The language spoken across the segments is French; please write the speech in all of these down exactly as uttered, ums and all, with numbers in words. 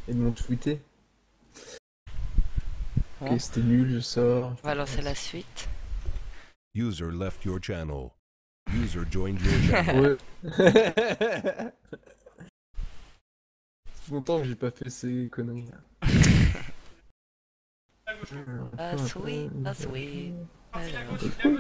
Et ils m'ont tweeté Bon, que c'était nul, je sors. on va lancer la suite. User left your channel. User joined your channel. Ouais. C'est longtemps que j'ai pas fait ces conneries là. Ah oui, ah oui. Alors,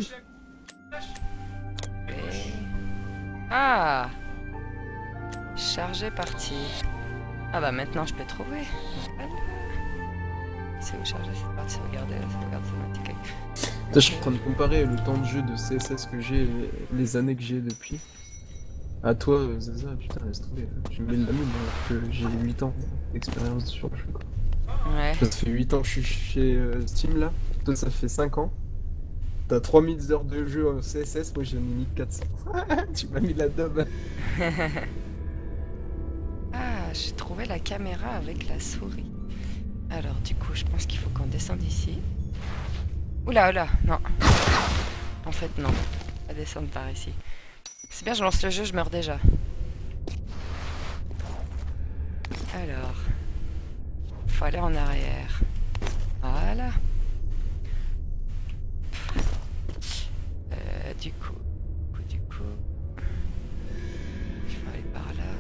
et... Ah, chargé parti. Ah bah maintenant je peux trouver. Voilà. C'est où charger cette partie, sauvegarder, la sauvegarde automatique. Putain, je suis en train de comparer le temps de jeu de C S S que j'ai et les années que j'ai depuis. À toi, euh, Zaza, putain, laisse tomber. J'ai mis la mine alors que j'ai huit ans d'expérience sur le jeu. Quoi. Ouais. Ça fait huit ans que je suis chez euh, Steam là. Toi, ça fait cinq ans. T'as trois mille heures de jeu en C S S, moi j'en ai mis quatre cents. Tu m'as mis la daube. Ah, j'ai trouvé la caméra avec la souris. Alors du coup, je pense qu'il faut qu'on descende ici. Oula, oula, non. En fait, non. Pas descendre par ici. C'est bien, je lance le jeu, je meurs déjà. Alors, faut aller en arrière. Voilà. Euh, du coup, du coup, du coup, je vais aller par là.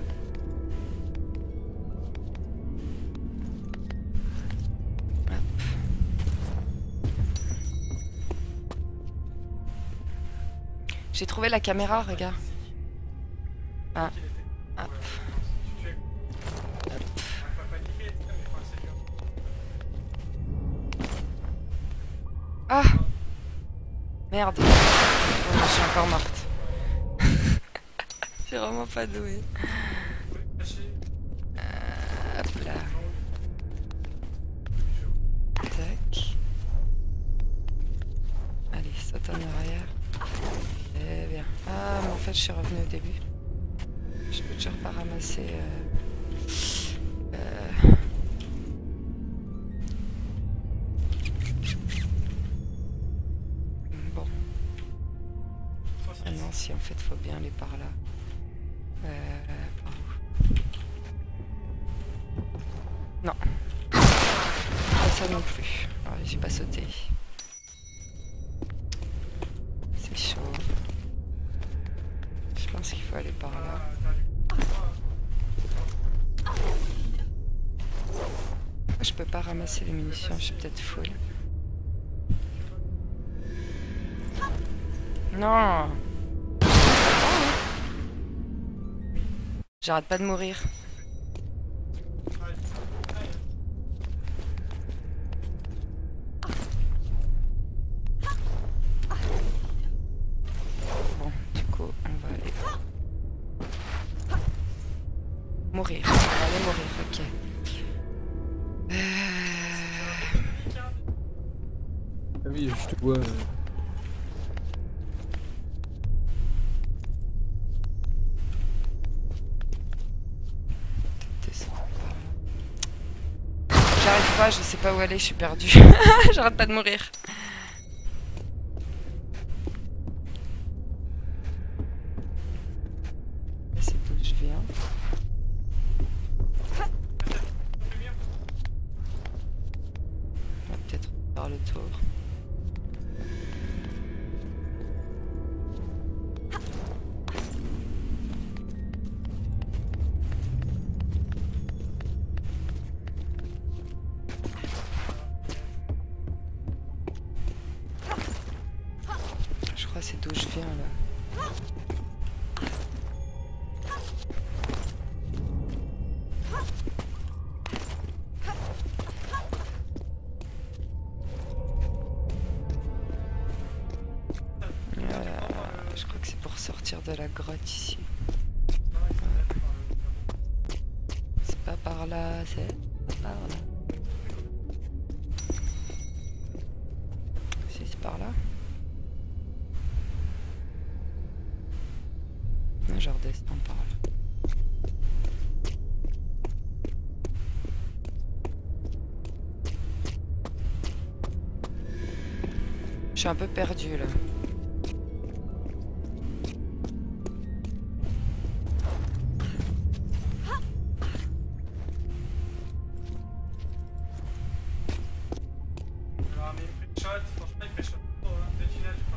Hop. J'ai trouvé la caméra, regarde. Ah. Hop. Ah! Merde! Oh, je suis encore morte. Je suis vraiment pas douée. Euh, hop là. Tac. Allez, saute en arrière. Eh bien. Ah, mais en fait, je suis revenue au début. Je peux toujours pas ramasser... Euh... Euh... Bon. Ah non, si en fait, faut bien aller par là. Euh... Par où? Non. Pas ça non plus. Alors, j'ai pas sauté. C'est chaud. Je pense qu'il faut aller par là. Je peux pas ramasser les munitions, je suis peut-être full. Non! J'arrête pas de mourir. Bon, du coup, on va aller... Mourir. On va aller mourir, ok. Ah oui, je te vois. euh, J'arrive pas, je sais pas où aller, je suis perdue. J'arrête pas de mourir. C'est d'où je viens. On va peut-être faire le tour. Je crois que c'est d'où je viens là. Euh, je crois que c'est pour sortir de la grotte ici. Ouais. C'est pas par là, c'est pas par là. Si c'est par là. Non, je redescends par là. Je suis un peu perdue là. shot, franchement, il fait shot. Oh, hein, deux tunnels, je crois.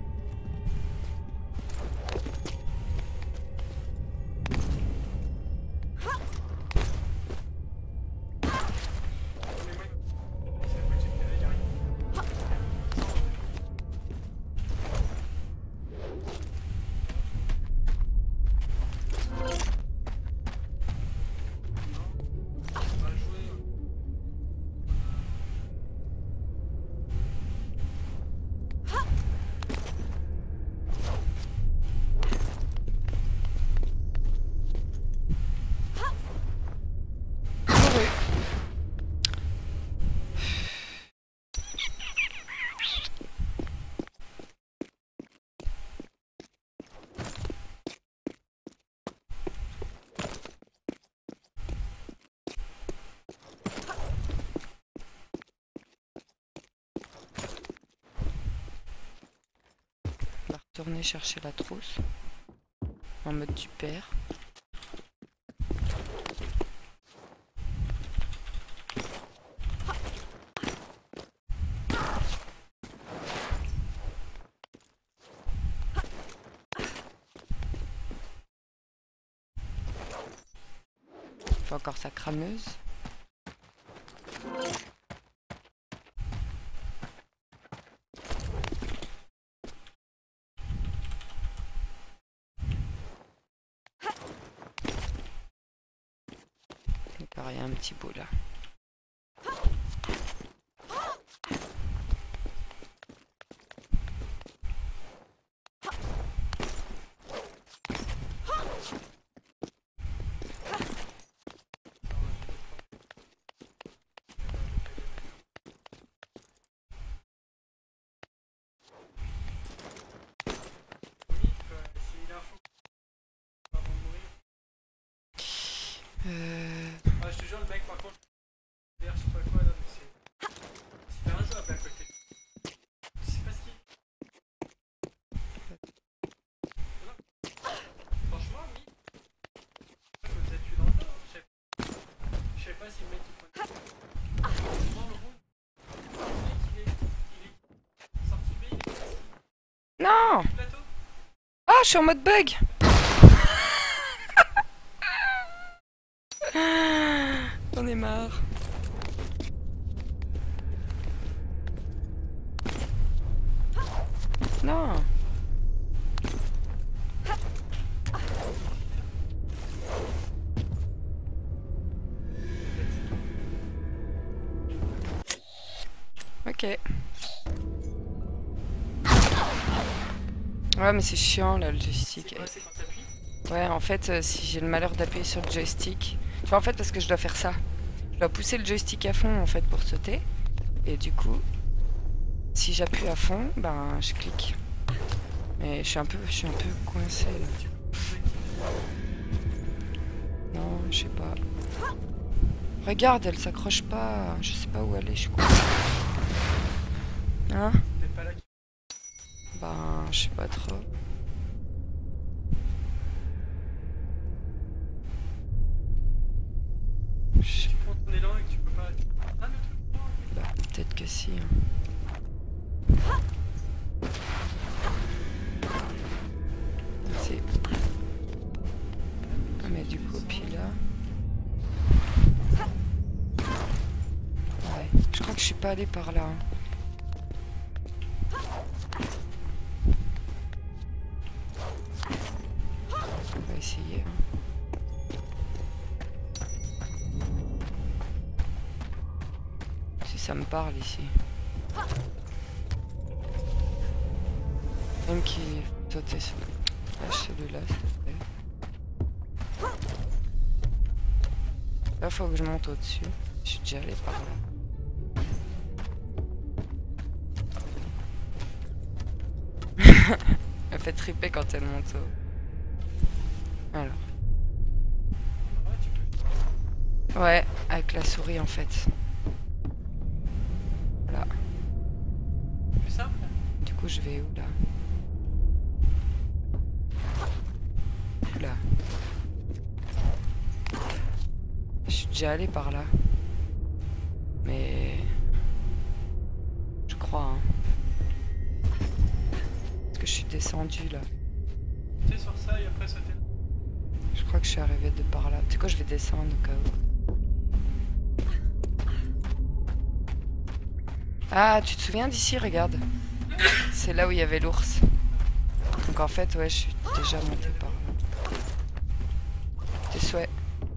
Retourner chercher la trousse en mode du père. Faut encore sa crameuse. Il y a un petit bout là. Euh... Ah, je te jure, le mec, par contre, je sais pas quoi là, mais c'est. C'est injouable à côté. Je sais pas ce qu'il. Franchement, oui. Vous êtes tué dans le dos, je sais pas. Je sais pas si le mec il prend. Franchement, le rouge. Le mec il est. Il est. Sorti B, il est sorti. Non! Plateau. Ah, je suis en mode bug! J'en ai marre. Non. Ok. Ouais, mais c'est chiant là le joystick. C'est quoi, c'est quand t'appuies? Ouais, en fait, euh, si j'ai le malheur d'appuyer sur le joystick. Tu vois, en fait, parce que je dois faire ça. Je dois pousser le joystick à fond en fait pour sauter. Et du coup, si j'appuie à fond, ben je clique. Mais je suis un peu, je suis un peu coincé là. Non, je sais pas. Regarde, elle s'accroche pas. Je sais pas où aller, je suis coincée. Hein? T'es pas là qui. Ben, je sais pas trop. Tu prends ton élan et que tu peux pas. Ah, le truc. Bah, peut-être que si. Hein. Si. Ah, mais du coup, puis là. Ouais, je crois que je suis pas allée par là. Hein. On va essayer. Hein. Si ça me parle ici. Même qui sautait sur... Lâche celui-là, s'il te plaît. Là, faut que je monte au-dessus. Je suis déjà allé par là. Elle fait triper quand elle monte au... Alors. Ouais, avec la souris en fait. Là. Plus simple. Du coup, je vais où là? Là. Je suis déjà allé par là. Mais... Je crois crois. Hein. Parce que je suis descendue là. T'es sur ça et après sauter. Je crois que je suis arrivée de par là. Tu sais quoi, je vais descendre au cas où. Ah, tu te souviens d'ici, regarde. C'est là où il y avait l'ours. Donc en fait, ouais, je suis déjà montée par là. Tes souhaits.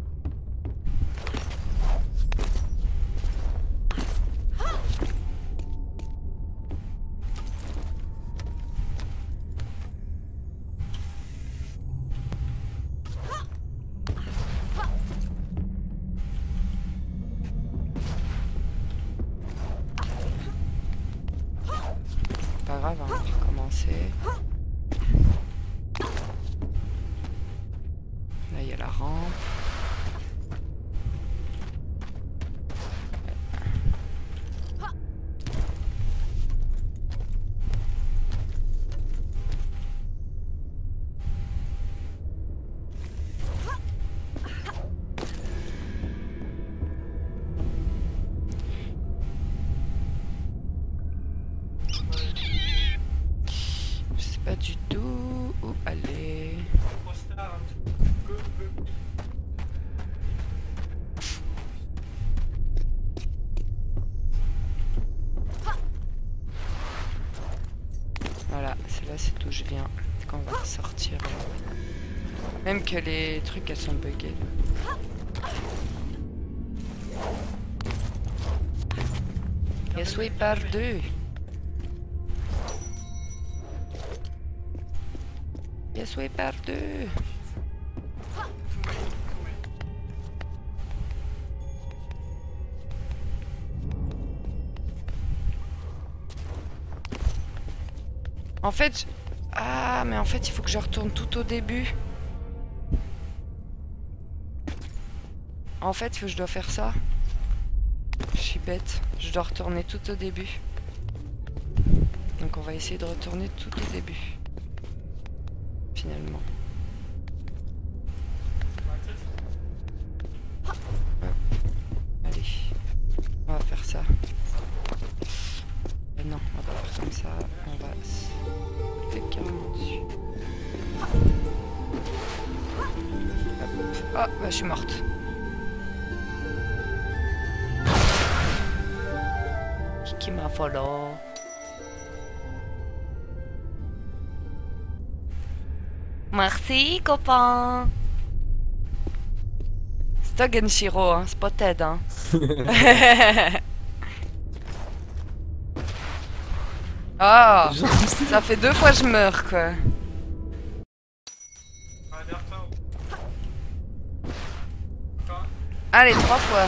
Pas grave, hein, je vais commencer. Là, il y a la rampe. Je sais pas du tout où aller. Prostard un petit peu. Go, go. Voilà, c'est là, c'est d'où je viens. Quand on va sortir. euh, Même que les trucs, elles sont buggées. Yes, oui, par deux. Yes, oui, par deux. En fait, je- ah, mais en fait, il faut que je retourne tout au début. En fait, il faut que je dois faire ça. Je suis bête. Je dois retourner tout au début. Donc on va essayer de retourner tout au début. Finalement. Allez. On va faire ça. Euh, non, on va pas faire comme ça. On va sauter carrément dessus. Hop. Oh, bah je suis morte. Qui m'a follow. Merci, copain. C'est toi, Genshiro, hein? C'est pas Ted, hein? Oh, ça fait deux fois que je meurs, quoi. Ah, derrière toi. Encore. Allez, trois fois.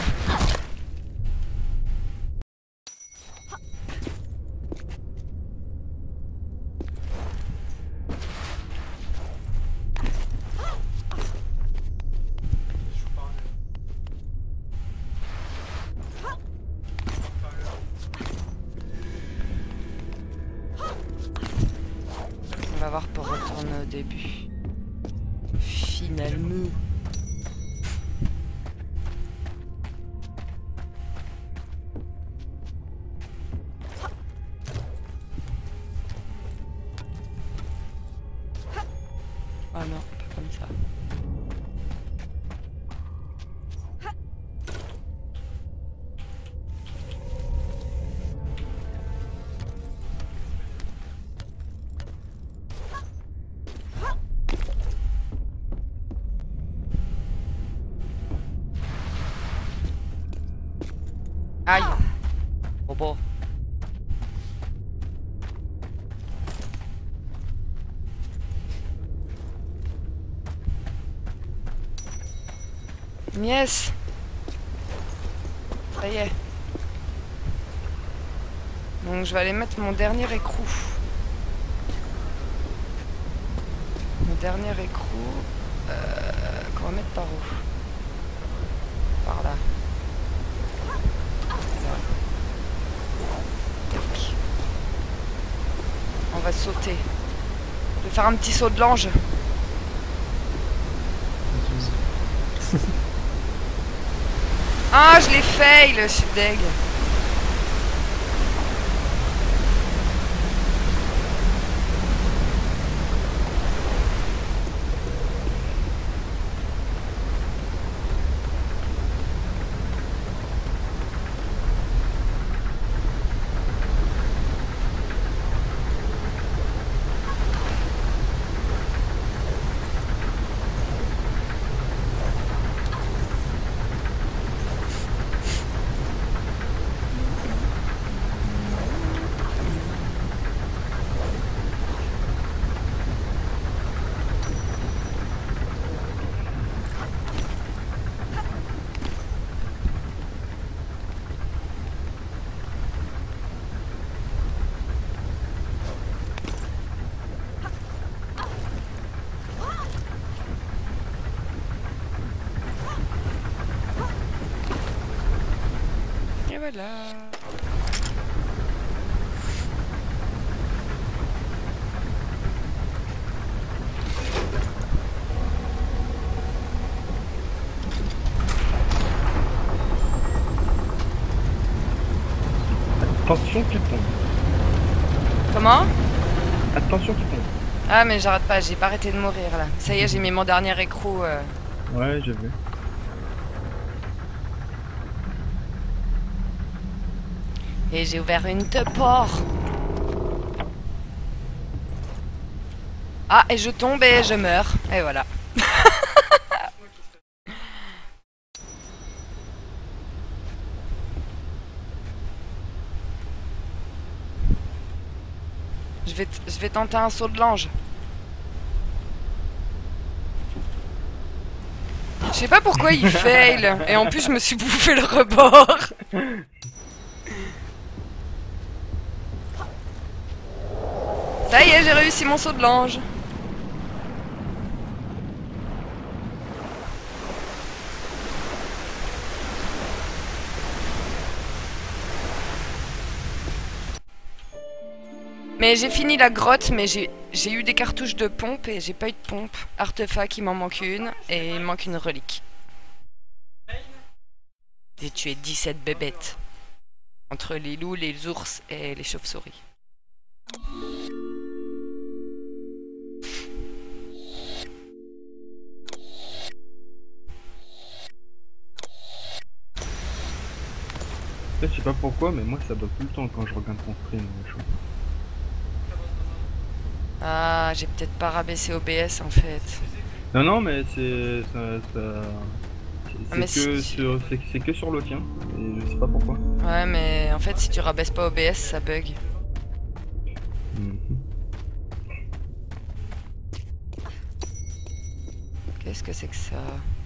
Je joue par là. Par là. On va voir pour retourner au début. Finalement. Oh non, pas comme ça. Aïe. Oh bon. Yes. Ça y est. Donc je vais aller mettre mon dernier écrou. Mon dernier écrou. Euh, qu'on va mettre par où? Par là. Là. Tac. On va sauter. Je vais faire un petit saut de l'ange. Ah, je l'ai fail, je suis deg. voilà. Attention tu tombes. Comment? Attention tu tombes. Ah mais j'arrête pas, j'ai pas arrêté de mourir là. Ça y est, j'ai mis mon dernier écrou. Euh... Ouais, j'ai vu. Et j'ai ouvert une te porte. Ah, et je tombe et je meurs. Et voilà. je, vais je vais tenter un saut de l'ange. Je sais pas pourquoi il fail. Et en plus, je me suis bouffé le rebord. Ça y est, j'ai réussi mon saut de l'ange. Mais j'ai fini la grotte, mais j'ai eu des cartouches de pompe et j'ai pas eu de pompe. Artefact, il m'en manque une et il manque une relique. J'ai tué dix-sept bébêtes. Entre les loups, les ours et les chauves-souris. Je sais pas pourquoi, mais moi ça bloque tout le temps quand je regarde ton stream. Ah, j'ai peut-être pas rabaissé O B S en fait. Non, non, mais c'est. Ça, ça... Ah, mais C'est que, si... sur... c'est que sur le tien. Et je sais pas pourquoi. Ouais, mais en fait, si tu rabaisses pas O B S, ça bug. Mmh. Qu'est-ce que c'est que ça?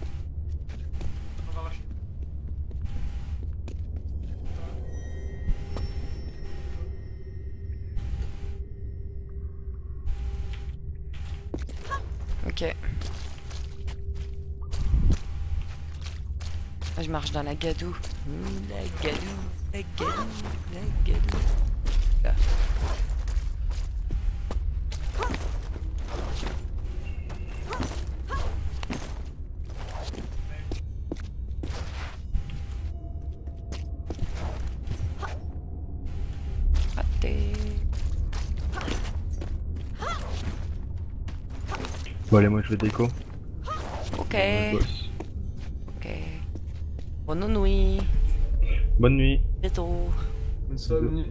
Ok. Ah, je marche dans la gadoue. Mmh, la gadoue, la gadoue, la gadoue. Là. Raté. Bon, allez, moi je vais déco. Ok. Je bosse. Ok. Bonne nuit. Bonne nuit. Bientôt. Insomnie.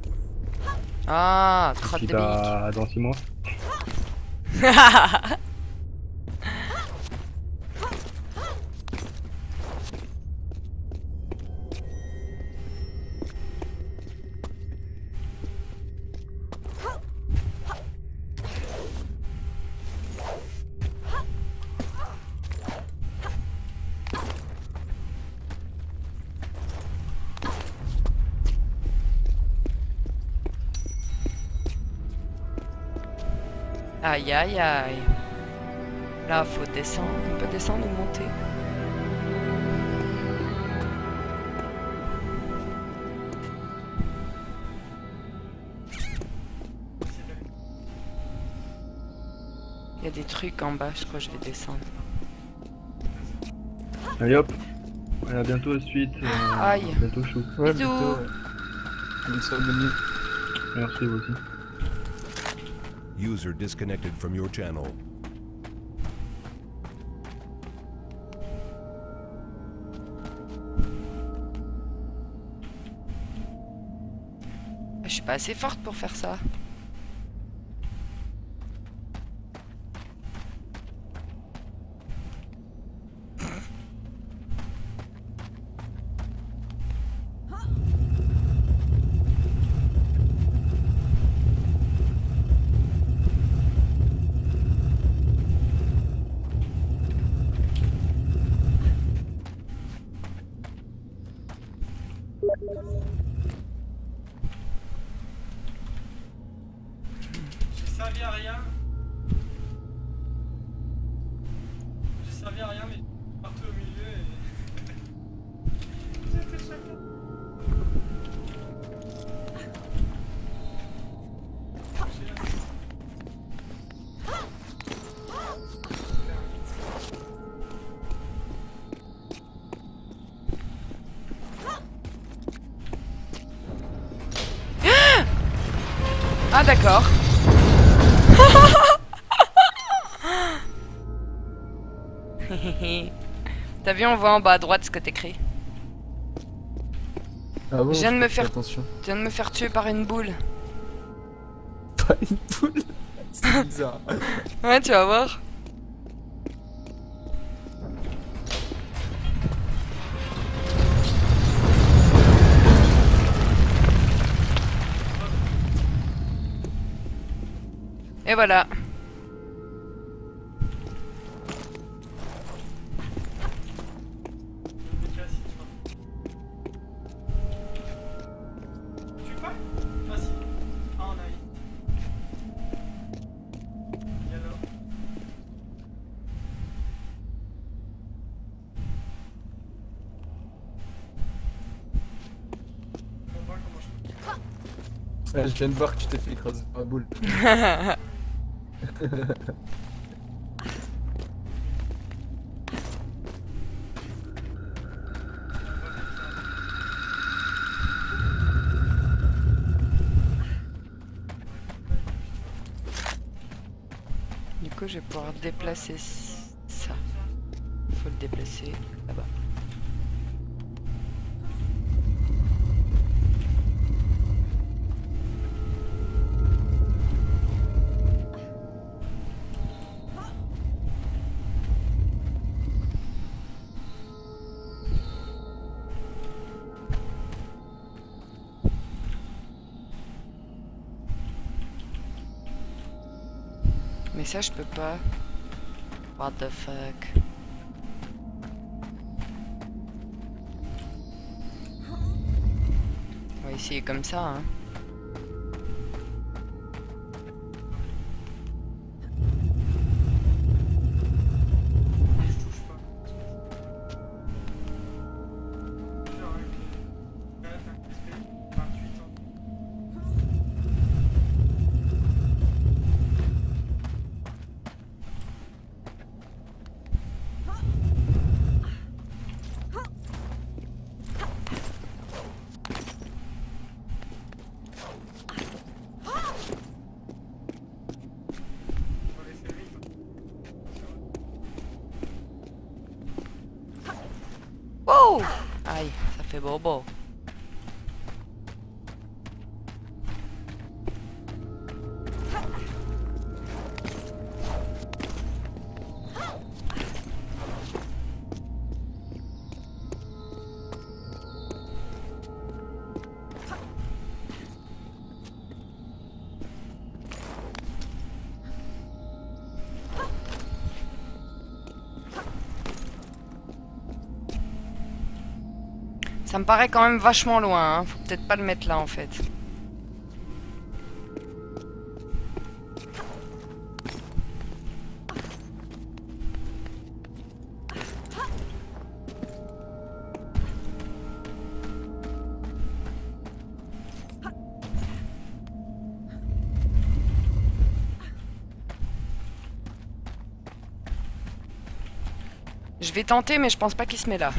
Ah, crotte de Puis dans dans six mois. bique. Aïe aïe aïe. Là, faut descendre. On peut descendre ou monter? Il y a des trucs en bas, je crois que je vais descendre. Allez hop. Allez, à bientôt la suite. Euh, Aïe. à bientôt chou. Ouais, Bisous. plutôt, ouais. Insomnie. Merci vous aussi. User disconnected from your channel. Je suis pas assez forte pour faire ça. J'ai servi à rien. J'ai servi à rien, mais partout au milieu et. J'étais chacun. Ah d'accord. T'as vu, on voit en bas à droite ce que t'écris. Ah bon, Je viens de j'ai me pas fait faire- attention. Tu viens de me faire tuer par une boule. Pas une poule. C'est bizarre. Ouais, tu vas voir. Et voilà. Tu pas? Ah si. Ah on a eu. Et alors? Bon bah comment je peux? Ouais, je viens de voir que tu t'es fait écraser par la boule. Du coup, je vais pouvoir déplacer ça. Faut le déplacer là-bas. Mais ça, je peux pas. What the fuck? On va essayer comme ça, hein. Je touche pas. Genre avec le quatre, un X P, vingt-huit ans. On va laisser huit. Wow! Aïe, ça fait bobo. Ça me paraît quand même vachement loin, hein. Faut peut-être pas le mettre là en fait. Je vais tenter, mais je pense pas qu'il se met là.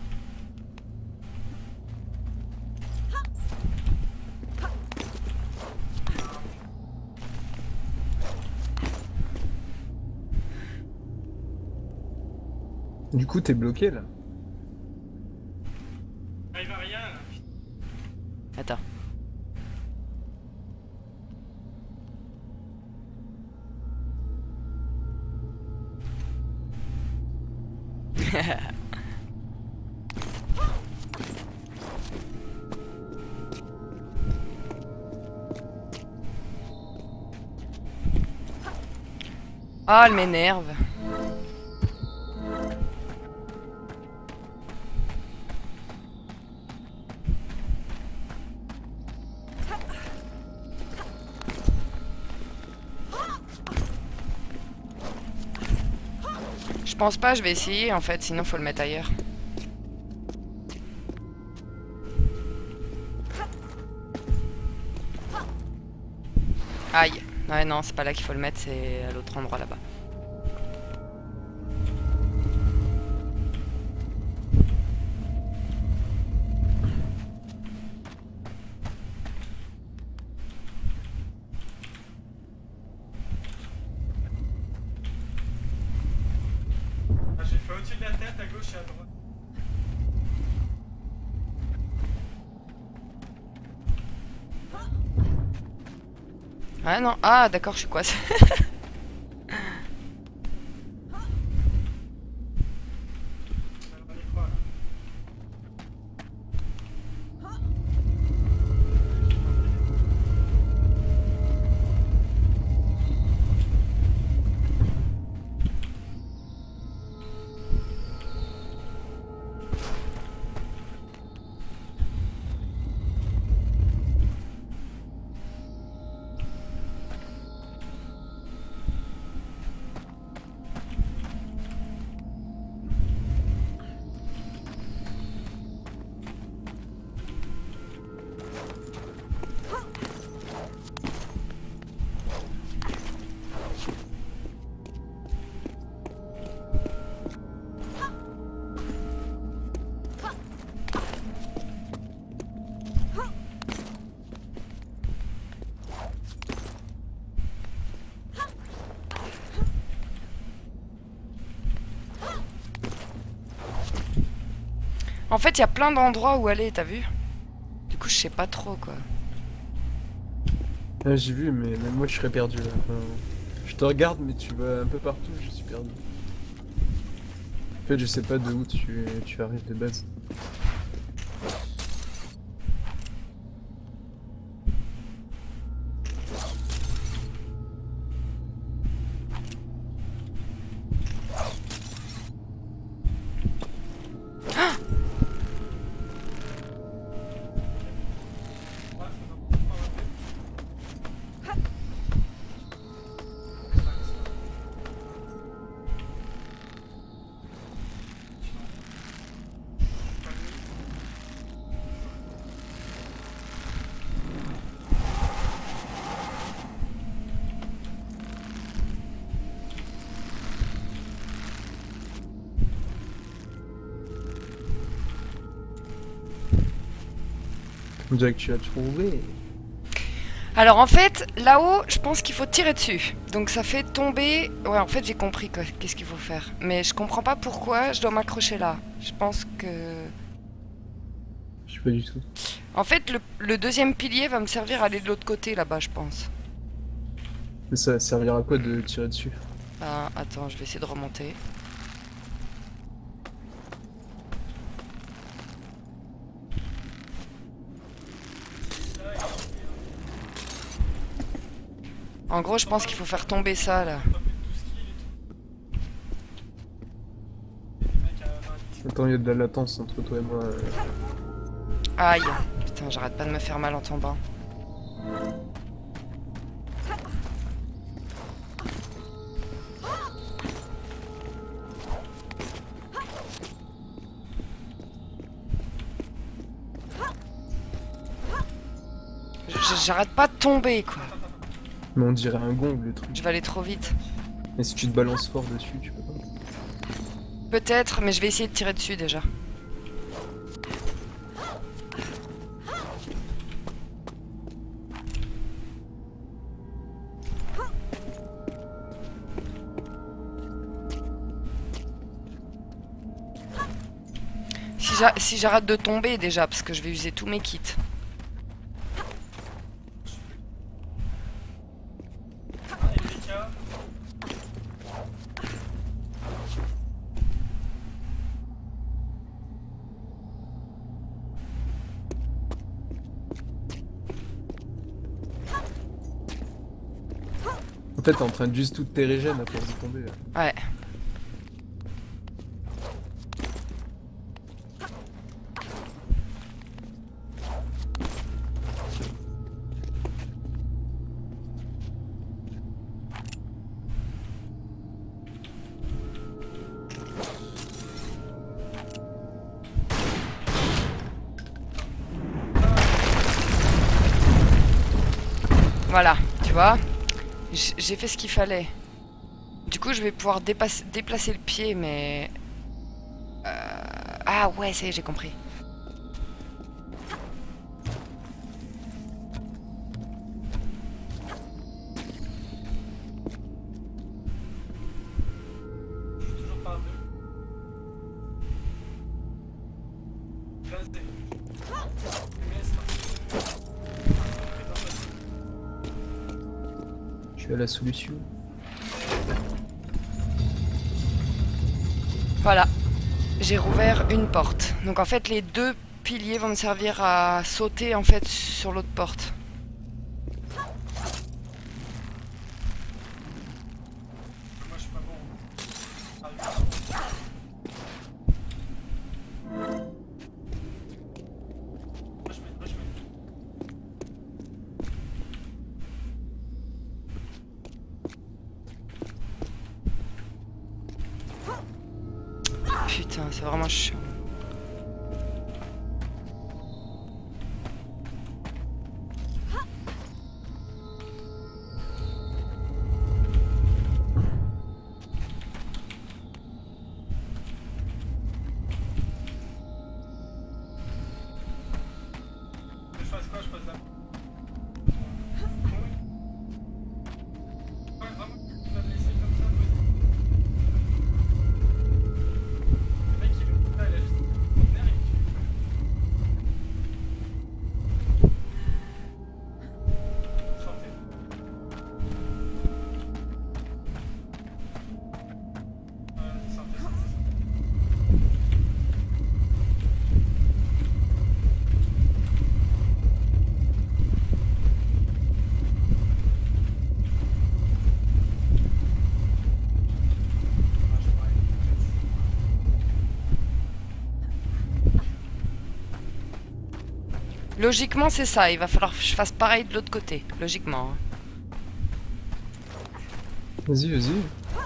Du coup, t'es bloqué là. Ah, il va rien là. Attends. Oh, elle m'énerve. Je pense pas, je vais essayer en fait, sinon faut le mettre ailleurs. Aïe. Ouais, non, c'est pas là qu'il faut le mettre, c'est à l'autre endroit là-bas. la tête à gauche et à droite. Ah non, ah d'accord, je suis coincée. Alors, on est quoi, là? En fait, il y a plein d'endroits où aller, t'as vu? Du coup, je sais pas trop quoi. Ah, j'ai vu, mais même moi je serais perdu là. Enfin, je te regarde, mais tu vas un peu partout, je suis perdu. En fait, je sais pas de où tu, tu arrives de base. On dirait que tu as trouvé. Alors en fait, là-haut, je pense qu'il faut tirer dessus. Donc ça fait tomber... Ouais, en fait, j'ai compris quoi, qu'est-ce qu'il faut faire. Mais je comprends pas pourquoi je dois m'accrocher là. Je pense que... Je sais pas du tout. En fait, le, le deuxième pilier va me servir à aller de l'autre côté, là-bas, je pense. Mais ça servira à quoi de tirer dessus? Ah, attends, je vais essayer de remonter. En gros, je pense qu'il faut faire tomber ça, là. Attends, il y a de la latence entre toi et moi. euh. Aïe. Putain, j'arrête pas de me faire mal en tombant. Je- J'arrête pas de tomber, quoi. Mais on dirait un gong le truc. Je vais aller trop vite. Mais si tu te balances fort dessus, tu peux pas. Peut-être, mais je vais essayer de tirer dessus déjà. Si j'a- si j'arrête de tomber déjà, parce que je vais user tous mes kits. Erika, En fait, t'es en train de juste toutes tes régènes à force de tomber. là. Ouais. Voilà, tu vois, j- j'ai fait ce qu'il fallait. Du coup, je vais pouvoir dépasser- déplacer le pied, mais... Euh, Ah ouais, ça y est, j'ai compris. toujours par deux. Tu as la solution. Voilà. J'ai rouvert une porte. Donc en fait les deux piliers vont me servir à sauter en fait sur l'autre porte. Moi je suis pas bon. Ah, rush mid, rush mid. Putain, c'est vraiment chiant. Je fasse quoi? Je passe là. Ouais, vraiment, tu vas me laisser comme ça, vas-y. Le mec, il est là, il a juste un conteneur, il tue. Sortez. Ouais, sortez, sortez, sortez. Ah, je parie. Logiquement c'est ça, il va falloir que je fasse pareil de l'autre côté. Logiquement. hein. Vas-y, vas-y.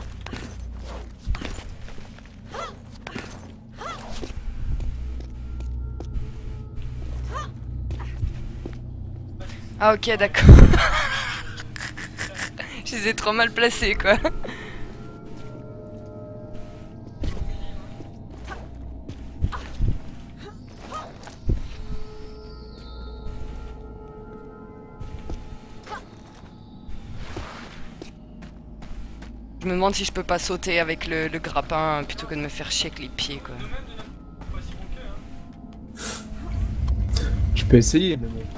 Ah ok d'accord. Je les ai trop mal placés quoi. Je me demande si je peux pas sauter avec le, le grappin plutôt que de me faire chier avec les pieds quoi. De même, de même. Pas si bon que, hein. Tu peux essayer, mais bon.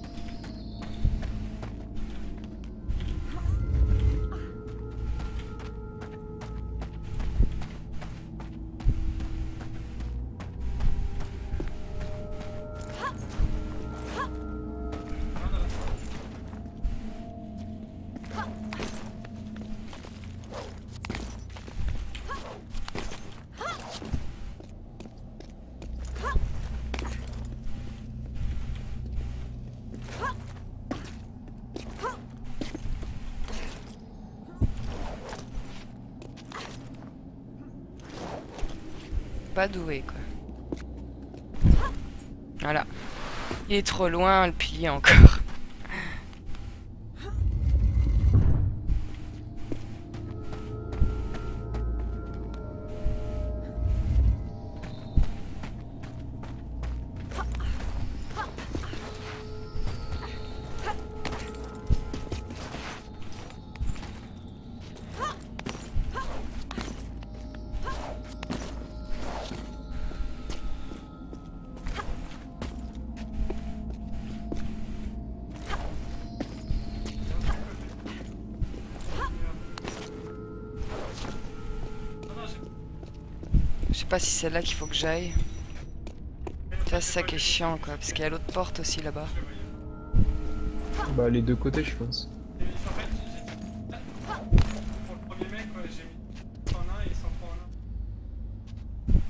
Pas doué quoi. Voilà. Il est trop loin le pilier encore. Je sais pas si c'est là qu'il faut que j'aille. Ça c'est ça qui est chiant quoi, parce qu'il y a l'autre porte aussi là-bas. Bah, les deux côtés, je pense. Et en fait, j'ai pour le premier mec, ouais, j'ai mis cent un et cent trois en un.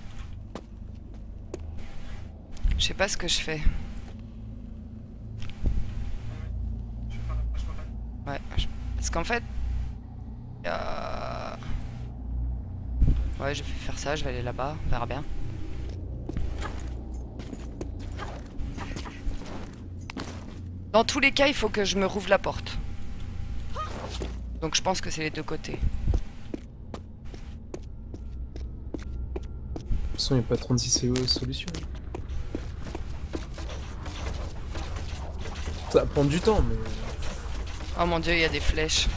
Je sais pas ce que je fais. Je vais faire la prochaine fois. Ouais, je- parce qu'en fait... euh, Ouais, je vais faire ça, je vais aller là-bas, on verra bien. Dans tous les cas, il faut que je me rouvre la porte. Donc je pense que c'est les deux côtés. De toute façon, il n'y a pas trente-six C O solution. Ça va prendre du temps, mais... Oh mon dieu, il y a des flèches.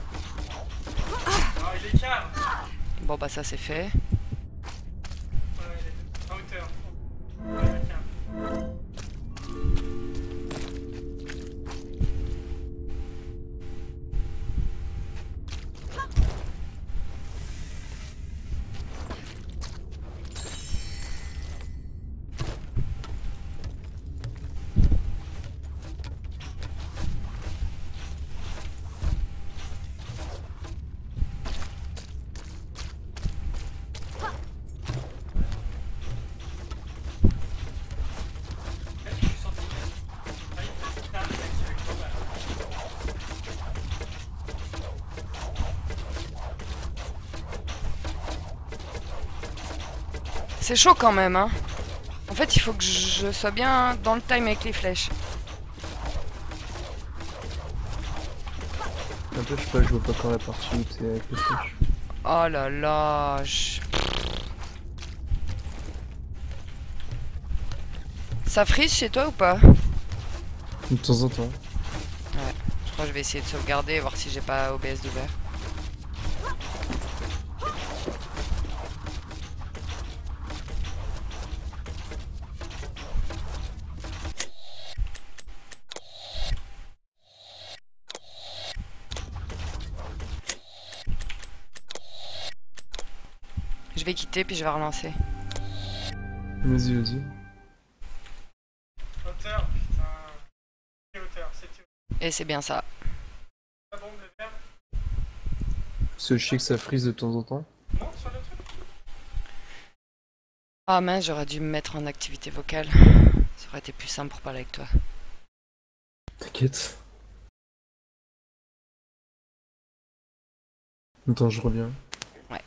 Ah, il est car. Bon bah ça c'est fait. Ouais, il est en hauteur. Ouais, il est car. C'est chaud quand même, hein. En fait, il faut que je sois bien dans le time avec les flèches. Un peu, je sais pas, je vois pas quand la partie où t'es avec les flèches. Oh là là, je... Ça frise chez toi ou pas? De temps en temps. Ouais, je crois que je vais essayer de sauvegarder et voir si j'ai pas O B S d'ouvert. Je vais quitter puis je vais relancer. Vas-y, vas-y. Hauteur, putain. Quelle hauteur? C'était Et c'est bien ça. la bombe de verre? Ce chier que ça frise de temps en temps. Non, sur le truc? Ah mince, j'aurais dû me mettre en activité vocale. Ça aurait été plus simple pour parler avec toi. T'inquiète. Attends, je reviens. Ouais.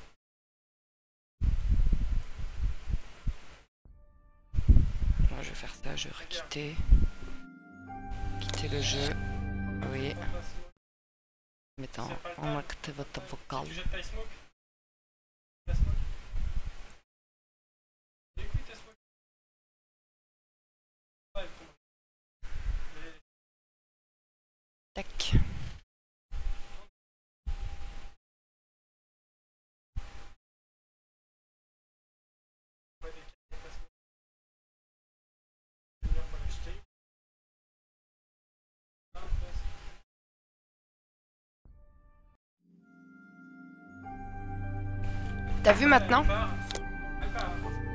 Moi, je vais faire ça, je vais requitter. Quitter le jeu. Oui. Mettant en activité vocale. Tu jettes ta smoke? Ta smoke? Écoute ta smoke. Ouais, elle tombe. Mais Tac. ouais, des cartes, ta smoke. Venir pour l'acheter. Ah, ouais, T'as vu maintenant? elle part. Elle part.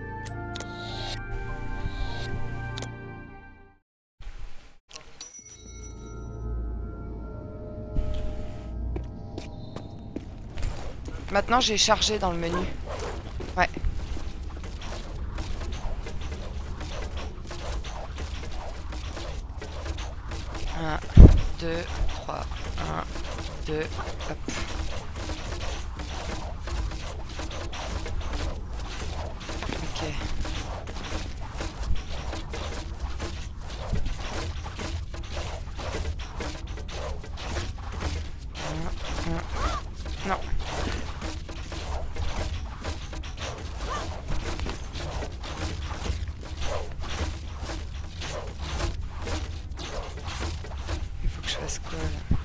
Maintenant, j'ai chargé dans le menu. Ouais. Un, deux, trois. Un, deux, hop. Ok. Un, un. Non. Il faut que je fasse quoi là?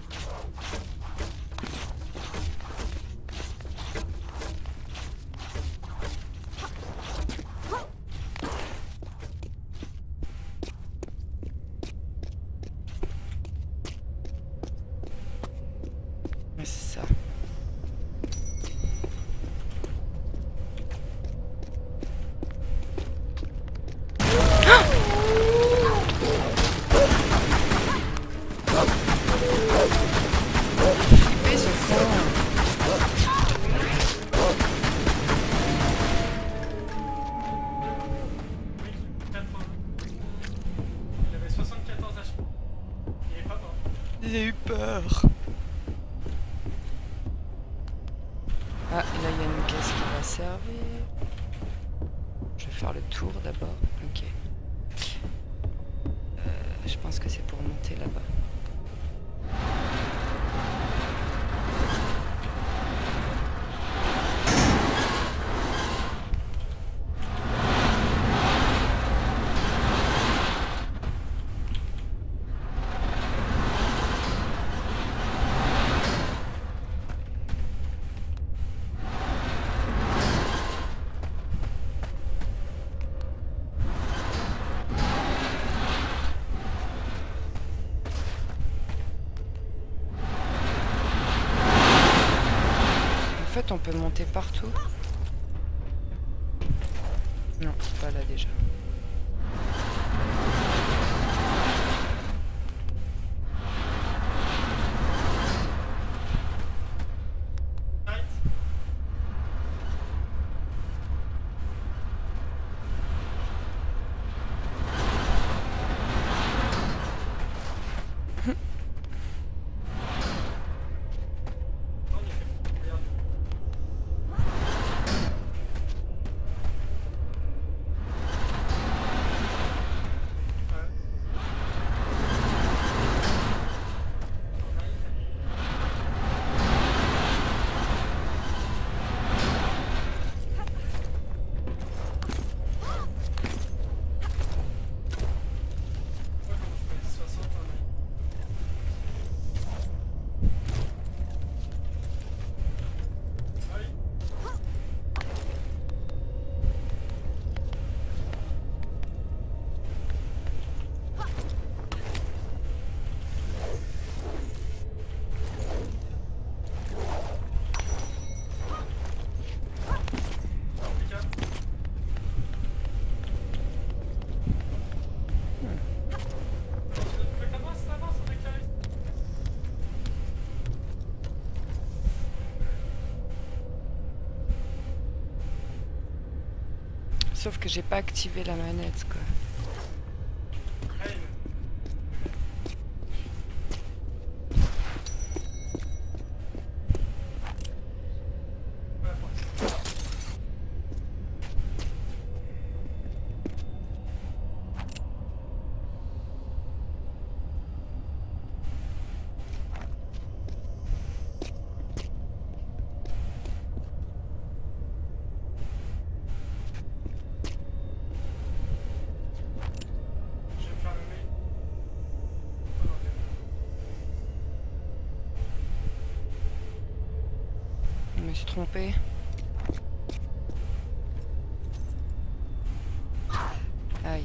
Ouais, c'est ça. Flippé, ce con. quatre-vingts. Il avait soixante-quatorze H P. Il est pas mort. J'ai eu peur. Ah, et là il y a une caisse qui va servir. Je vais faire le tour d'abord. Ok. Euh, je pense que c'est pour monter là-bas. En fait, on peut monter partout. Non, c'est pas là déjà. Arrête. Non, il fait- regarde. Sauf que j'ai pas activé la manette quoi. Je me suis trompée. Aïe.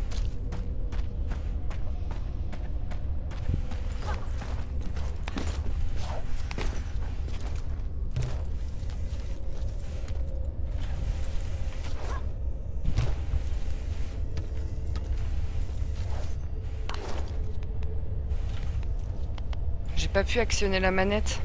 J'ai pas pu actionner la manette.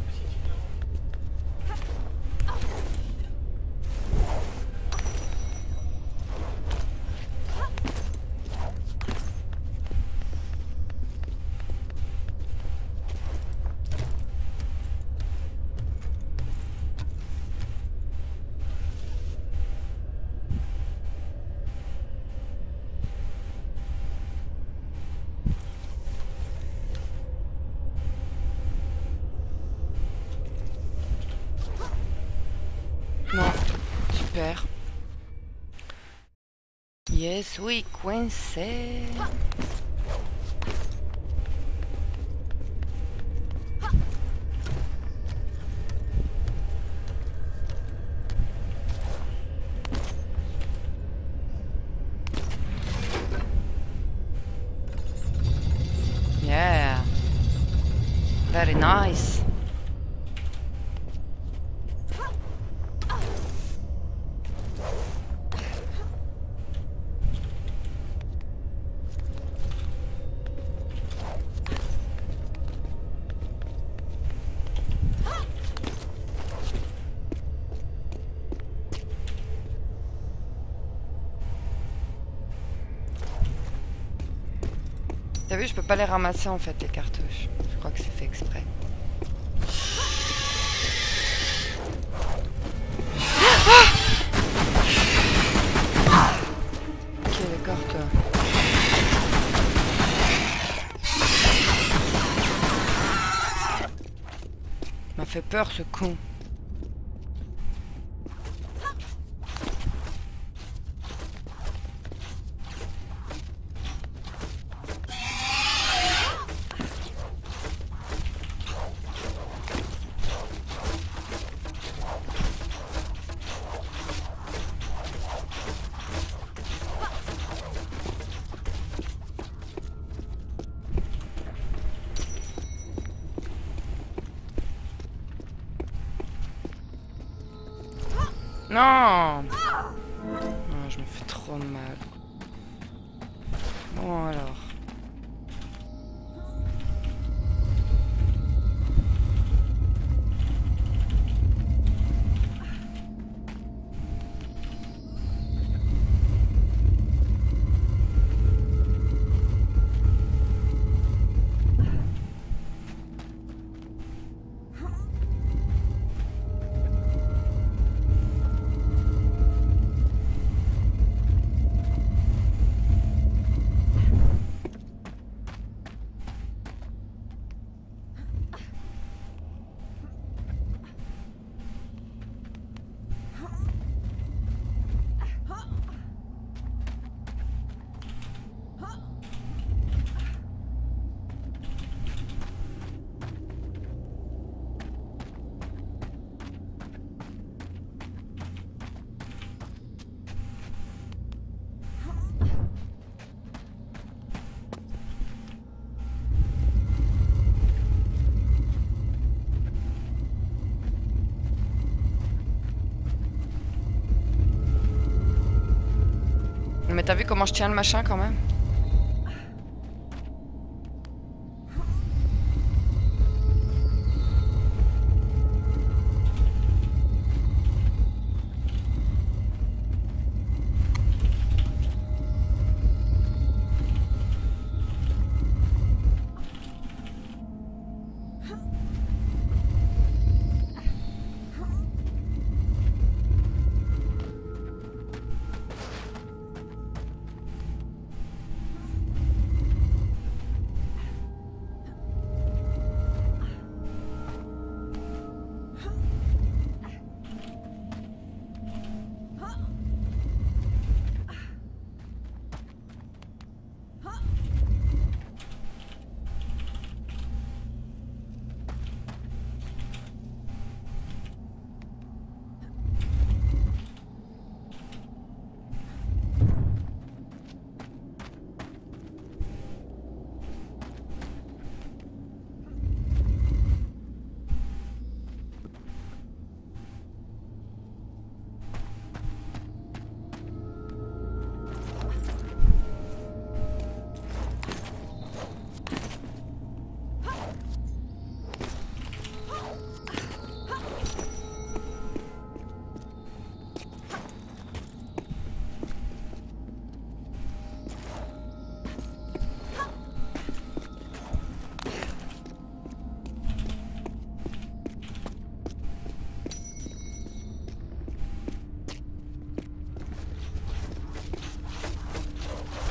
Non, super. Yes, oui, coincé. Yeah. Very nice. T'as vu, je peux pas les ramasser en fait, les cartouches. Je crois que c'est fait exprès. Ok, d'accord, toi. M'a fait peur ce con. Non, non, je me fais trop mal. Bon alors. Mais t'as vu comment je tiens le machin quand même?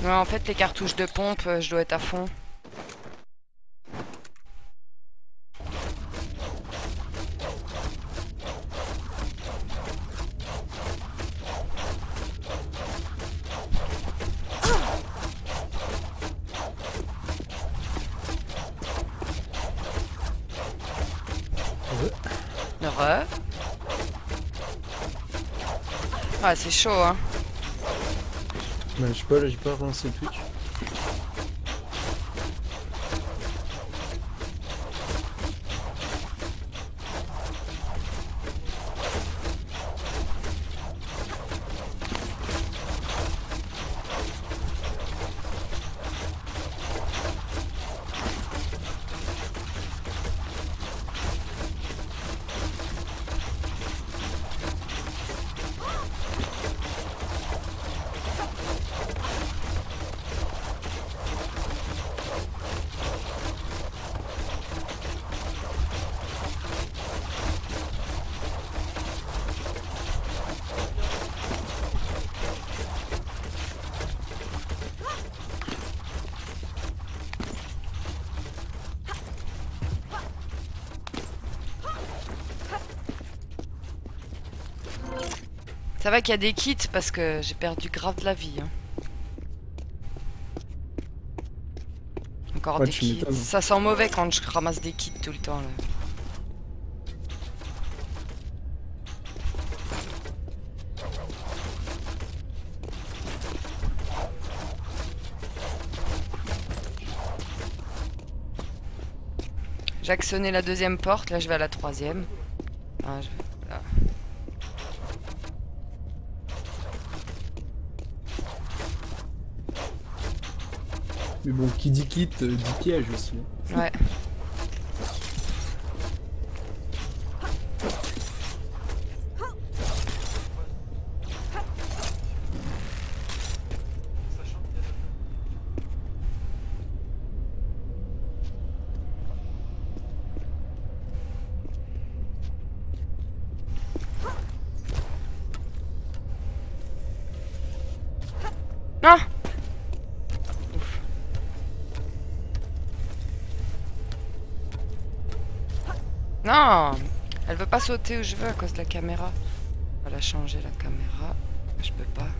Ouais, en fait, les cartouches de pompe, euh, je dois être à fond. Heureux. Ah, c'est chaud, hein. Bah, je sais pas, là j'ai pas relancé Twitch. Ça va qu'il y a des kits parce que j'ai perdu grave de la vie. Hein. Encore Ouais, des tu kits. m'étonnes. Ça sent mauvais quand je ramasse des kits tout le temps là. J'ai actionné la deuxième porte, là je vais à la troisième. Ah, je... Là. Mais bon, qui dit kit, euh, dit piège aussi. hein. Ouais. Sachant qu'il y a de- Non. Non, elle veut pas sauter où je veux à cause de la caméra. Elle a changé la caméra. Je peux pas.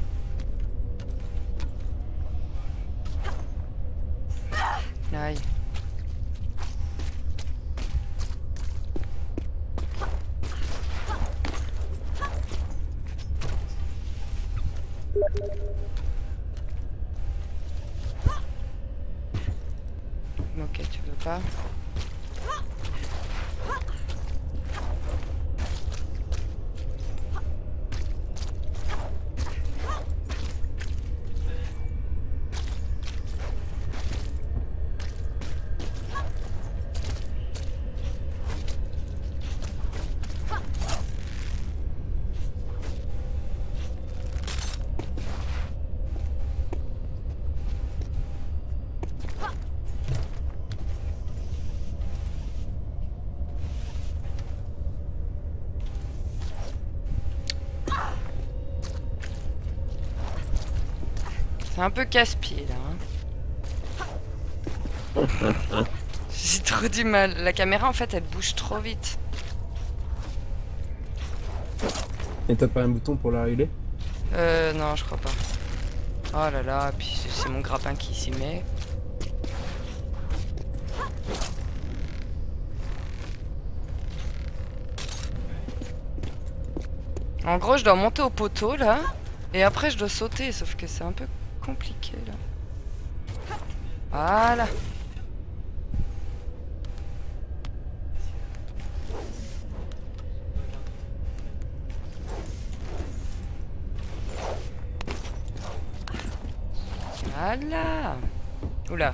Aïe. Ok, tu veux pas. C'est un peu casse-pied là. Hein. J'ai trop du mal. La caméra en fait elle bouge trop vite. Et t'as pas un bouton pour la régler? Euh non je crois pas. Oh là là, puis c'est- c'est mon grappin qui s'y met. En gros je dois monter au poteau là. Et après je dois sauter, sauf que c'est un peu compliqué là. Voilà. Voilà. Oula.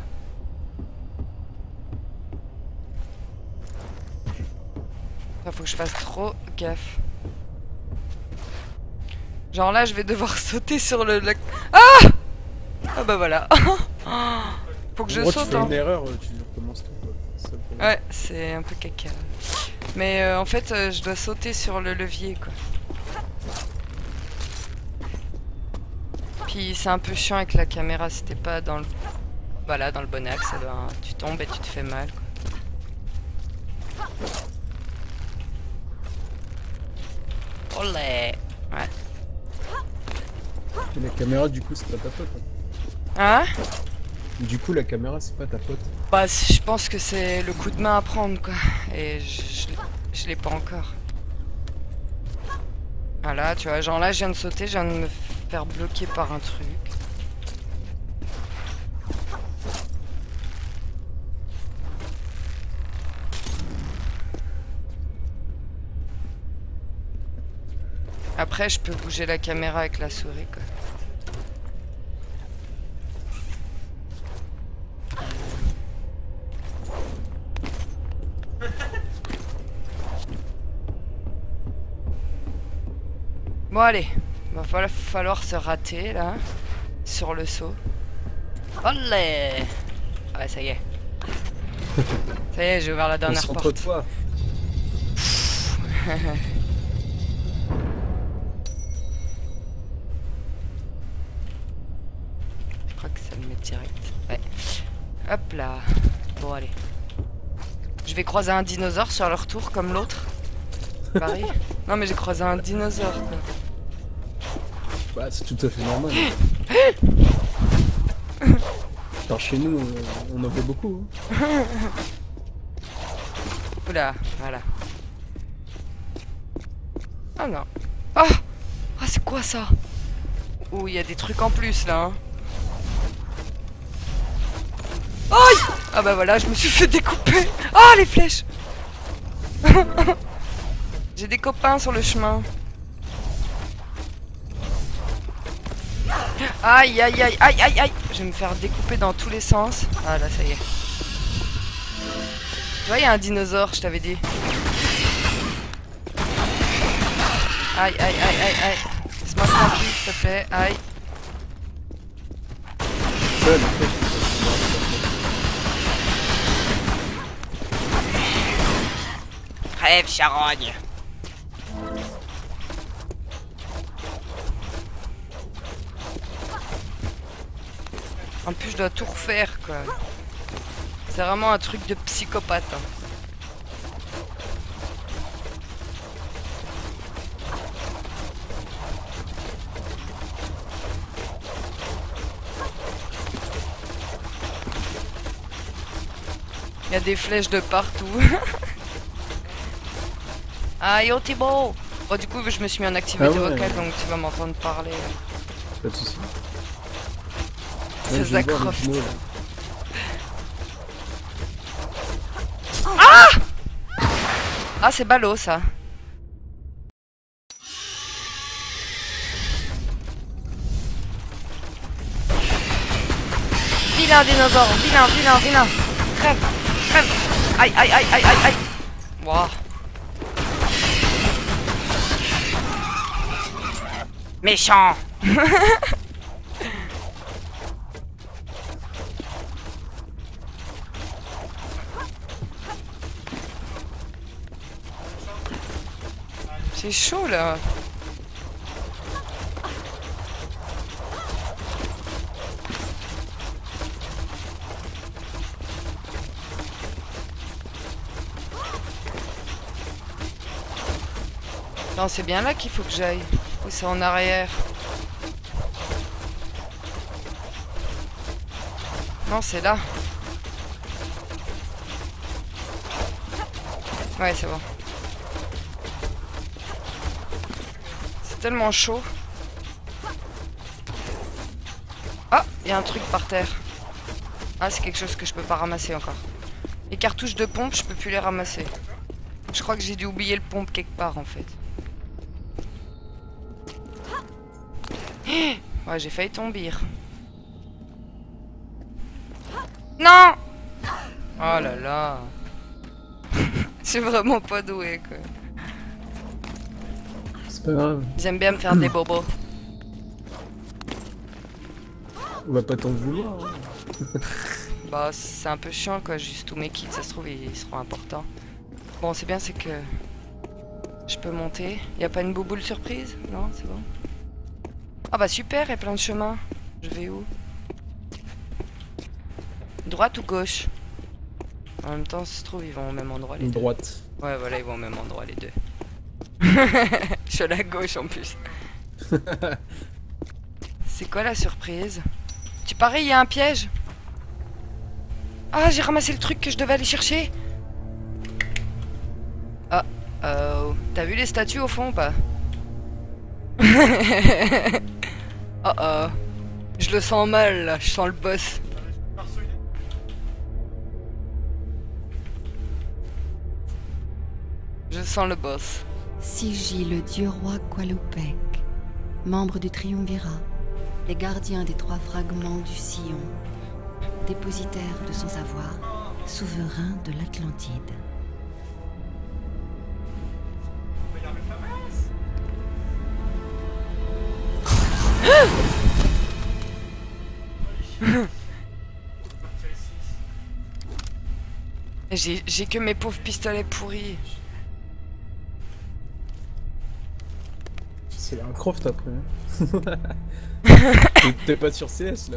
Ça faut que je fasse trop gaffe. Genre là, je vais devoir sauter sur le... le... Ah Ah bah voilà. Faut que je En gros, tu saute. fais Hein. une erreur, euh, tu recommences tout. Quoi. C'est ça le problème. Ouais, c'est un peu caca. Mais euh, en fait, euh, je dois sauter sur le levier, quoi. Puis Puis c'est un peu chiant avec la caméra, si t'es pas dans le... Voilà, dans le bon axe, ça doit... tu tombes et tu te fais mal. Quoi. Olé. Ouais. Et la caméra, du coup, c'est pas ta pote. Hein? Hein. Du coup, la caméra, c'est pas ta pote. Bah, je pense que c'est le coup de main à prendre, quoi. Et je, je, je l'ai pas encore. Voilà, tu vois, genre là, je viens de sauter, je viens de me faire bloquer par un truc. Après, je peux bouger la caméra avec la souris, quoi. Bon, allez. Va falloir, falloir se rater, là. Sur le saut. Olé! Ouais, ça y est. Ça y est, j'ai ouvert la dernière porte. Concentre-toi. Je crois que ça le met direct. Ouais. Hop là. Bon, allez. Je vais croiser un dinosaure sur le retour comme l'autre. Pareil. Non, mais j'ai croisé un dinosaure, quoi. Bah, c'est tout à fait normal. Alors, chez nous, on, on en fait beaucoup. Hein. Oula, voilà. Oh non. Ah, ah c'est quoi ça? Oh, il y a des trucs en plus là. Hein. Aïe! Ah bah voilà, je me suis fait découper. Ah, les flèches. J'ai des copains sur le chemin. Aïe, aïe, aïe, aïe, aïe, aïe. Je vais me faire découper dans tous les sens. Ah là, ça y est. Tu vois, il y a un dinosaure, je t'avais dit. Aïe, aïe, aïe, aïe, aïe. Laisse-moi tranquille, s'il te plaît. Aïe. Ça, la flèche, Crève, charogne. En plus, je dois tout refaire, quoi. C'est vraiment un truc de psychopathe. Hein. Il y a des flèches de partout. Aïe, oh Thibaut. Bon, du coup, je me suis mis en activité Ah ouais. vocale, donc tu vas m'entendre parler. pas de soucis. C'est Ouais, je viens de voir le Zacroft. mot, là. Ah, c'est ballot, ça. Vilain dinosaure, vilain, vilain, vilain. Crève, crève. Aïe, aïe, aïe, aïe, aïe, aïe. Wow. Méchant. C'est chaud là. Non, c'est bien là qu'il faut que j'aille. Ou c'est en arrière? Non, c'est là. Ouais, c'est bon. C'est tellement chaud. Ah, il y a un truc par terre. Ah, c'est quelque chose que je peux pas ramasser encore. Les cartouches de pompe, je peux plus les ramasser. Je crois que j'ai dû oublier le pompe quelque part en fait. Ouais, j'ai failli tomber. Non! Oh là là. Je suis vraiment pas doué quoi. C'est pas grave. J'aime bien me faire des bobos. On va pas t'en vouloir. Hein. Bah, c'est un peu chiant quoi, juste tous mes kits, ça se trouve, ils seront importants. Bon, c'est bien, c'est que je peux monter. Y a pas une bouboule surprise? Non, c'est bon. Ah bah super, il y a plein de chemins. Je vais où? Droite ou gauche? En même temps, si ça se trouve, ils vont au même endroit les Une deux. droite. Ouais, voilà, ils vont au même endroit les deux. Je suis à la gauche en plus. C'est quoi la surprise? Tu parais, il y a un piège? Ah, j'ai ramassé le truc que je devais aller chercher. Ah, euh, t'as vu les statues au fond ou pas? Oh oh. Je le sens mal là, je sens le boss. Je sens le boss. Sigi, le dieu roi Qualupec, membre du triumvirat, les gardiens des trois fragments du sillon, dépositaire de son savoir, souverain de l'Atlantide. J'ai j'ai que mes pauvres pistolets pourris. C'est un croft après. T'es pas sur C S là.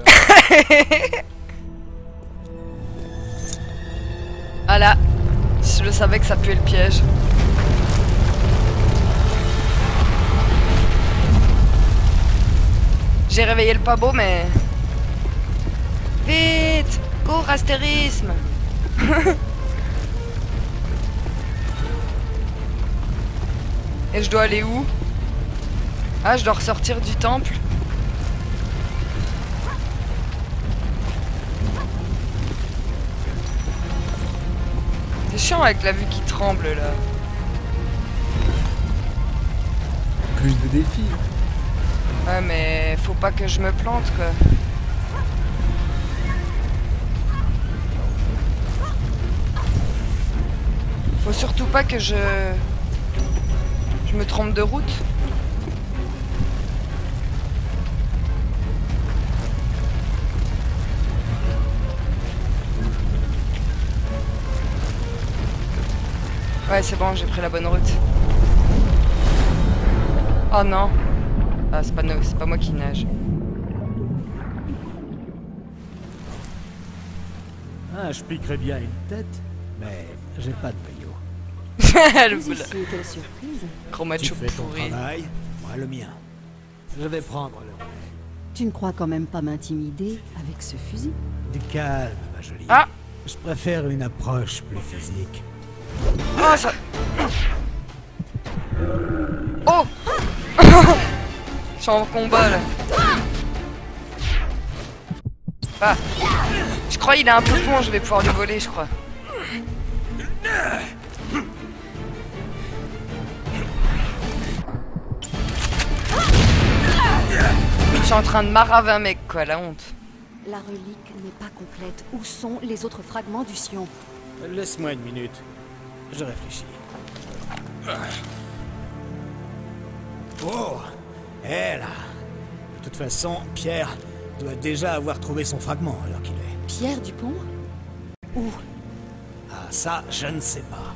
Ah là, je le savais que ça puait le piège. J'ai réveillé le pas beau, mais... Vite! Cours, astérisme! Et je dois aller où? Ah, je dois ressortir du temple. C'est chiant avec la vue qui tremble là. Plus de défis. Ouais, mais faut pas que je me plante quoi. Faut surtout pas que je... Je me trompe de route. Ouais, c'est bon, j'ai pris la bonne route. Oh non. Ah, c'est pas, no... c'est pas moi qui nage. Ah, je piquerais bien une tête, mais j'ai pas de maillot. Le Mais boule. ici, quelle surprise! Gros Tu macho fais ton pourri. travail, moi le mien. Je vais prendre le relais. Tu ne crois quand même pas m'intimider avec ce fusil? Du calme, ma jolie. Ah! Je préfère une approche plus physique. Oh, ça... Oh. Je suis en combat là. Ah. Je crois qu'il est un peu con, je vais pouvoir lui voler, je crois. Je suis en train de maraver un mec, quoi, la honte. La relique n'est pas complète. Où sont les autres fragments du Sion? Laisse-moi une minute. Je réfléchis. Oh! Elle! De toute façon, Pierre doit déjà avoir trouvé son fragment alors qu'il est. Pierre Dupont? Où? Ah, ça, je ne sais pas.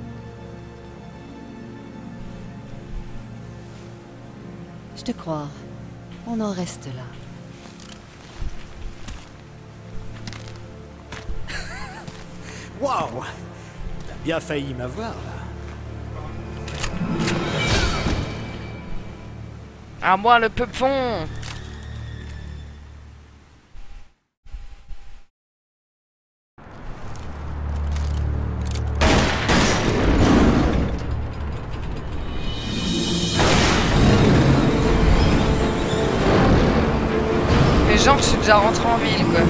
Je te crois. On en reste là. Waouh! T'as bien failli m'avoir là. À moi le peupon. Mais genre je suis déjà rentré en ville quoi.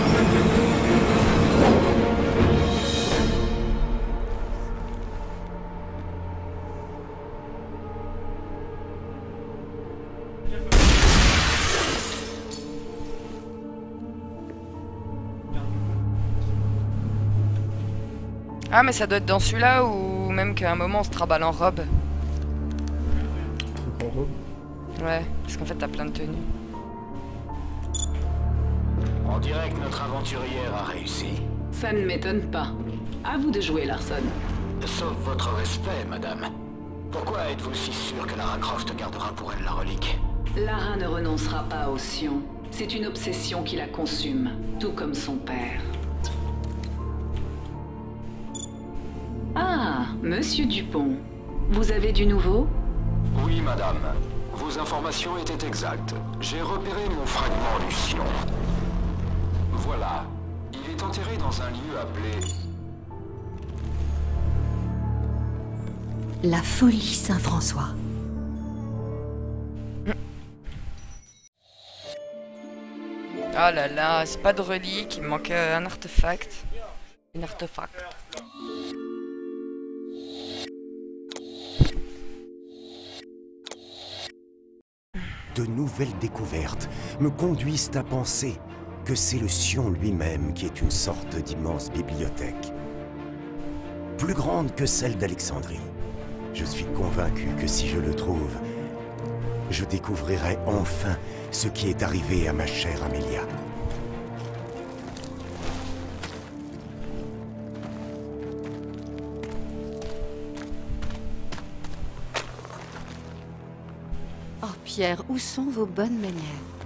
Ah mais ça doit être dans celui-là ou même qu'à un moment on se traballe en robe. En robe. Ouais, parce qu'en fait t'as plein de tenues. On dirait que notre aventurière a réussi. Ça ne m'étonne pas. À vous de jouer, Larson. Sauf votre respect, madame. Pourquoi êtes-vous si sûr que Lara Croft gardera pour elle la relique? Lara ne renoncera pas aux Sion. C'est une obsession qui la consume, tout comme son père. Ah, Monsieur Dupont. Vous avez du nouveau? Oui, madame. Vos informations étaient exactes. J'ai repéré mon fragment du Sion. Voilà. Il est enterré dans un lieu appelé... La folie Saint-François. Oh là là, c'est pas de relique, il me manque euh, un artefact. Un artefact. De nouvelles découvertes me conduisent à penser que c'est le Sion lui-même qui est une sorte d'immense bibliothèque. Plus grande que celle d'Alexandrie. Je suis convaincu que si je le trouve, je découvrirai enfin ce qui est arrivé à ma chère Amélia. Oh Pierre, où sont vos bonnes manières?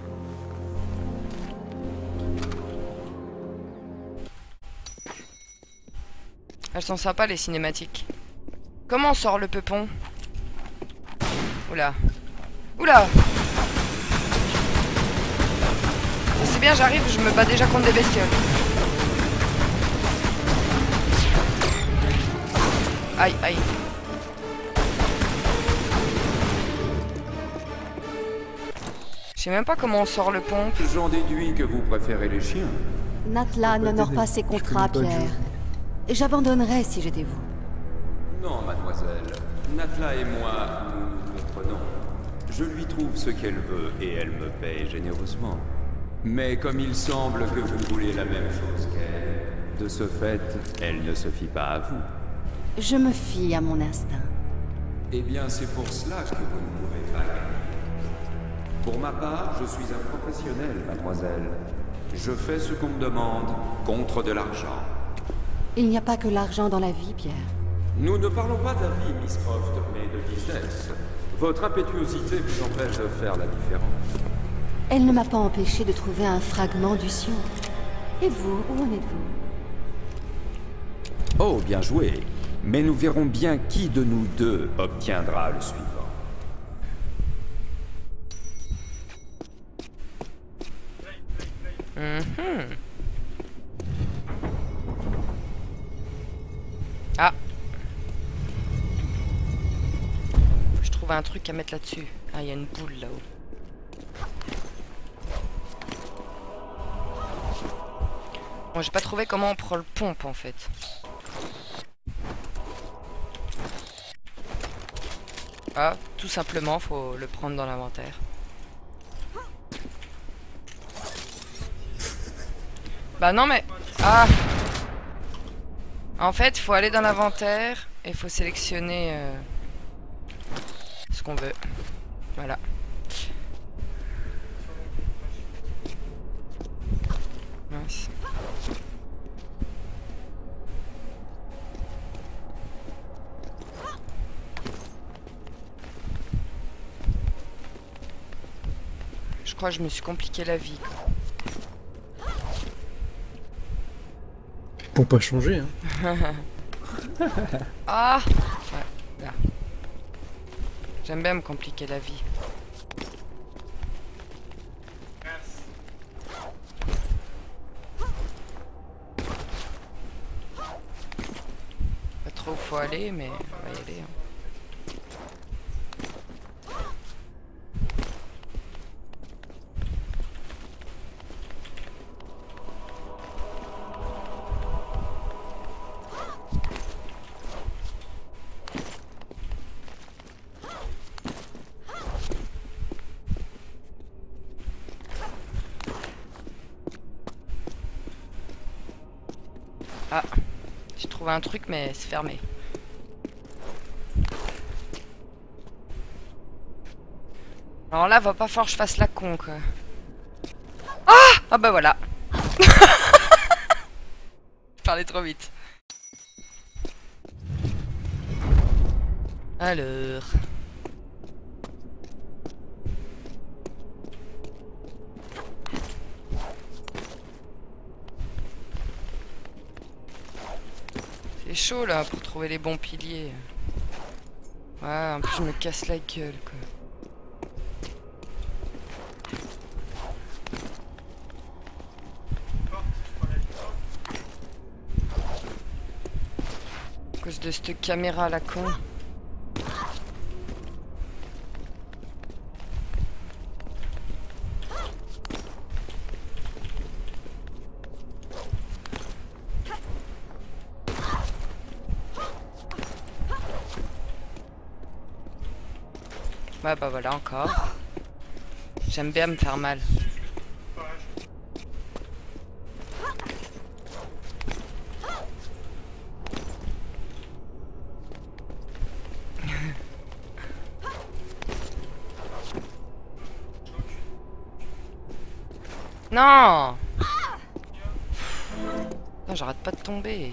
Elles sont sympas les cinématiques. Comment on sort le peupon? Oula. Oula! C'est bien, j'arrive, je me bats déjà contre des bestioles. Aïe, aïe. Je sais même pas comment on sort le pont. J'en déduis que vous préférez les chiens. Natla n'honore pas ses contrats, Pierre. J'abandonnerais si j'étais vous. Non, mademoiselle. Natla et moi, nous nous comprenons. Je lui trouve ce qu'elle veut et elle me paye généreusement. Mais comme il semble que vous voulez la même chose qu'elle, de ce fait, elle ne se fie pas à vous. Je me fie à mon instinct. Eh bien, c'est pour cela que vous ne pouvez pas gagner. Pour ma part, je suis un professionnel, mademoiselle. Je fais ce qu'on me demande, contre de l'argent. Il n'y a pas que l'argent dans la vie, Pierre. Nous ne parlons pas de la vie, Miss Croft, mais de business. Votre impétuosité vous empêche de faire la différence. Elle ne m'a pas empêché de trouver un fragment du Sion. Et vous, où en êtes-vous? Oh, bien joué. Mais nous verrons bien qui de nous deux obtiendra le suivant. Mm-hmm. Ah. Faut que je trouve un truc à mettre là-dessus. Ah, il y a une boule là-haut. Bon, j'ai pas trouvé comment on prend le pompe en fait. Ah, tout simplement, faut le prendre dans l'inventaire. Bah non mais... Ah! En fait, il faut aller dans l'inventaire et il faut sélectionner euh, ce qu'on veut. Voilà. Nice. Je crois que je me suis compliqué la vie. Pour pas changer, hein. Ah ouais, là. J'aime bien me compliquer la vie. Pas trop où faut aller, mais on va y aller. Hein. Ah, j'ai trouvé un truc mais c'est fermé. Alors là, va pas falloir que je fasse la con quoi. Ah Ah bah voilà. Je parlais trop vite. Alors. C'est chaud là pour trouver les bons piliers. Ouais, en plus je me casse la gueule quoi. À cause de cette caméra à la con. Ouais bah voilà encore. J'aime bien me faire mal. Non. Non, j'arrête pas de tomber.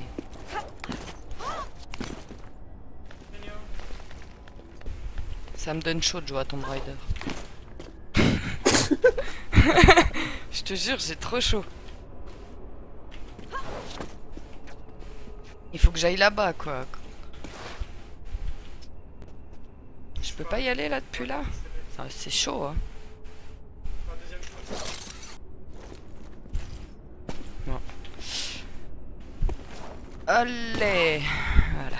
Ça me donne chaud de jouer à Tomb Raider. Je te jure, j'ai trop chaud. Il faut que j'aille là-bas, quoi. Je peux pas y aller là depuis là. C'est chaud, hein. Non. Allez, voilà.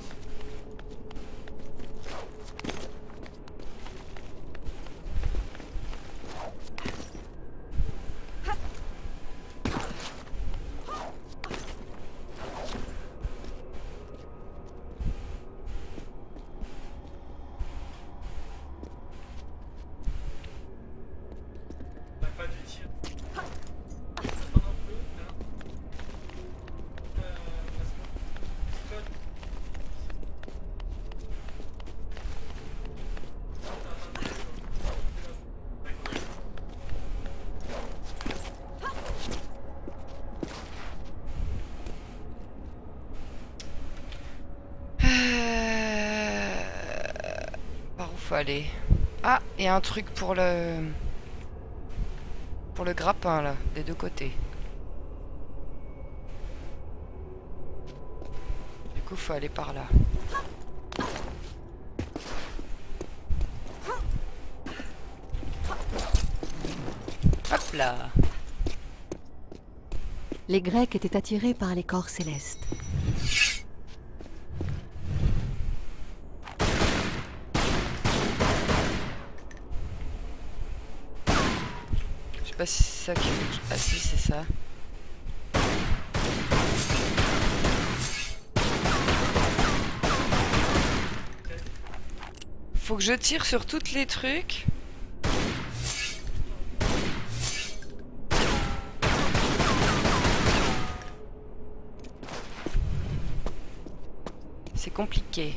Faut aller. Ah, il y a un truc pour le pour le grappin là, des deux côtés. Du coup, faut aller par là. Hop là. Les Grecs étaient attirés par les corps célestes. Je sais pas si c'est ça qui... Ah si, c'est ça. Faut que je tire sur toutes les trucs. C'est compliqué.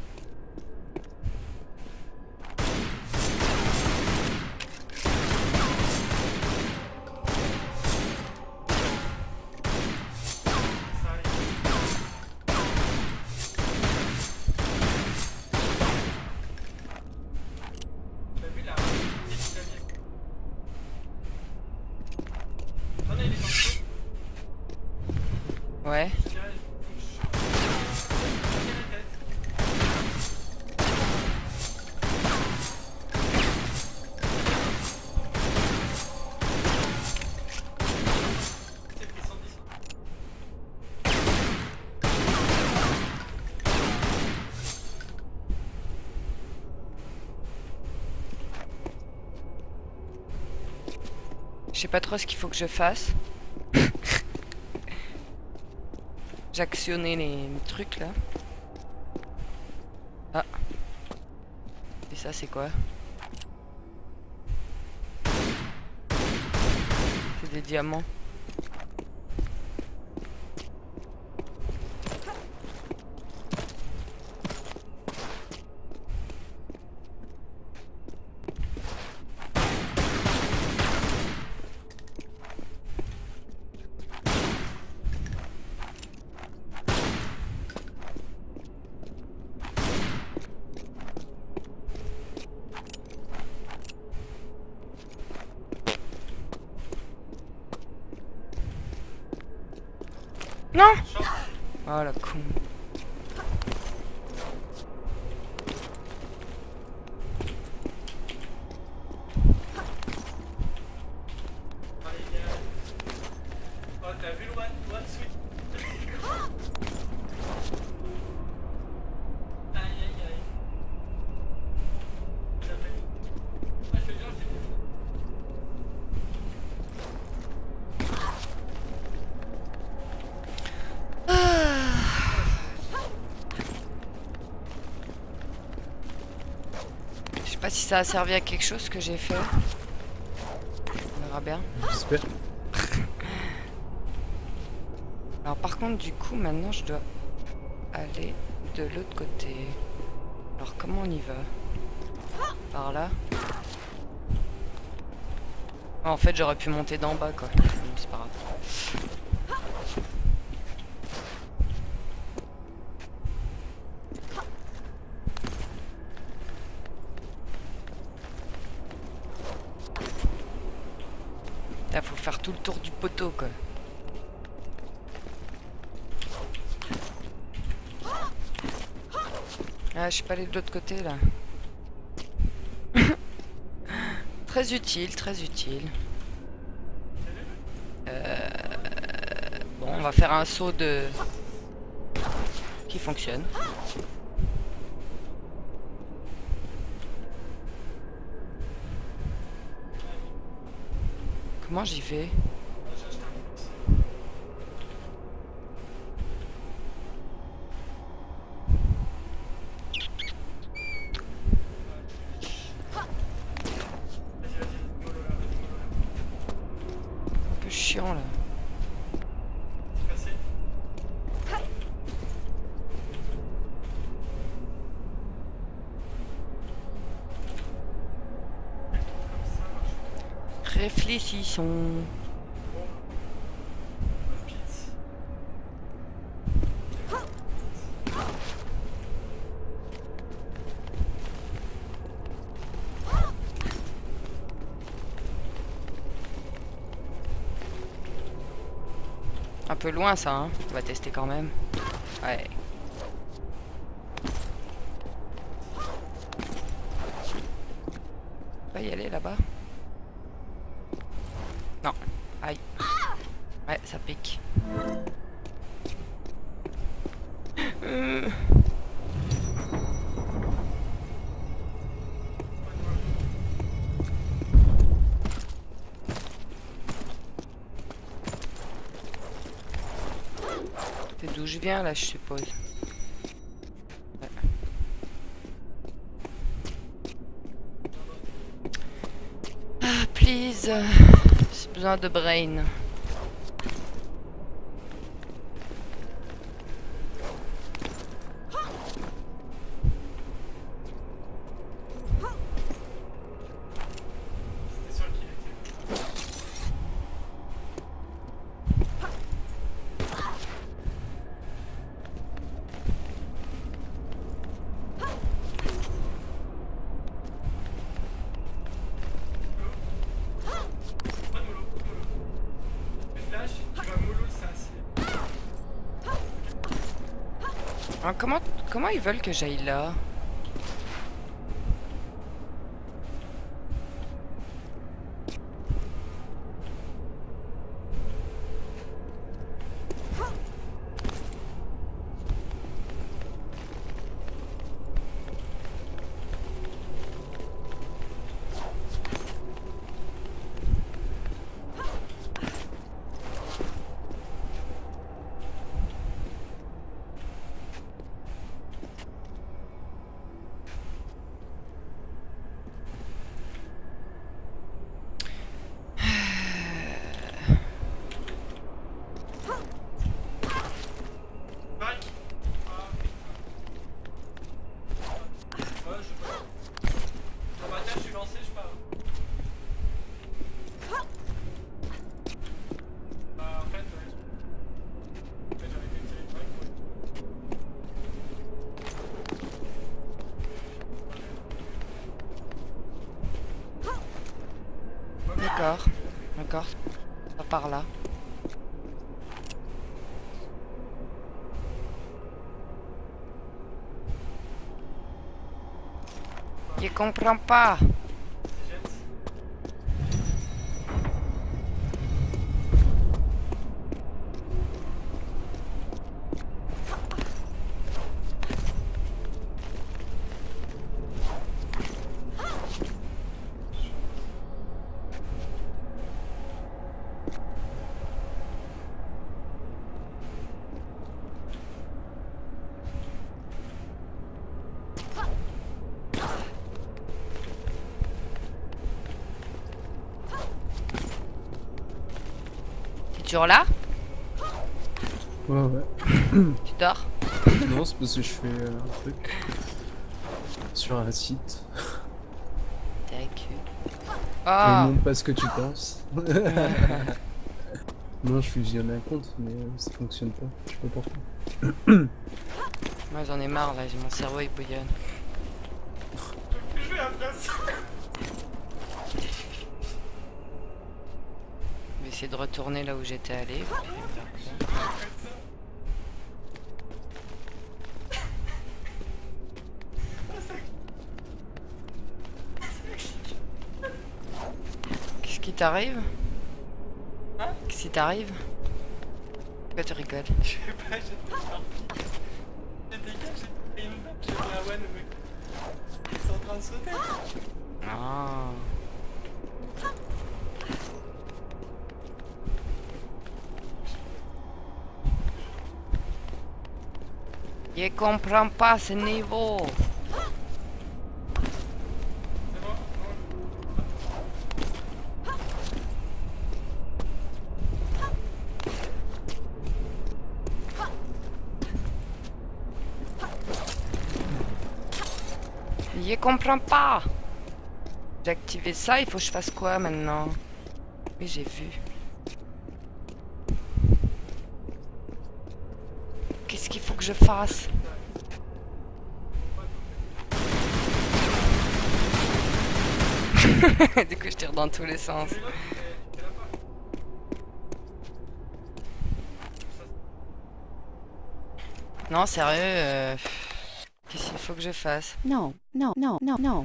Ouais. Je sais pas trop ce qu'il faut que je fasse. J'ai actionné les trucs là. Ah. Et ça c'est quoi? C'est des diamants. Non! Oh la con. pas si ça a servi à quelque chose ce que j'ai fait. On verra bien. J'espère. Alors par contre du coup maintenant je dois aller de l'autre côté. Alors comment on y va? Par là? Ah, en fait j'aurais pu monter d'en bas quoi. C'est pas grave. Là faut faire tout le tour du poteau quoi. Ah, je suis pas allé de l'autre côté là. Très utile, très utile. Euh... Bon, on va faire un saut de... qui fonctionne. Comment j'y vais? Chiant là. Réfléchissons. Un peu loin ça, hein. On va tester quand même. Ouais. On va y aller là-bas. Non. Aïe. Ouais, ça pique. Euh... C'est d'où je viens là, je suppose. Ouais. Ah, please. J'ai besoin de brain. Ah, comment, comment ils veulent que j'aille là? D'accord, d'accord, pas par là. Je comprends pas. toujours là? Ouais, ouais. Tu dors? Non, c'est parce que je fais euh, un truc sur un site. Ah. Ne montre pas ce que tu penses. Non, je fusionne un compte, mais euh, ça fonctionne pas. Je sais pas pourquoi. Moi j'en ai marre là, j'ai mon cerveau il bouillonne. Je vais après ça. Je vais essayer de retourner là où j'étais allé. Qu'est-ce qui t'arrive? Hein? Qu'est-ce qui t'arrive? Pourquoi tu rigoles? Je sais pas, j'étais parti. J'étais calme, j'ai pris une balle, j'ai dit ah ouais, le mec. Il est en train de sauter. Ah. Je comprends pas ce niveau. Je comprends pas. J'ai activé ça, il faut que je fasse quoi maintenant? Oui, j'ai vu. Qu'est-ce qu'il faut que je fasse? Du coup, je tire dans tous les sens. Non, sérieux, euh... qu'est-ce qu'il faut que je fasse? Non, non, non, non, non.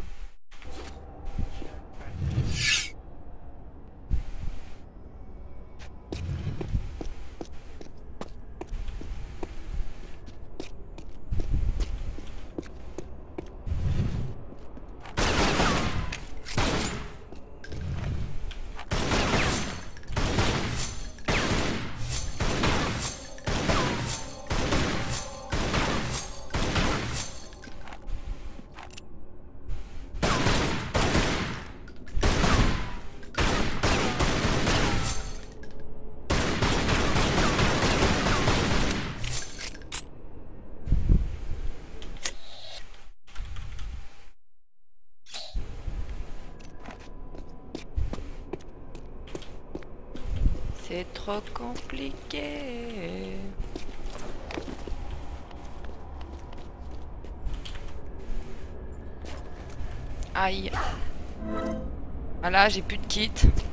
C'est trop compliqué. Aïe. Ah là, j'ai plus de kit.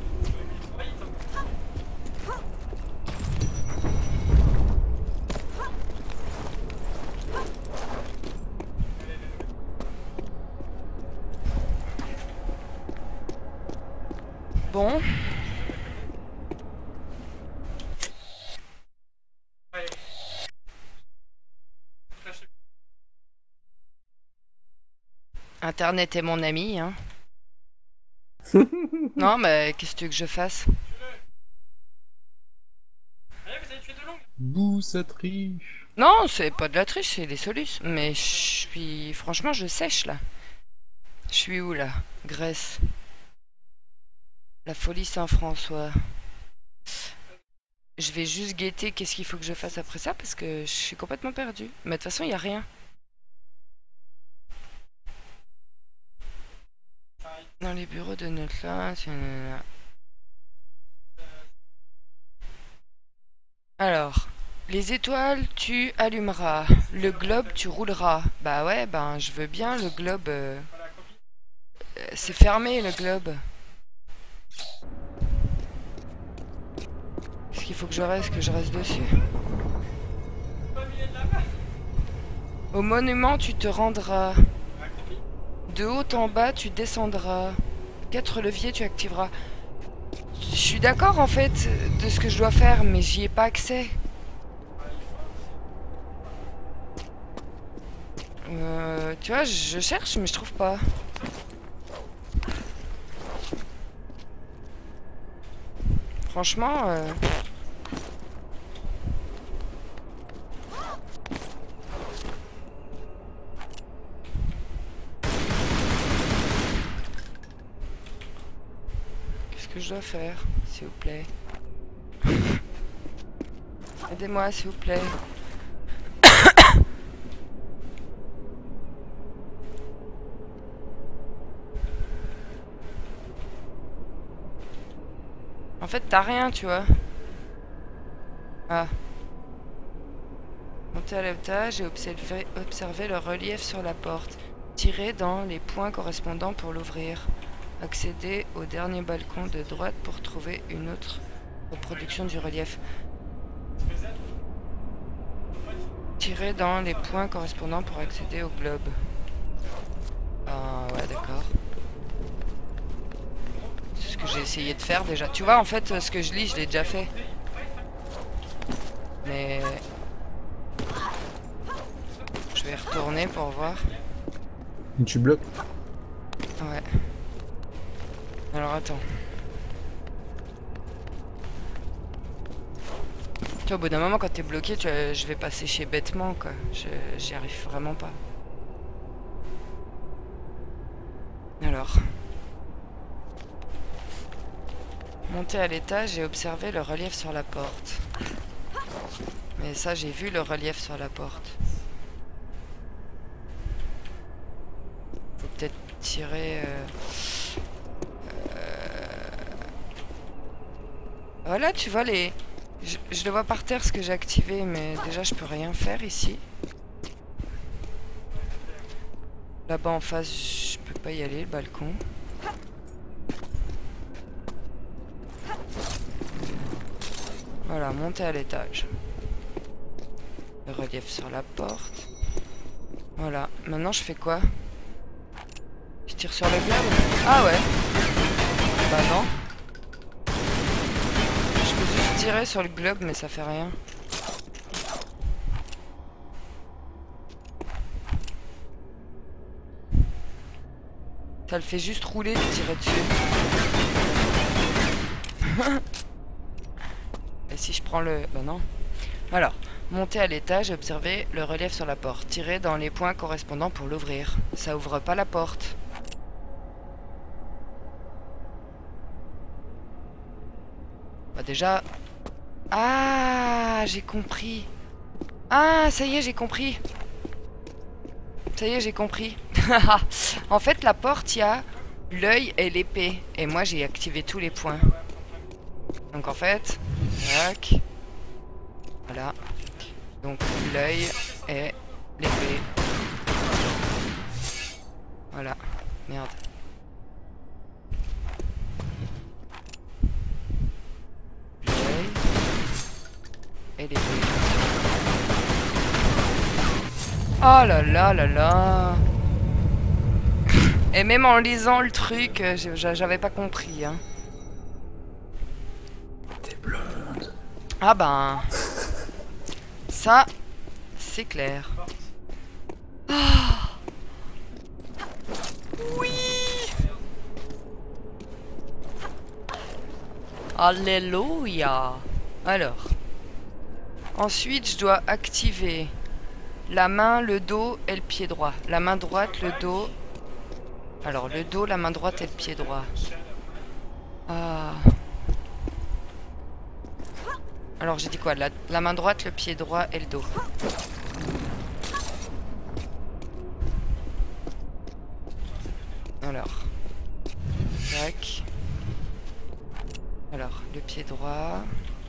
Bon. Internet est mon ami, hein. Non, mais qu'est-ce que tu veux que je fasse? Bouh, ça triche. Non, c'est pas de la triche, c'est les solutions. Mais je suis... Franchement, je sèche, là. Je suis où, là? Grèce. La folie Saint-François. Je vais juste guetter qu'est-ce qu'il faut que je fasse après ça, parce que je suis complètement perdue. Mais de toute façon, il n'y a rien. Dans les bureaux de notre là, alors, les étoiles, tu allumeras. Le globe, tu rouleras. Bah ouais, ben je veux bien le globe. Euh... C'est fermé le globe. Est-ce qu'il faut que je reste, que je reste dessus? Au monument, tu te rendras. De haut en bas, tu descendras. Quatre leviers, tu activeras. Je suis d'accord en fait de ce que je dois faire, mais j'y ai pas accès. Euh, tu vois, je cherche, mais je trouve pas. Franchement... Euh... Qu'est-ce que je dois faire, s'il vous plaît? Aidez-moi, s'il vous plaît. En fait, t'as rien, tu vois. Ah. Montez à l'étage et observez, observez le relief sur la porte. Tirez dans les points correspondants pour l'ouvrir. Accédez au dernier balcon de droite pour trouver une autre reproduction du relief. Tirez dans les points correspondants pour accéder au globe. Ah ouais, d'accord. C'est ce que j'ai essayé de faire déjà. Tu vois, en fait, ce que je lis, je l'ai déjà fait. Mais... je vais retourner pour voir. Et tu bloques. Ouais. Alors attends. Tu vois, au bout d'un moment, quand t'es bloqué, tu vois, je vais pas sécher bêtement, quoi. J'y arrive vraiment pas. Alors. Montez à l'étage et observez le relief sur la porte. Mais ça, j'ai vu le relief sur la porte. Faut peut-être tirer... Euh... Euh... Voilà, tu vois les... Je, je le vois par terre ce que j'ai activé, mais déjà je peux rien faire ici. Là-bas en face, je peux pas y aller, le balcon. Voilà, monter à l'étage. Le relief sur la porte. Voilà, maintenant je fais quoi? Je tire sur le globe? Ah ouais. Bah non. Je peux juste tirer sur le globe, mais ça fait rien. Ça le fait juste rouler de tirer dessus. Et si je prends le... Bah non. Alors, montez à l'étage et observez le relief sur la porte. Tirez dans les points correspondants pour l'ouvrir. Ça ouvre pas la porte. Bah déjà... Ah, j'ai compris. Ah, ça y est, j'ai compris. Ça y est, j'ai compris. En fait, la porte, il y a l'œil et l'épée. Et moi, j'ai activé tous les points. Donc en fait... Tac. Voilà. Donc l'œil et l'épée. Voilà. Merde. L'œil et l'épée. Oh là là là là. Et même en lisant le truc, j'avais pas compris. Hein. T'es blonde. Ah ben... Ça, c'est clair. Ah. Oui. Alléluia. Alors. Ensuite, je dois activer la main, le dos et le pied droit. La main droite, le dos... Alors, le dos, la main droite et le pied droit. Ah... Alors j'ai dit quoi? La, la main droite, le pied droit et le dos. Alors. Tac. Alors, le pied droit.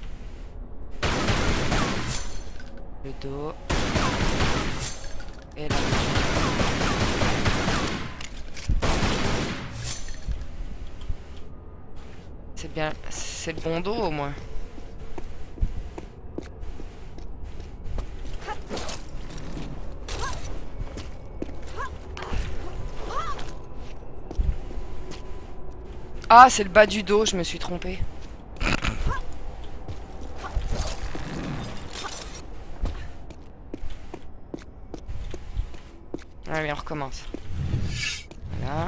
Le dos. Et la main. C'est bien. C'est le bon dos au moins. Ah, c'est le bas du dos, je me suis trompée. Allez, on recommence. Voilà.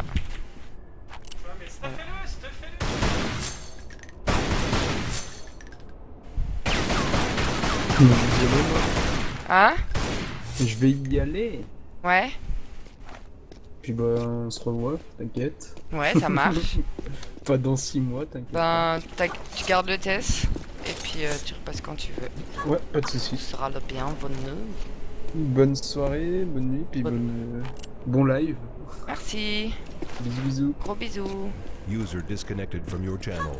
Hein? Je vais y aller. Ouais. Puis bah on se revoit, t'inquiète. Ouais, ça marche. Pas dans six mois, t'inquiète. Ben, tu gardes le test. Et puis euh, tu repasses quand tu veux. Ouais, pas de soucis. Ce sera le bienvenu. Bonne soirée, bonne nuit, puis bonne... bonne, euh, bon live. Merci. Bisous, bisous. Gros bisous. User disconnected from your channel.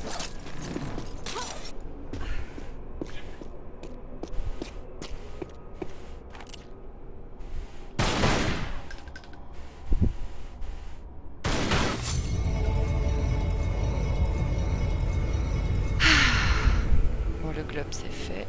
Bon, le globe c'est fait.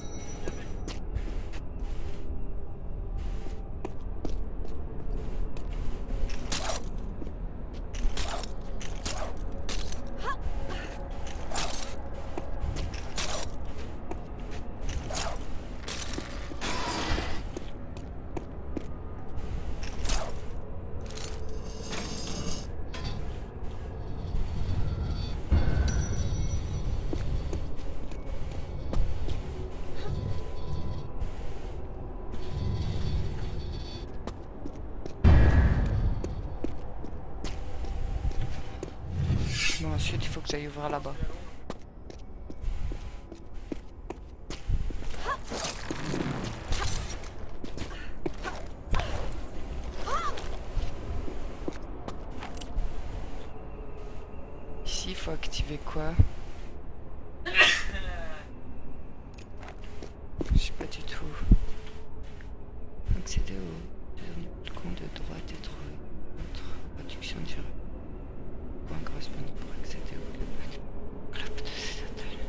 Bon, ensuite il faut que j'aille ouvrir là-bas. Ici il faut activer quoi? Je sais pas du tout. Accéder au compte de droite et trouver notre production durée. Point correspondant pour accéder au club de Seattle.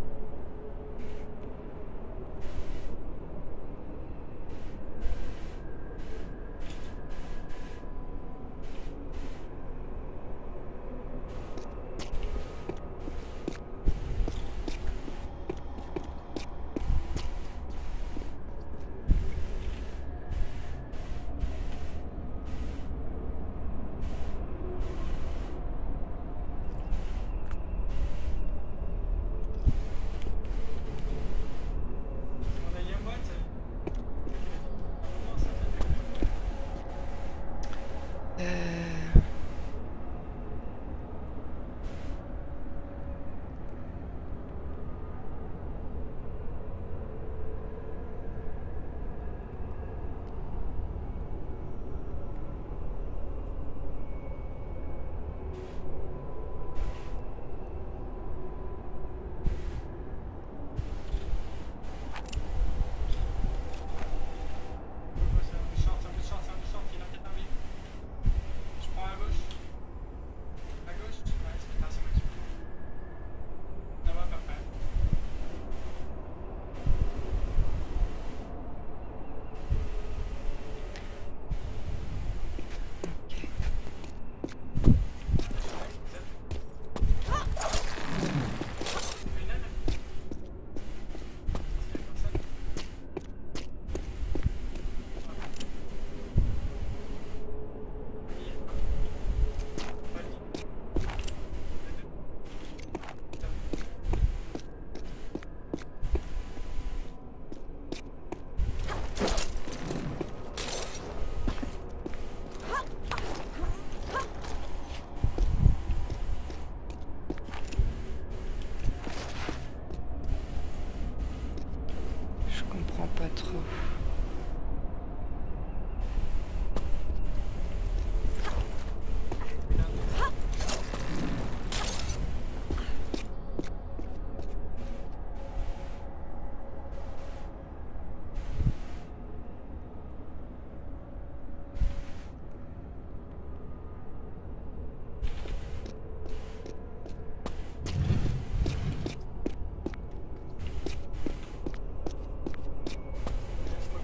Pas trop. Faut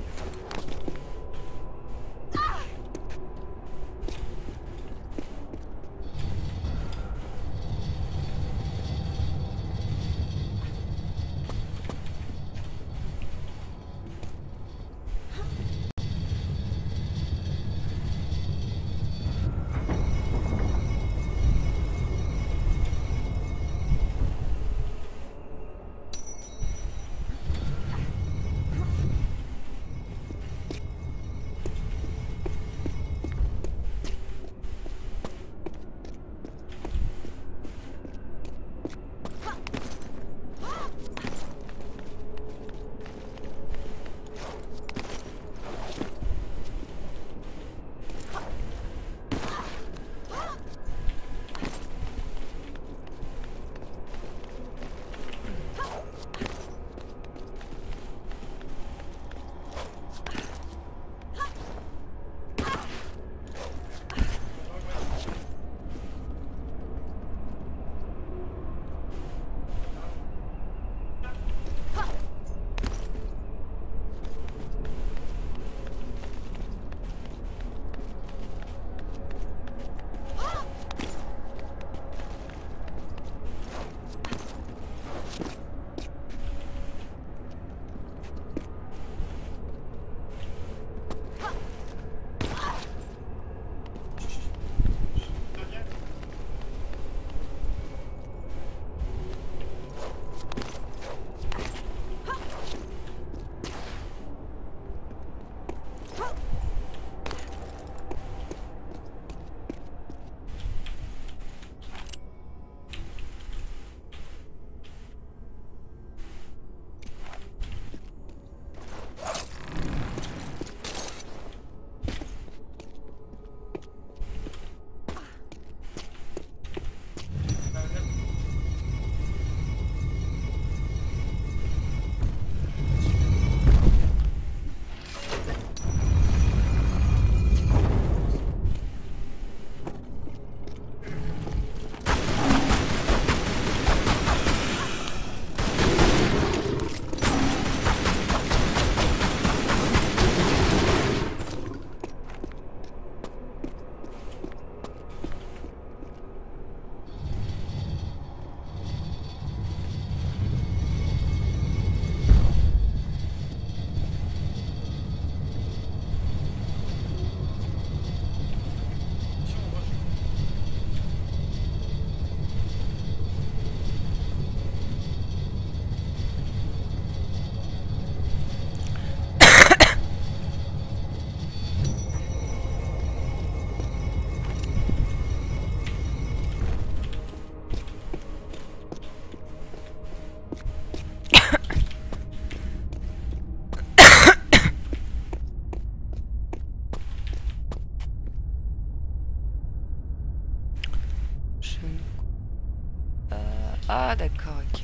Ah d'accord, ok.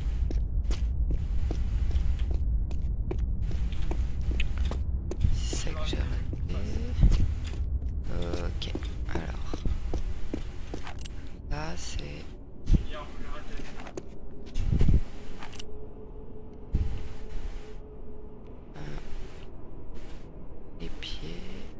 C'est ça que j'ai raté. Ok, alors. Là c'est... Les pieds...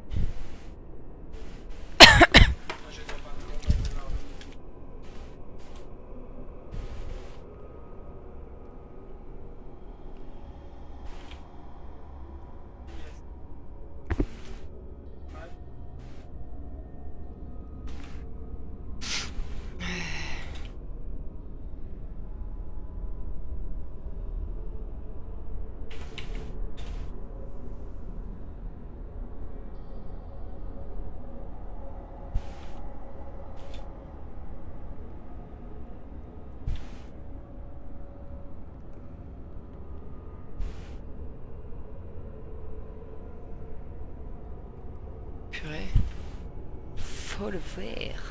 Purée. Faut le faire.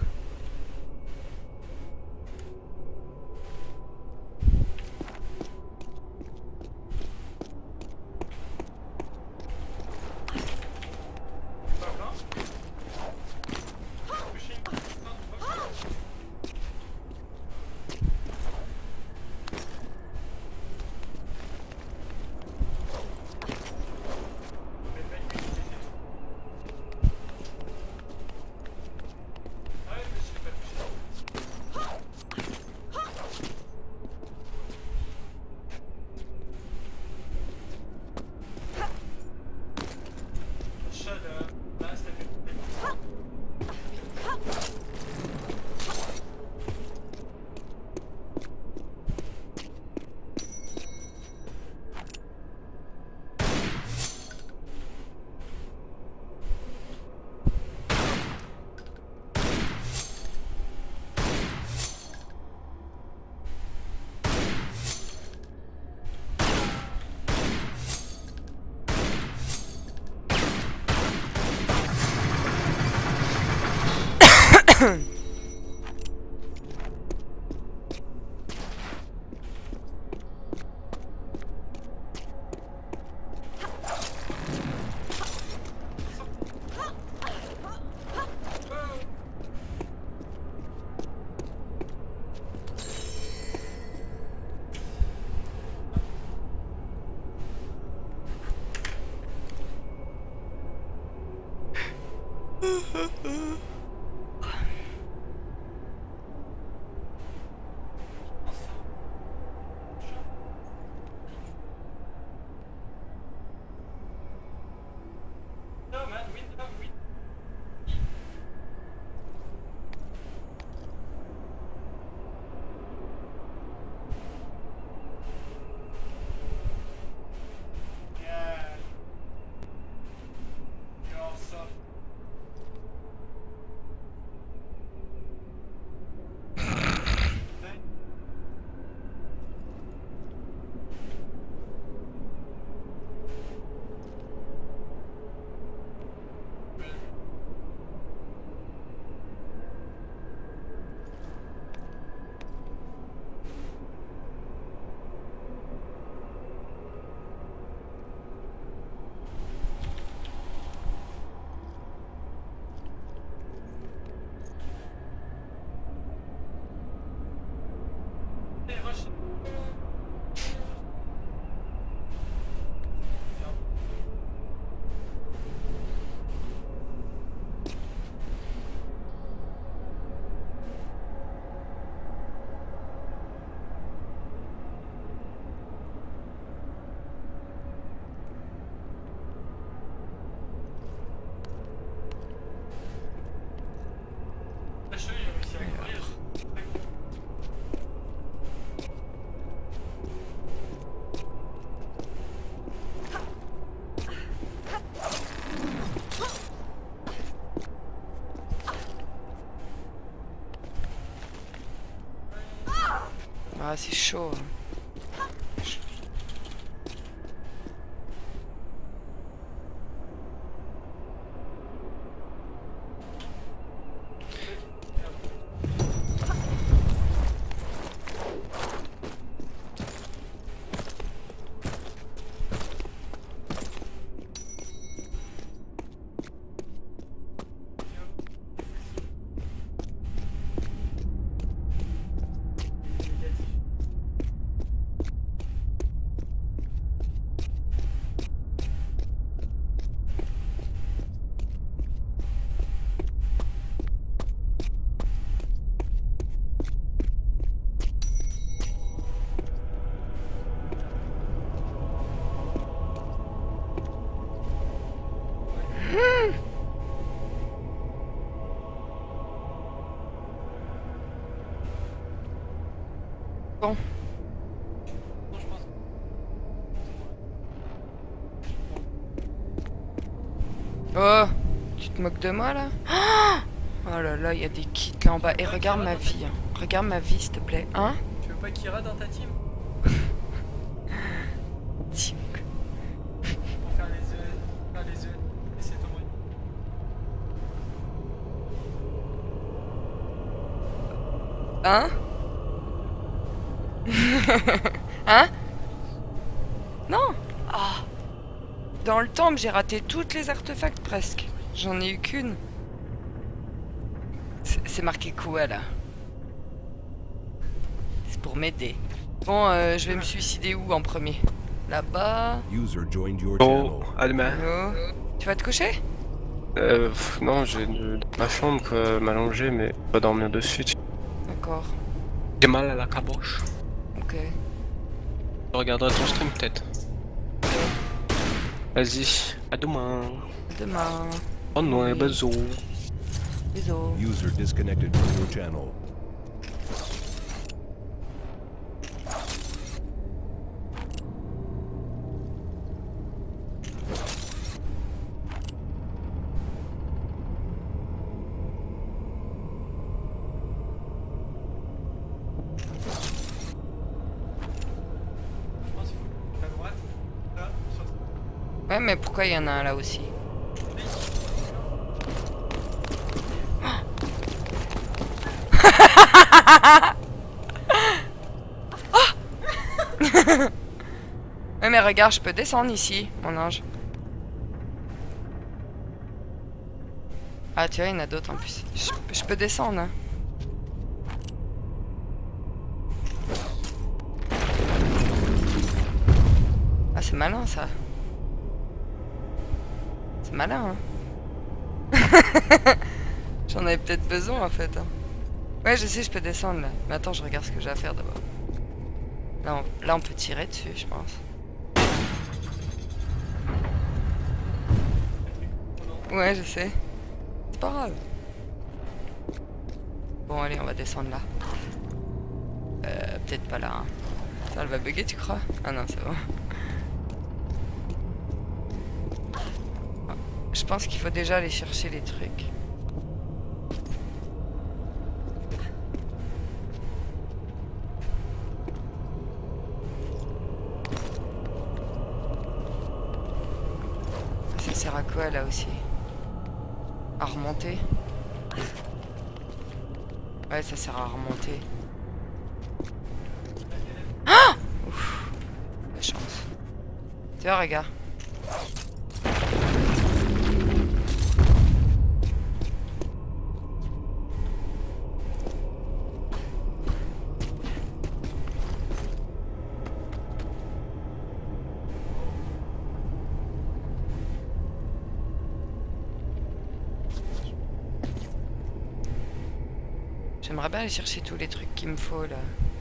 Ah, c'est chaud. Mmh. Bon. Oh, tu te moques de moi là? Oh là là, il y a des kits là en bas. Et regarde ma vie. Hein. Regarde ma vie, s'il te plaît. Hein? Tu veux pas Kira dans ta team? Team. Pour faire les E S. Faire les E S. Et c'est ton moyen. Hein? Hein? Non? Ah! Dans le temple, j'ai raté toutes les artefacts presque. J'en ai eu qu'une. C'est marqué quoi là? C'est pour m'aider. Bon, euh, je vais me suicider où en premier? Là-bas. User joined your Oh, channel. Alma. Oh. Tu vas te coucher? Euh, pff, non, j'ai de- dans ma chambre quoi, m'allonger, mais pas dormir dessus. tu- D'accord. J'ai mal à la caboche. Ok. Je regarderai ton stream peut-être. Vas-y, à demain. À demain. Oh non, Oui. bisous. Bisous. User disconnected from your channel. Je pense qu'il faut à droite. Là, sur Ouais, mais pourquoi il y en a un là aussi? Ouais, mais regarde, je peux descendre ici, mon ange. Ah, tu vois, il y en a d'autres en plus. Je, je peux descendre, hein. Ah, c'est malin, ça. C'est malin, hein. J'en avais peut-être besoin, en fait. Hein. Ouais, je sais, je peux descendre, là. Mais attends, je regarde ce que j'ai à faire, d'abord. Là on, là, on peut tirer dessus, je pense. Ouais, je sais. C'est pas grave. Bon, allez, on va descendre là. Euh, peut-être pas là. Hein. Ça, elle va bugger, tu crois? Ah non, c'est bon. Je pense qu'il faut déjà aller chercher les trucs. Ça sert à quoi là aussi? À remonter? Ouais, ça sert à remonter. Ah! Ouf, la chance. Tu vois, regarde. J'aimerais bien aller chercher tous les trucs qu'il me faut là.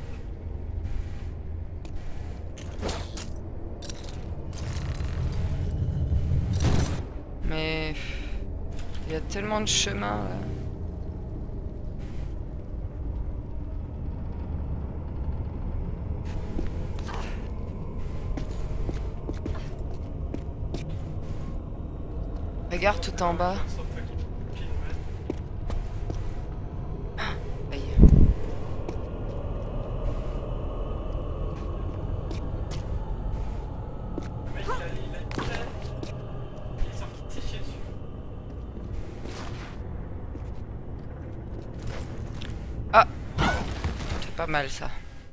Mais il y a tellement de chemins là. Regarde tout en bas. Ah, c'est pas mal ça.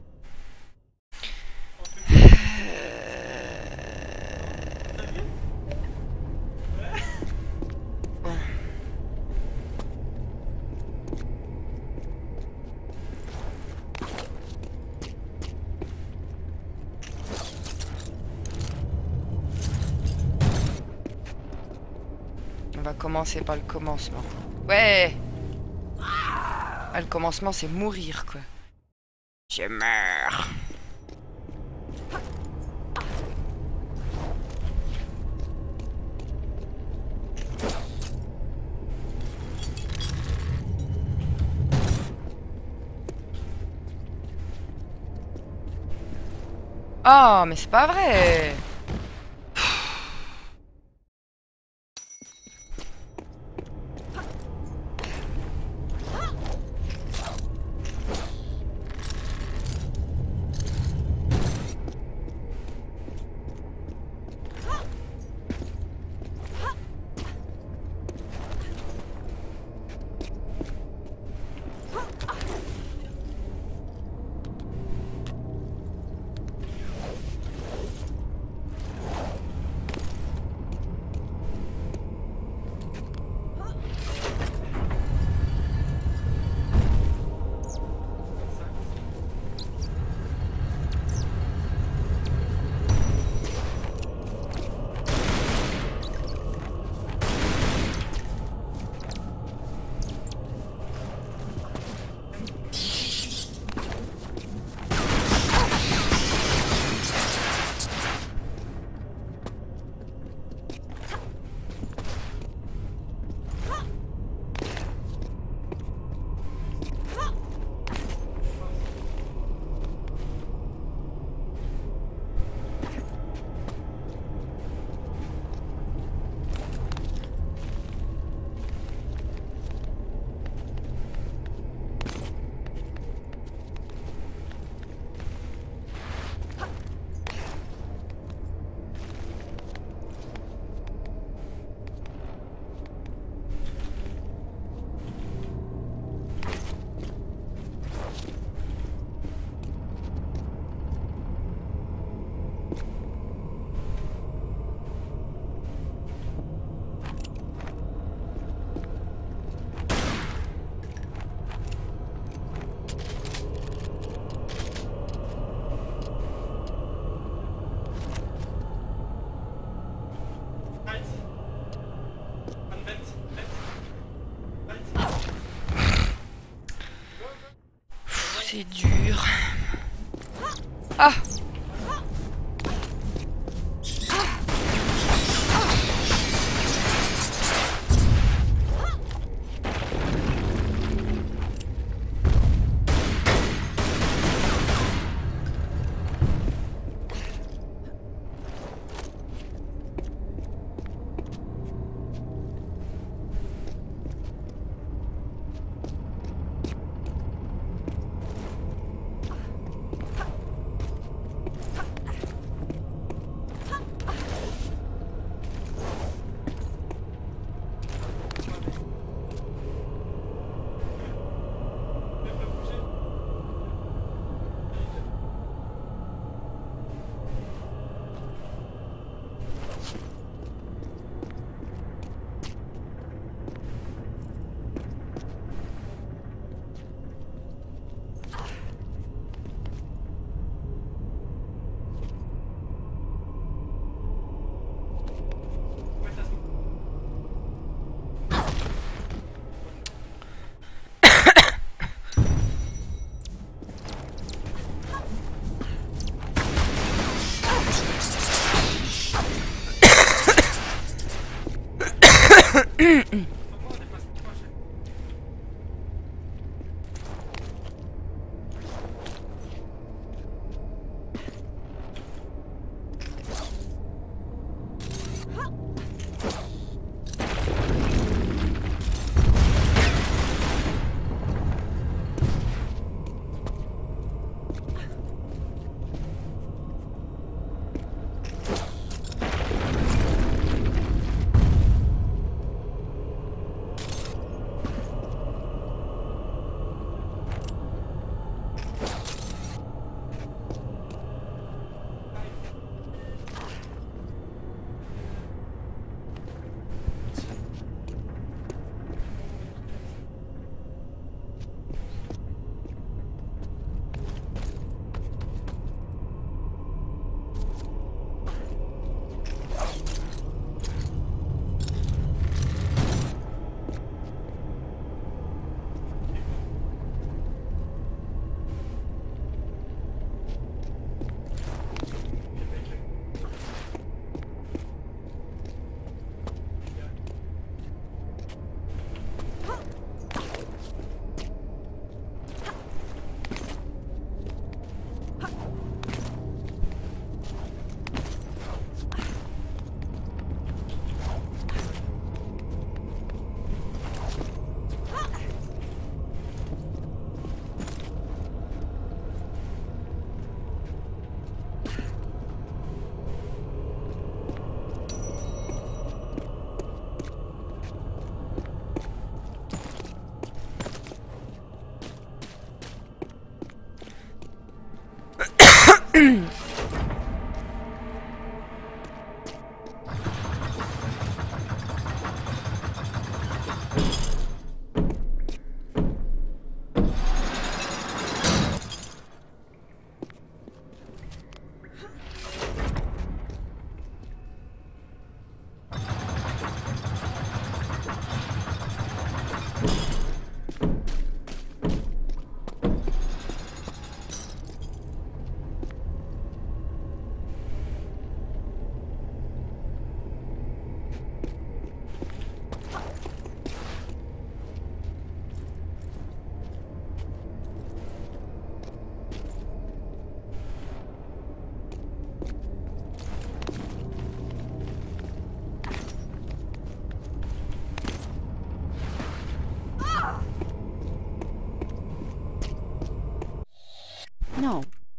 On va commencer par le commencement. Ouais! Ah, le commencement, c'est mourir, quoi. Je meurs. Oh, mais c'est pas vrai. C'est dur. Ah!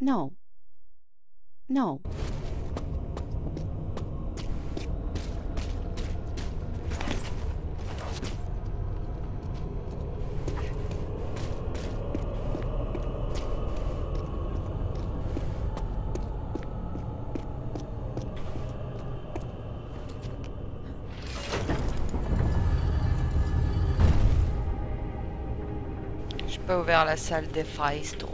Non. Non. J'ai pas ouvert la salle des Faistos.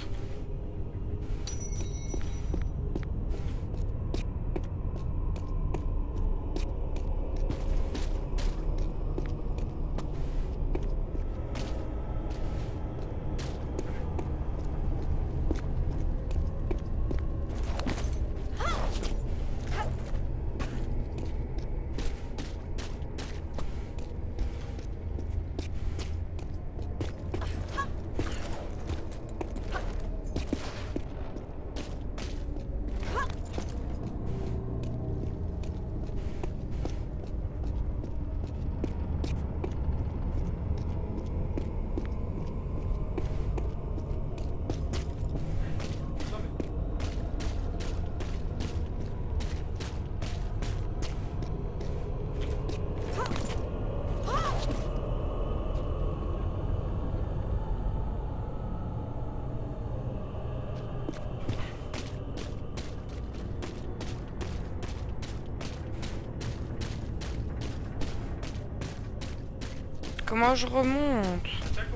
Comment je remonte?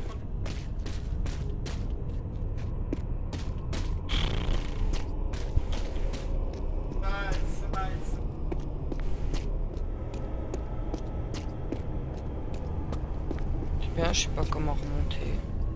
C'est bien, je sais pas comment remonter.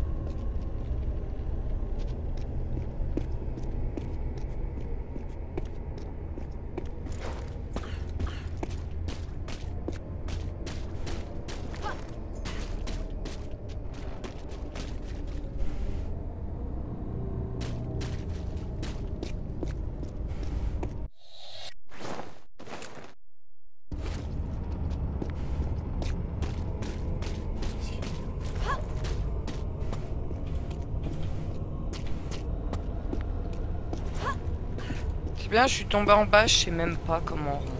Bien, je suis tombée en bas, je sais même pas comment on remonte.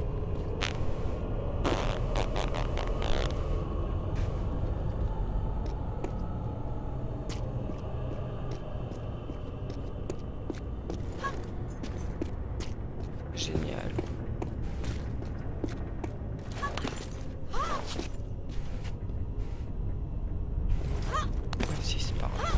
Génial. Si c'est pas grave.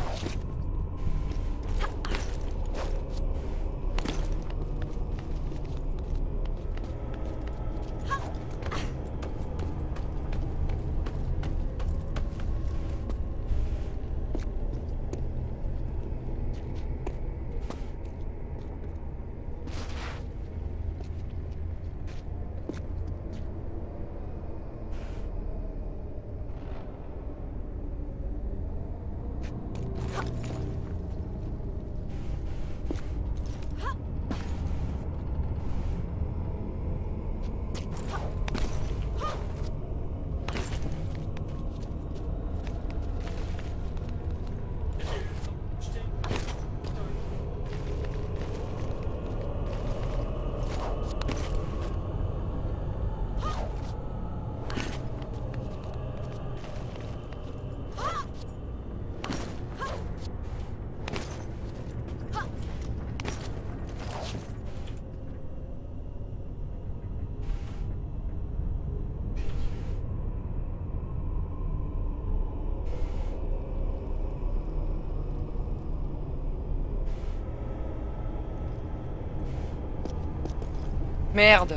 Merde.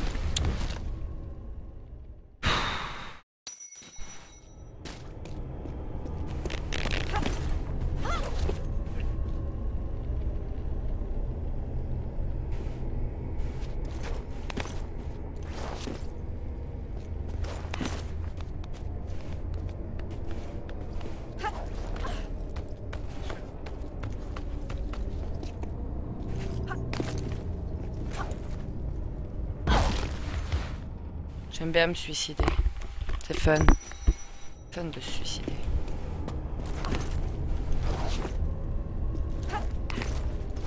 J'aime bien me suicider. C'est fun. Fun de se suicider.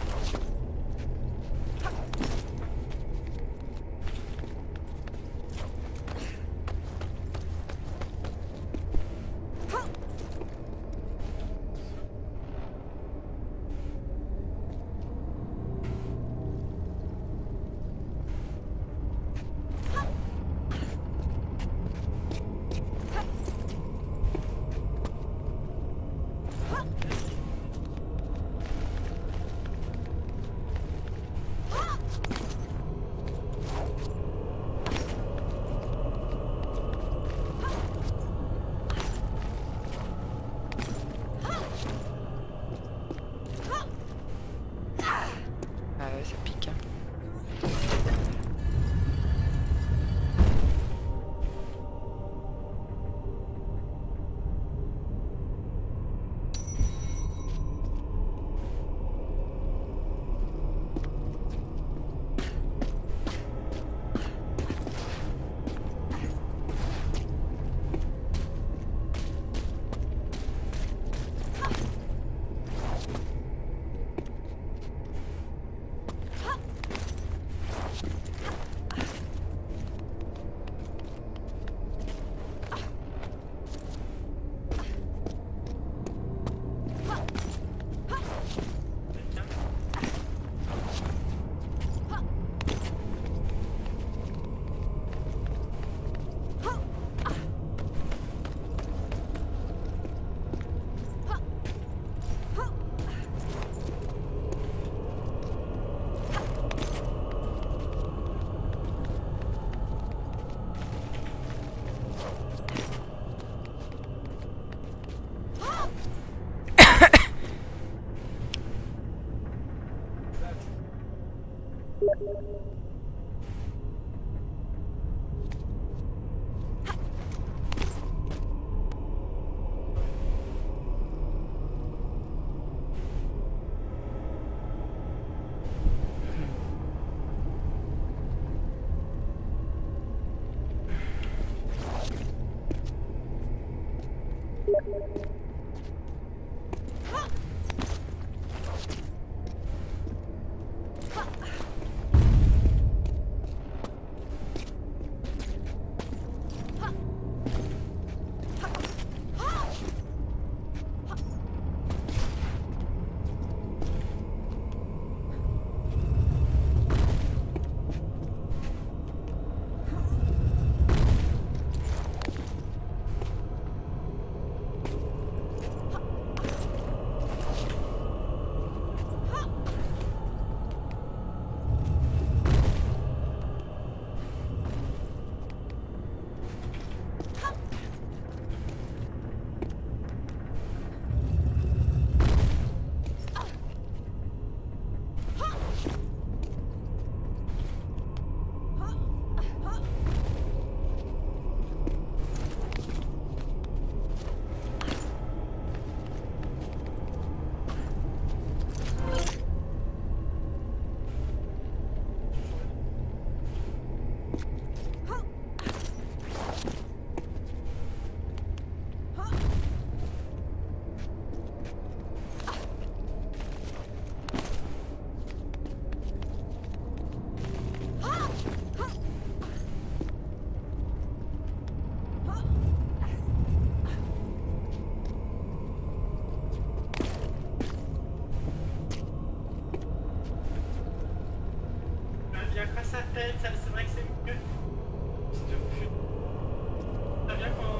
Viens pas sa tête, ça c'est vrai que c'est mieux. Fils de pute. Ça vient quand.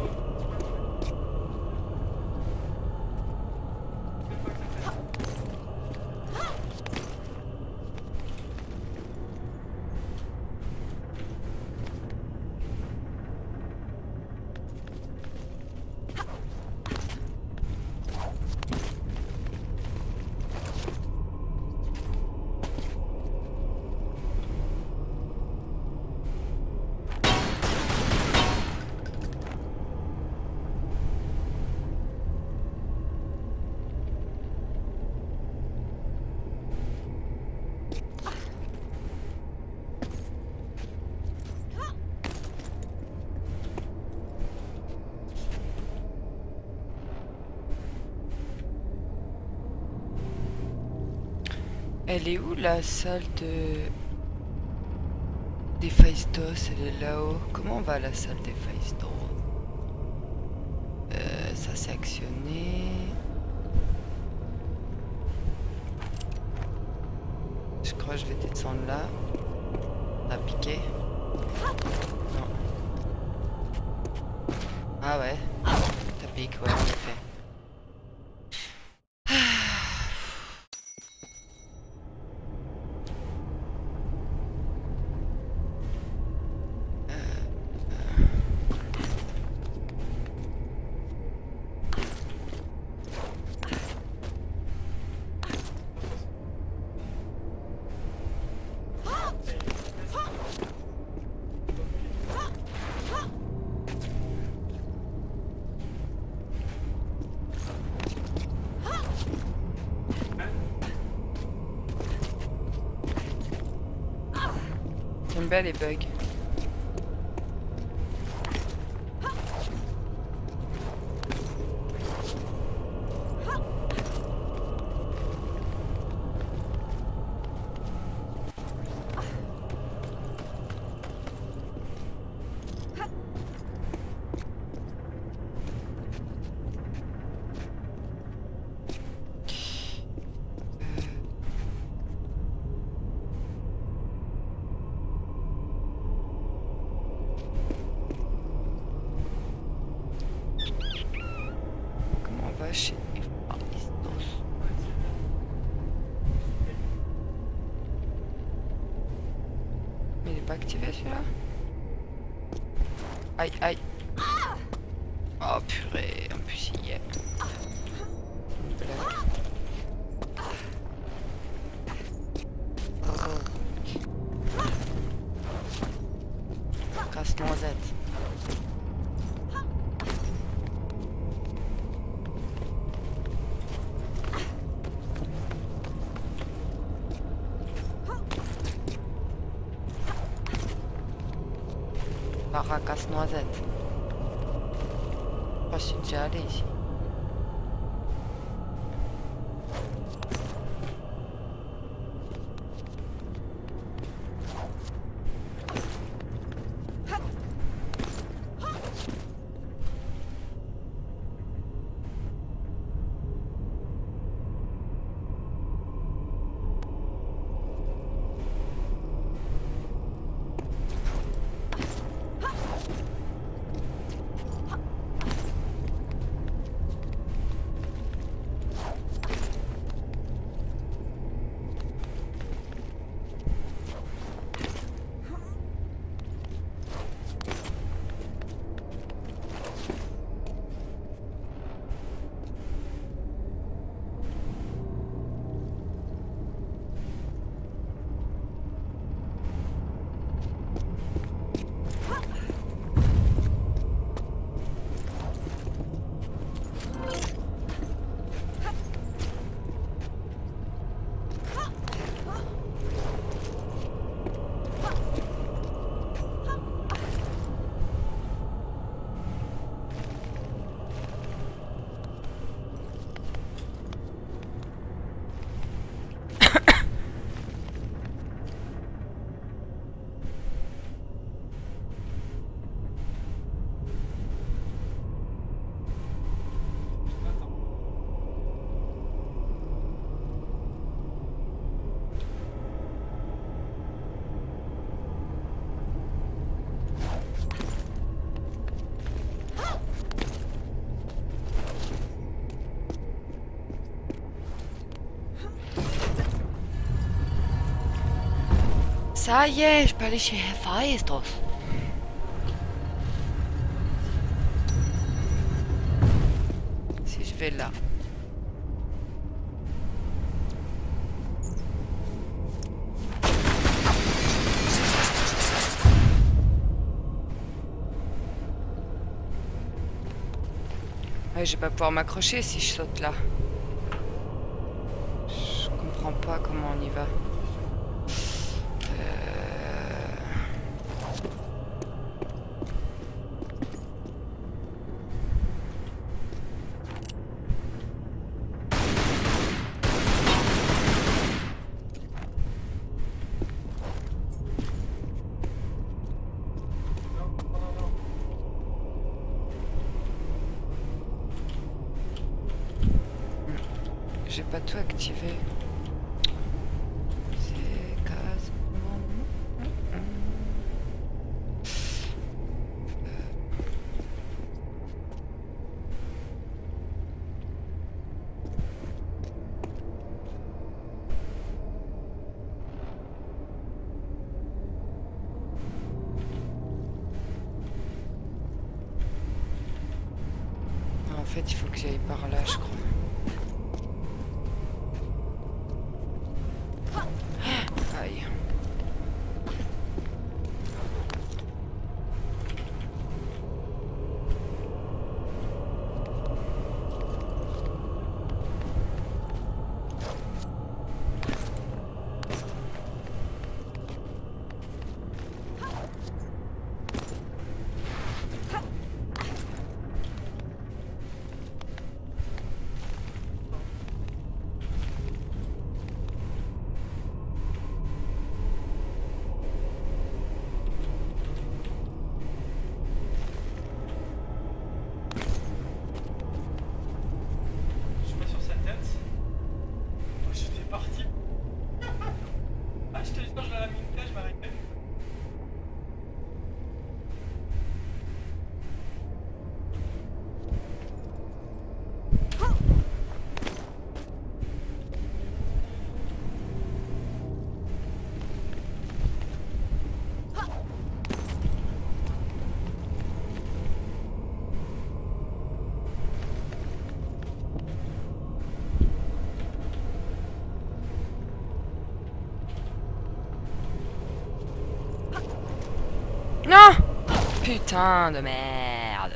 Elle est où la salle de... des Phaistos? Elle est là-haut. Comment on va à la salle des Phaistos? euh, Ça c'est actionné. Je crois que je vais descendre là. Ça a piqué. Non. Ah ouais. Ça pique, ouais, en effet. J'aime bien les bugs. Chez les Phaistos. Mais il est pas activé celui-là. Aïe aïe. Oh purée, en plus il y est. casse-noisette. Bar à casse-noisette. Oh, je suis déjà allé ici. Ça y est, je peux aller chez Hephaestos. Si je vais là. Ouais, je vais pas pouvoir m'accrocher si je saute là. Je comprends pas comment on y va. J'ai pas tout activé. C'est casse. En fait, il faut que j'aille par là, je crois. Aïe. Putain de merde.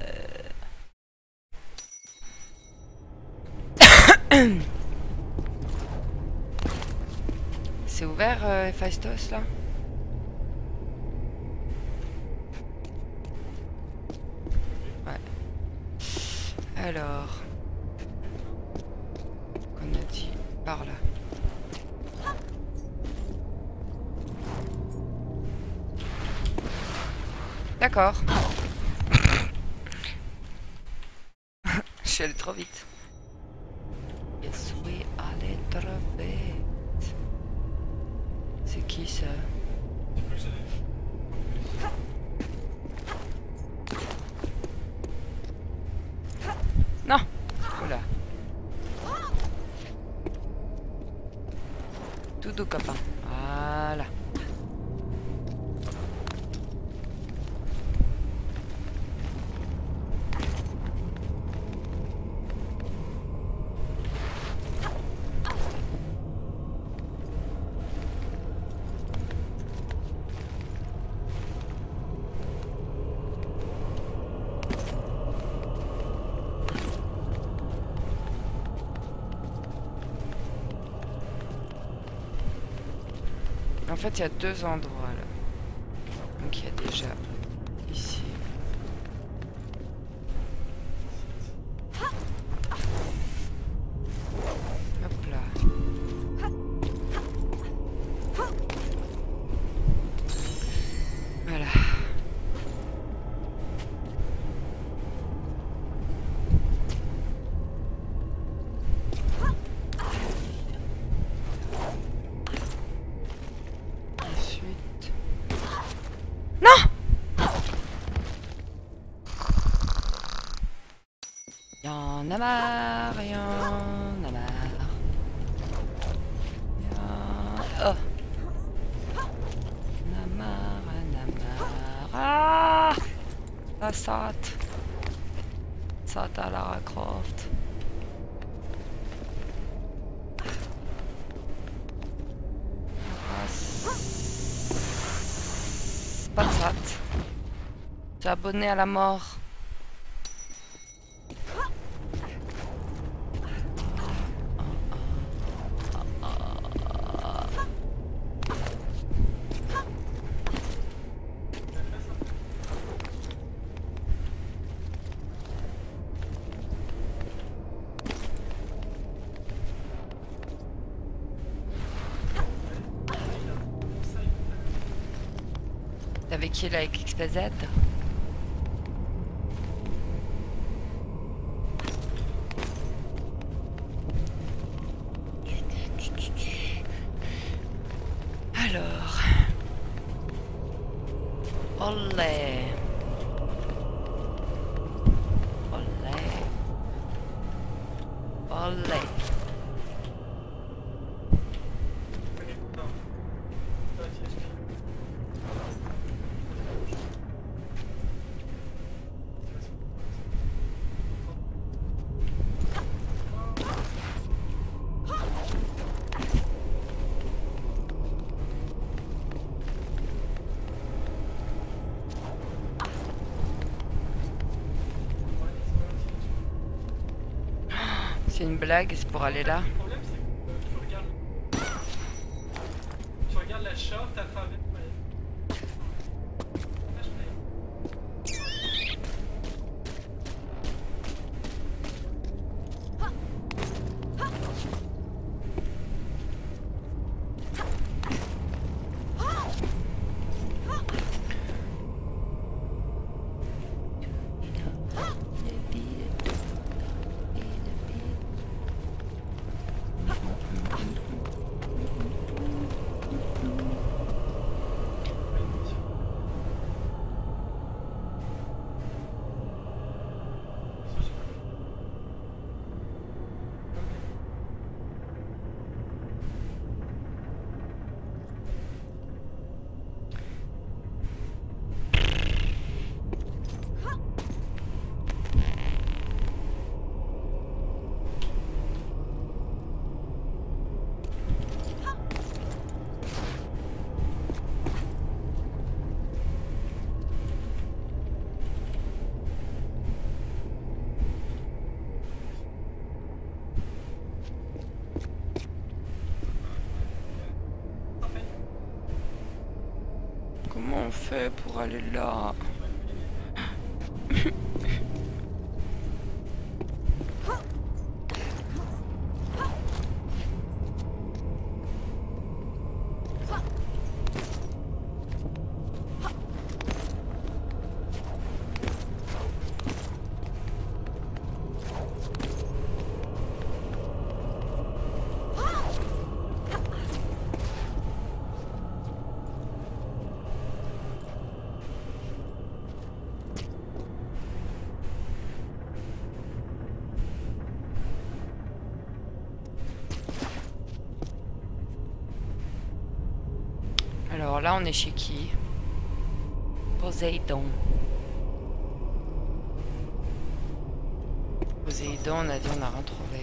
C'est ouvert, euh, Héphaïstos, là? Ouais. Alors... On a dit par là. D'accord. Je suis allé trop vite. Je suis allé trop vite. C'est qui ça? Non. Oula. Tout doux copain. Voilà. En fait, il y a deux endroits là. Donc il y a déjà ici. Hop là. Voilà. Y'en a marre, y'en a marre. Y'en... Oh. Y'en a marre, y'en a marre. Ah, ça saute. Saute à Lara Croft. Pas de saute. Tu es abonné à la mort. Avec qui là, avec X P Z? Alors... Olé. Olé. Olé. C'est une blague, c'est pour aller là. Le problème, c'est que tu regardes, tu regardes la short à travers. fais pour aller là? Alors là, on est chez qui? Poséidon. Poséidon, on a dit on a rien trouvé.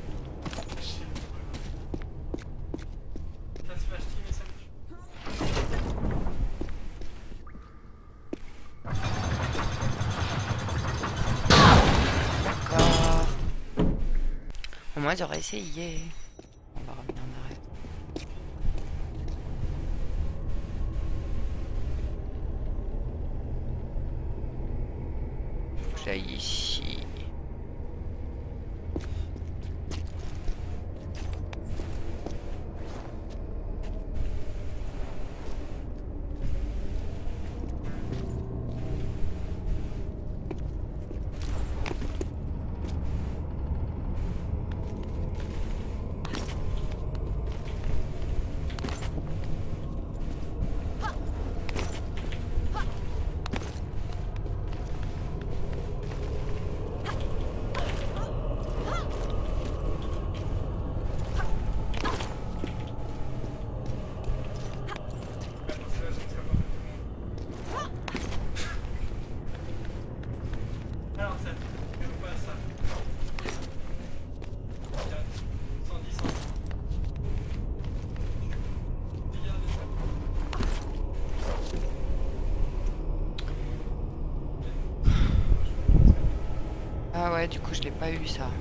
D'accord. Au moins j'aurais essayé. On va revenir en arrière. J'aille ici. Ah ouais, du coup je l'ai pas eu ça.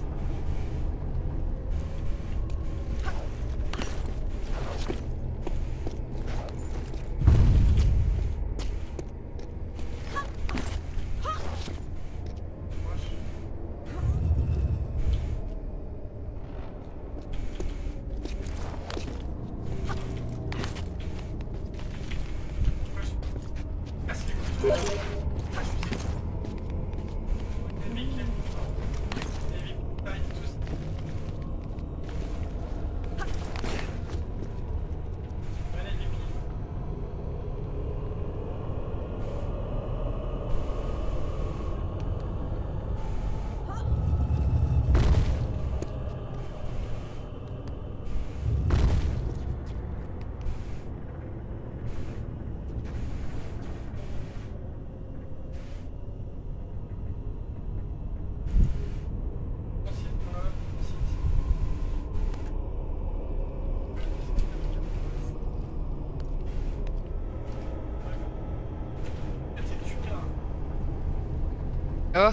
Oh.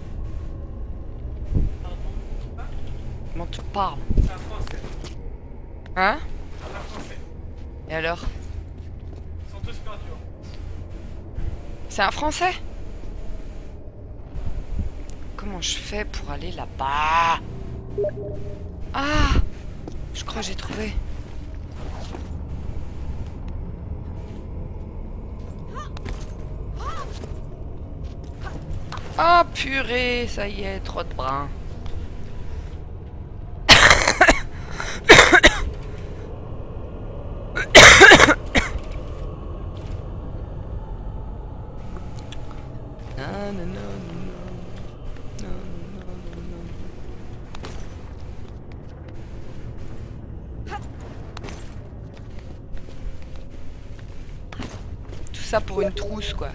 Comment tu parles? C'est un français. Hein? C'est un français. Et alors? Ils sont tous perdus. C'est un français? Comment je fais pour aller là-bas? Ah! Je crois que j'ai trouvé. Ah purée, ça y est, trop de brins. Non, non, non, non, non, non, non. Tout ça pour une trousse, quoi.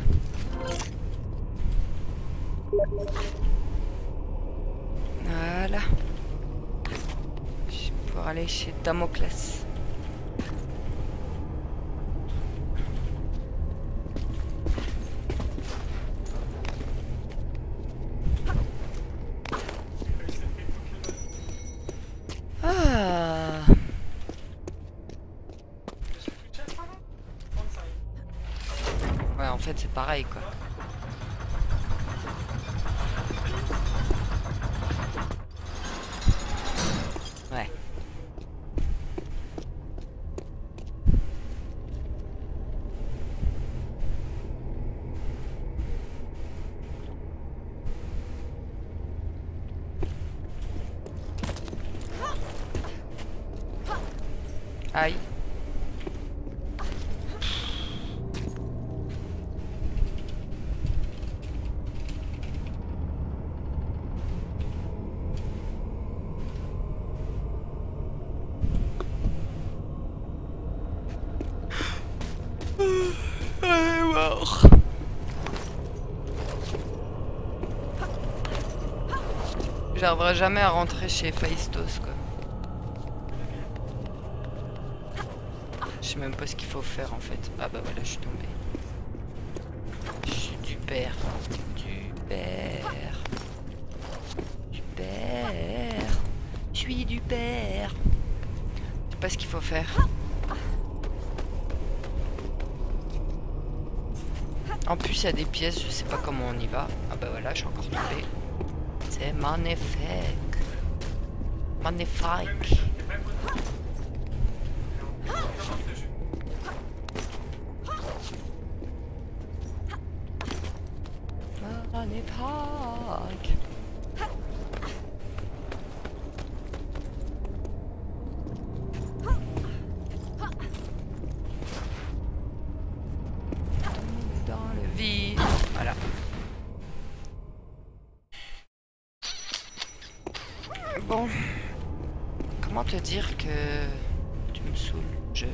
Voilà. Je vais pouvoir aller chez Damoclès. Ah. pareil quoi. Ouais. Aïe. Elle est morte. J'arriverai jamais à rentrer chez Phaistos quoi. Je sais même pas ce qu'il faut faire en fait. Ah bah voilà, je suis tombé. Je suis du père. Du père. Du père. Je suis du père. Je sais pas ce qu'il faut faire. En plus, il y a des pièces, je sais pas comment on y va. Ah bah voilà, je suis encore tombé. C'est magnifique. Magnifique. Magnifique. Dans le vide. Voilà. Bon. Comment te dire que tu me saoules, jeu?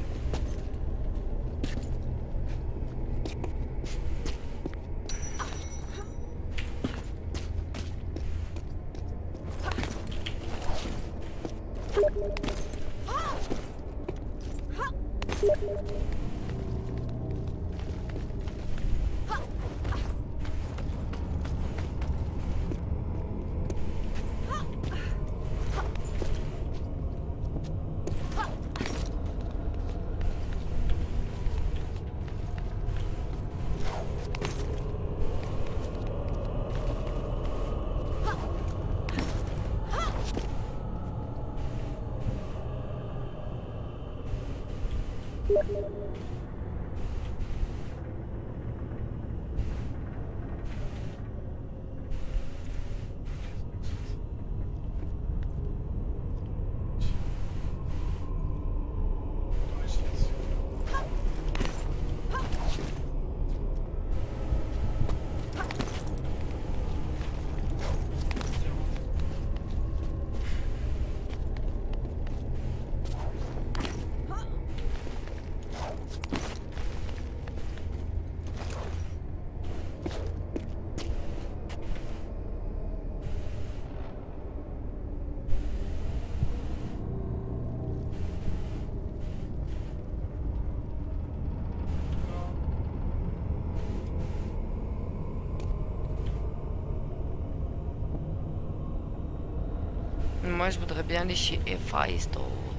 Moi, je voudrais bien aller chez Héphaïstos.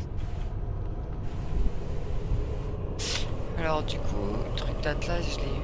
Alors, du coup, le truc d'Atlas, je l'ai eu.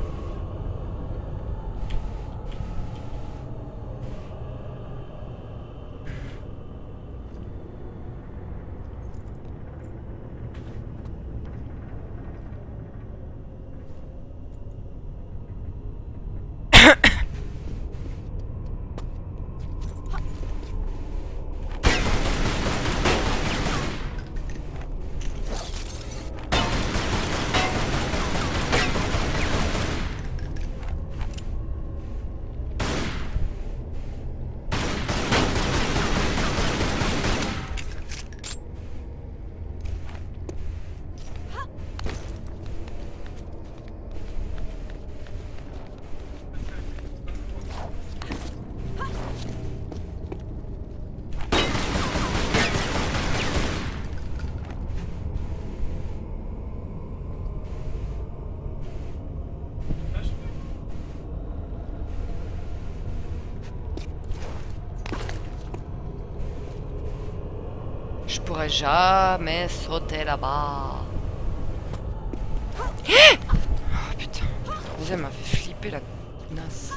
Je pourrais jamais sauter là-bas. Oh putain. Ça m'a fait flipper la nasse.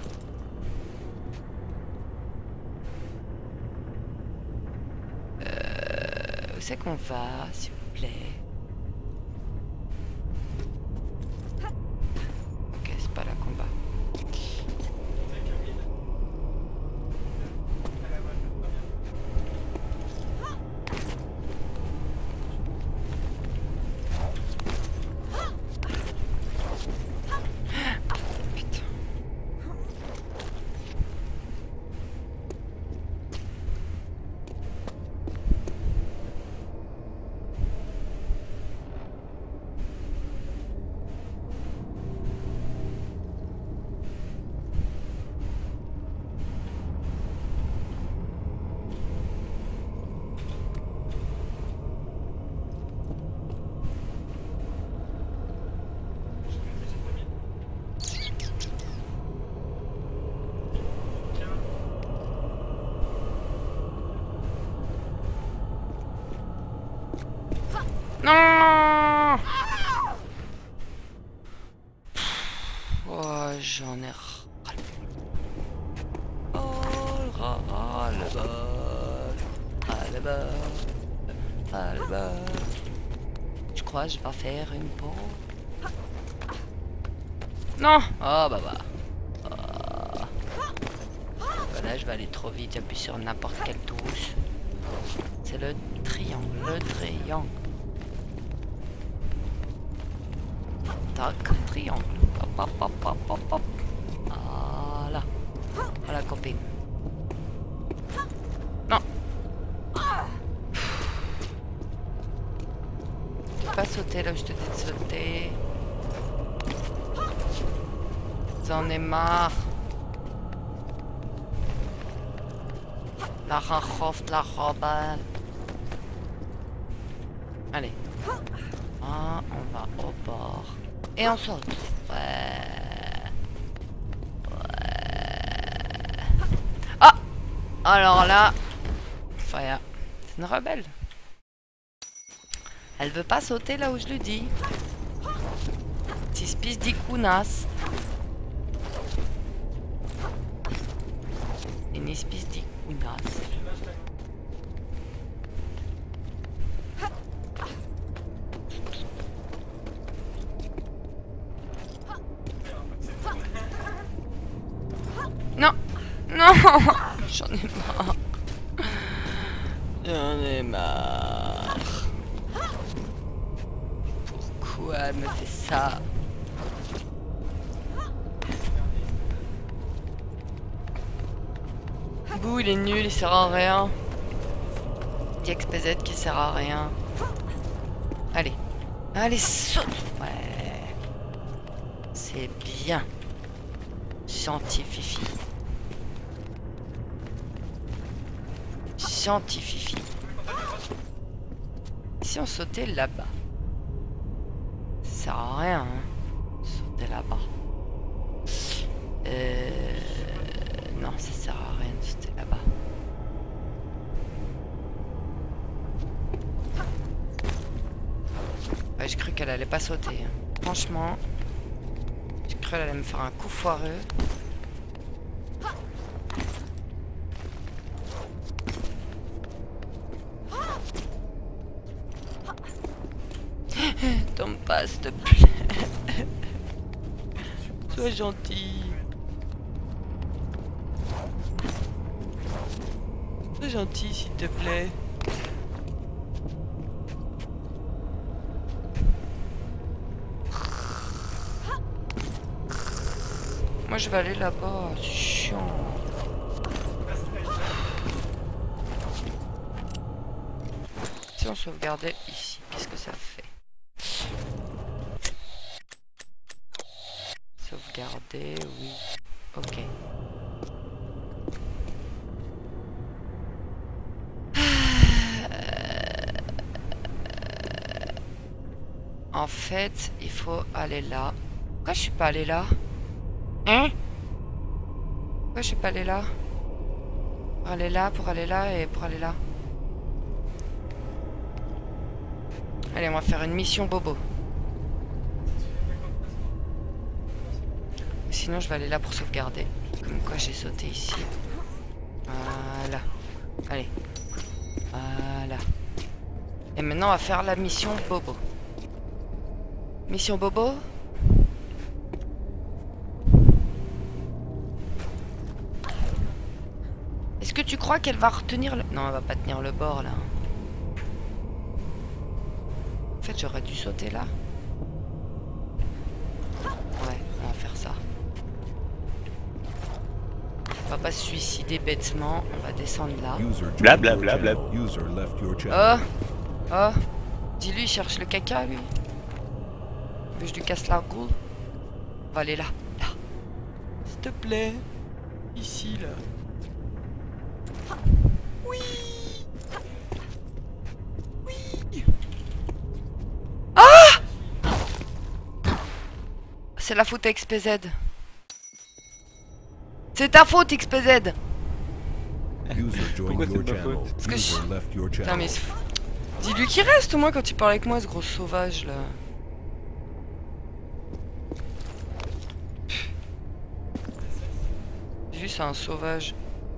Euh, où c'est qu'on va, s'il vous plaît? Ok, c'est pas la combat. Non. Oh, j'en ai ras. Oh, ras le bas. Ah le bas. Ah le bas. Je crois que je vais faire une pause. Non. Oh bah bah. Oh. Voilà, je vais aller trop vite, j'appuie sur n'importe quelle touche. C'est le triangle, le triangle. Tac, triangle. Hop, hop, hop, hop, hop, hop. Voilà. Voilà, copine. Non. Pas sauter là où je te dis de sauter. J'en ai marre. La renroft, la robale. Allez. Ah, on va au bord. Et on saute. Ouais. Ouais. Ah! Alors là. Faya. C'est une rebelle. Elle veut pas sauter là où je lui dis. Six pistes d'ikunas. Une espèce d'ikunas. Non, non, j'en ai marre. J'en ai marre. Pourquoi elle me fait ça? Bouh, il est nul, il sert à rien. D X P Z qui sert à rien. Allez, allez, saute. Ouais, c'est bien. Gentil Fifi. Gentil Fifi. Si on sautait là-bas, ça sert à rien, hein. Sauter là-bas. Euh... Non, ça sert à rien de sauter là-bas. Ouais, j'ai cru qu'elle allait pas sauter. Hein. Franchement, j'ai cru qu'elle allait me faire un coup foireux. Tombe pas, s'il te plaît. Sois gentil. Sois gentil, s'il te plaît. Moi, je vais aller là-bas. C'est chiant. Si on sauvegardait ici, qu'est-ce que ça fait? Sauvegarder, oui. Ok. En fait, il faut aller là. Pourquoi je suis pas allé là? Hein? Pourquoi je suis pas allé là? Pour aller là, pour aller là et pour aller là. Allez, on va faire une mission bobo. Sinon, je vais aller là pour sauvegarder. Comme quoi, j'ai sauté ici. Voilà. Allez. Voilà. Et maintenant, on va faire la mission Bobo. Mission Bobo. Est-ce que tu crois qu'elle va retenir le... Non, elle va pas tenir le bord, là. En fait, j'aurais dû sauter là. Ouais, on va faire ça. On va pas se suicider bêtement. On va descendre là. Blablabla. Oh. Oh. Dis-lui, il cherche le caca, lui. Veux que je lui casse la gueule? On va aller là. Là. S'il te plaît. Ici, là. Oui. Oui. Ah! C'est la faute à X P Z. C'est ta faute, X P Z. Pourquoi c'est ma faute? Parce que je... Putain, mais... Dis-lui qu'il reste au moins quand il parle avec moi, ce gros sauvage là. Dis-lui c'est un sauvage.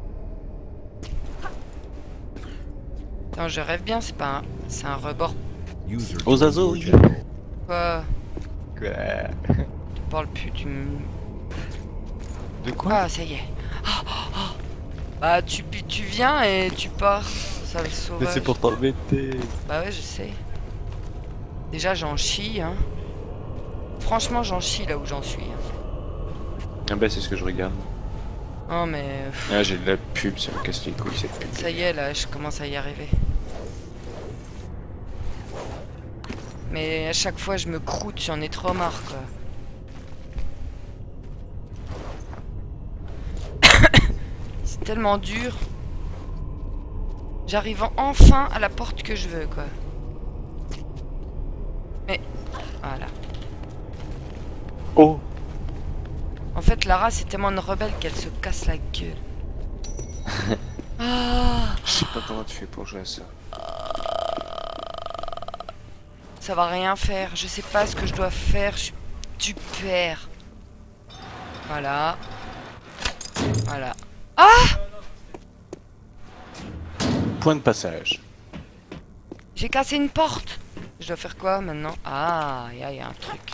Non, je rêve bien, c'est pas un... C'est un rebord. Ozazo. Quoi? Quoi? Tu parles plus, tu me... De quoi? Ah, ça y est. Ah, ah, ah. Bah, tu, tu viens et tu pars. Ça le sauvage. Mais c'est pour t'embêter. Bah ouais, je sais. Déjà, j'en chie, hein. Franchement, j'en chie là où j'en suis. Hein. Ah bah, c'est ce que je regarde. Non, mais... Ah, j'ai de la pub, ça me casse les couilles cette pub. Ça y est, là, je commence à y arriver. Mais à chaque fois, je me croûte, j'en ai trop marre, quoi. C'est tellement dur. J'arrive enfin à la porte que je veux, quoi. Mais... Voilà. Oh! En fait, Lara, c'est tellement une rebelle qu'elle se casse la gueule. Ah. Je sais pas comment tu fais pour jouer à ça. Ça va rien faire. Je sais pas ce que je dois faire. Je suis du père. Voilà. Voilà. Ah! Point de passage. J'ai cassé une porte. Je dois faire quoi maintenant? Ah, il y, y a un truc.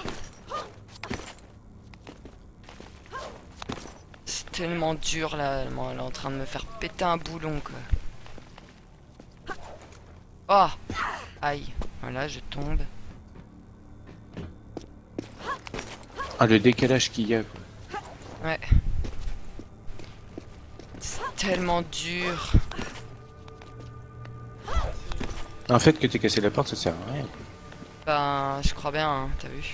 C'est tellement dur là. Elle est en train de me faire péter un boulon, quoi. Oh! Aïe. Voilà, je tombe. Ah, le décalage qu'il y a, quoi. Ouais. C'est tellement dur. En fait, que t'aies cassé la porte, ça sert à rien. Ben, je crois bien, hein, t'as vu.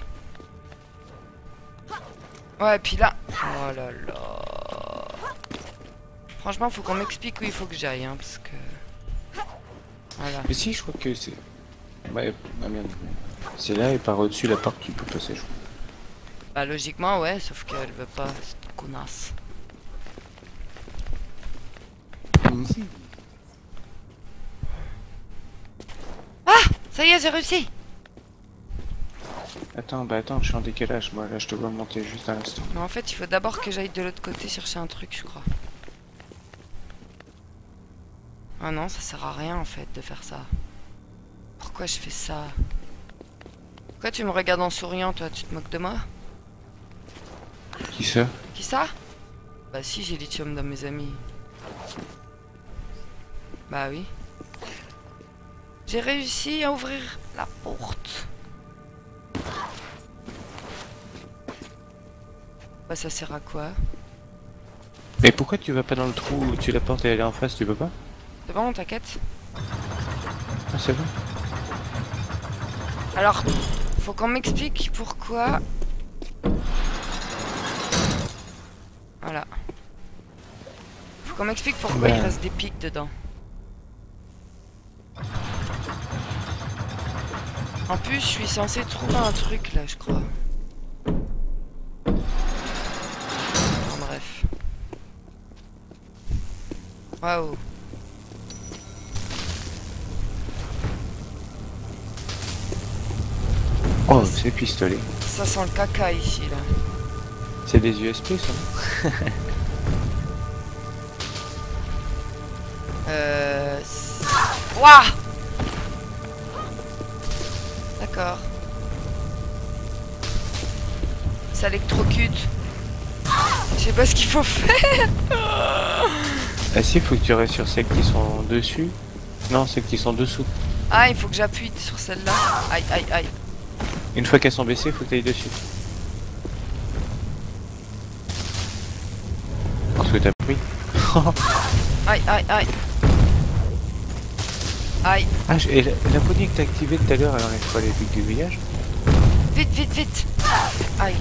Ouais, et puis là... Oh là là... Franchement, faut qu'on m'explique où il faut que j'aille, hein, parce que... Voilà. Mais si, je crois que c'est... Ouais, ah merde. C'est là et par au-dessus la porte, tu peux passer, je crois. Bah, logiquement, ouais, sauf qu'elle veut pas, cette connasse. Ah! Ça y est, j'ai réussi! Attends, bah attends, je suis en décalage, moi là je te vois monter juste à l'instant. Mais en fait, il faut d'abord que j'aille de l'autre côté chercher un truc, je crois. Ah non, ça sert à rien en fait de faire ça. Pourquoi je fais ça? Pourquoi tu me regardes en souriant, toi? Tu te moques de moi? Qui ça? Qui ça? Bah si, j'ai lithium dans mes amis. Bah oui. J'ai réussi à ouvrir la porte. Bah ça sert à quoi? Mais pourquoi tu vas pas dans le trou où tu la porte et elle est en face, tu peux pas? C'est bon, t'inquiète. Ah c'est bon. Alors, faut qu'on m'explique pourquoi... Voilà. Faut qu'on m'explique pourquoi ben... il reste des pics dedans. En plus, je suis censé trouver un truc là, je crois. Enfin, bref. Waouh. Oh, c'est pistolet. Ça sent le caca ici là. C'est des U S P ça? Euh... Ouah. D'accord. Ça électrocute. Je sais pas ce qu'il faut faire. Ah si, faut que tu restes sur celles qui sont dessus. Non, celles qui sont dessous. Ah, il faut que j'appuie sur celle-là. Aïe, aïe, aïe. Une fois qu'elles sont baissées, faut que tu ailles dessus. Parce que t'as pris. Aïe, aïe, aïe. Aïe. Ah, et la, la poignée que t'as activée tout à l'heure, alors il faut aller vite du grillage. Vite, vite, vite. Aïe.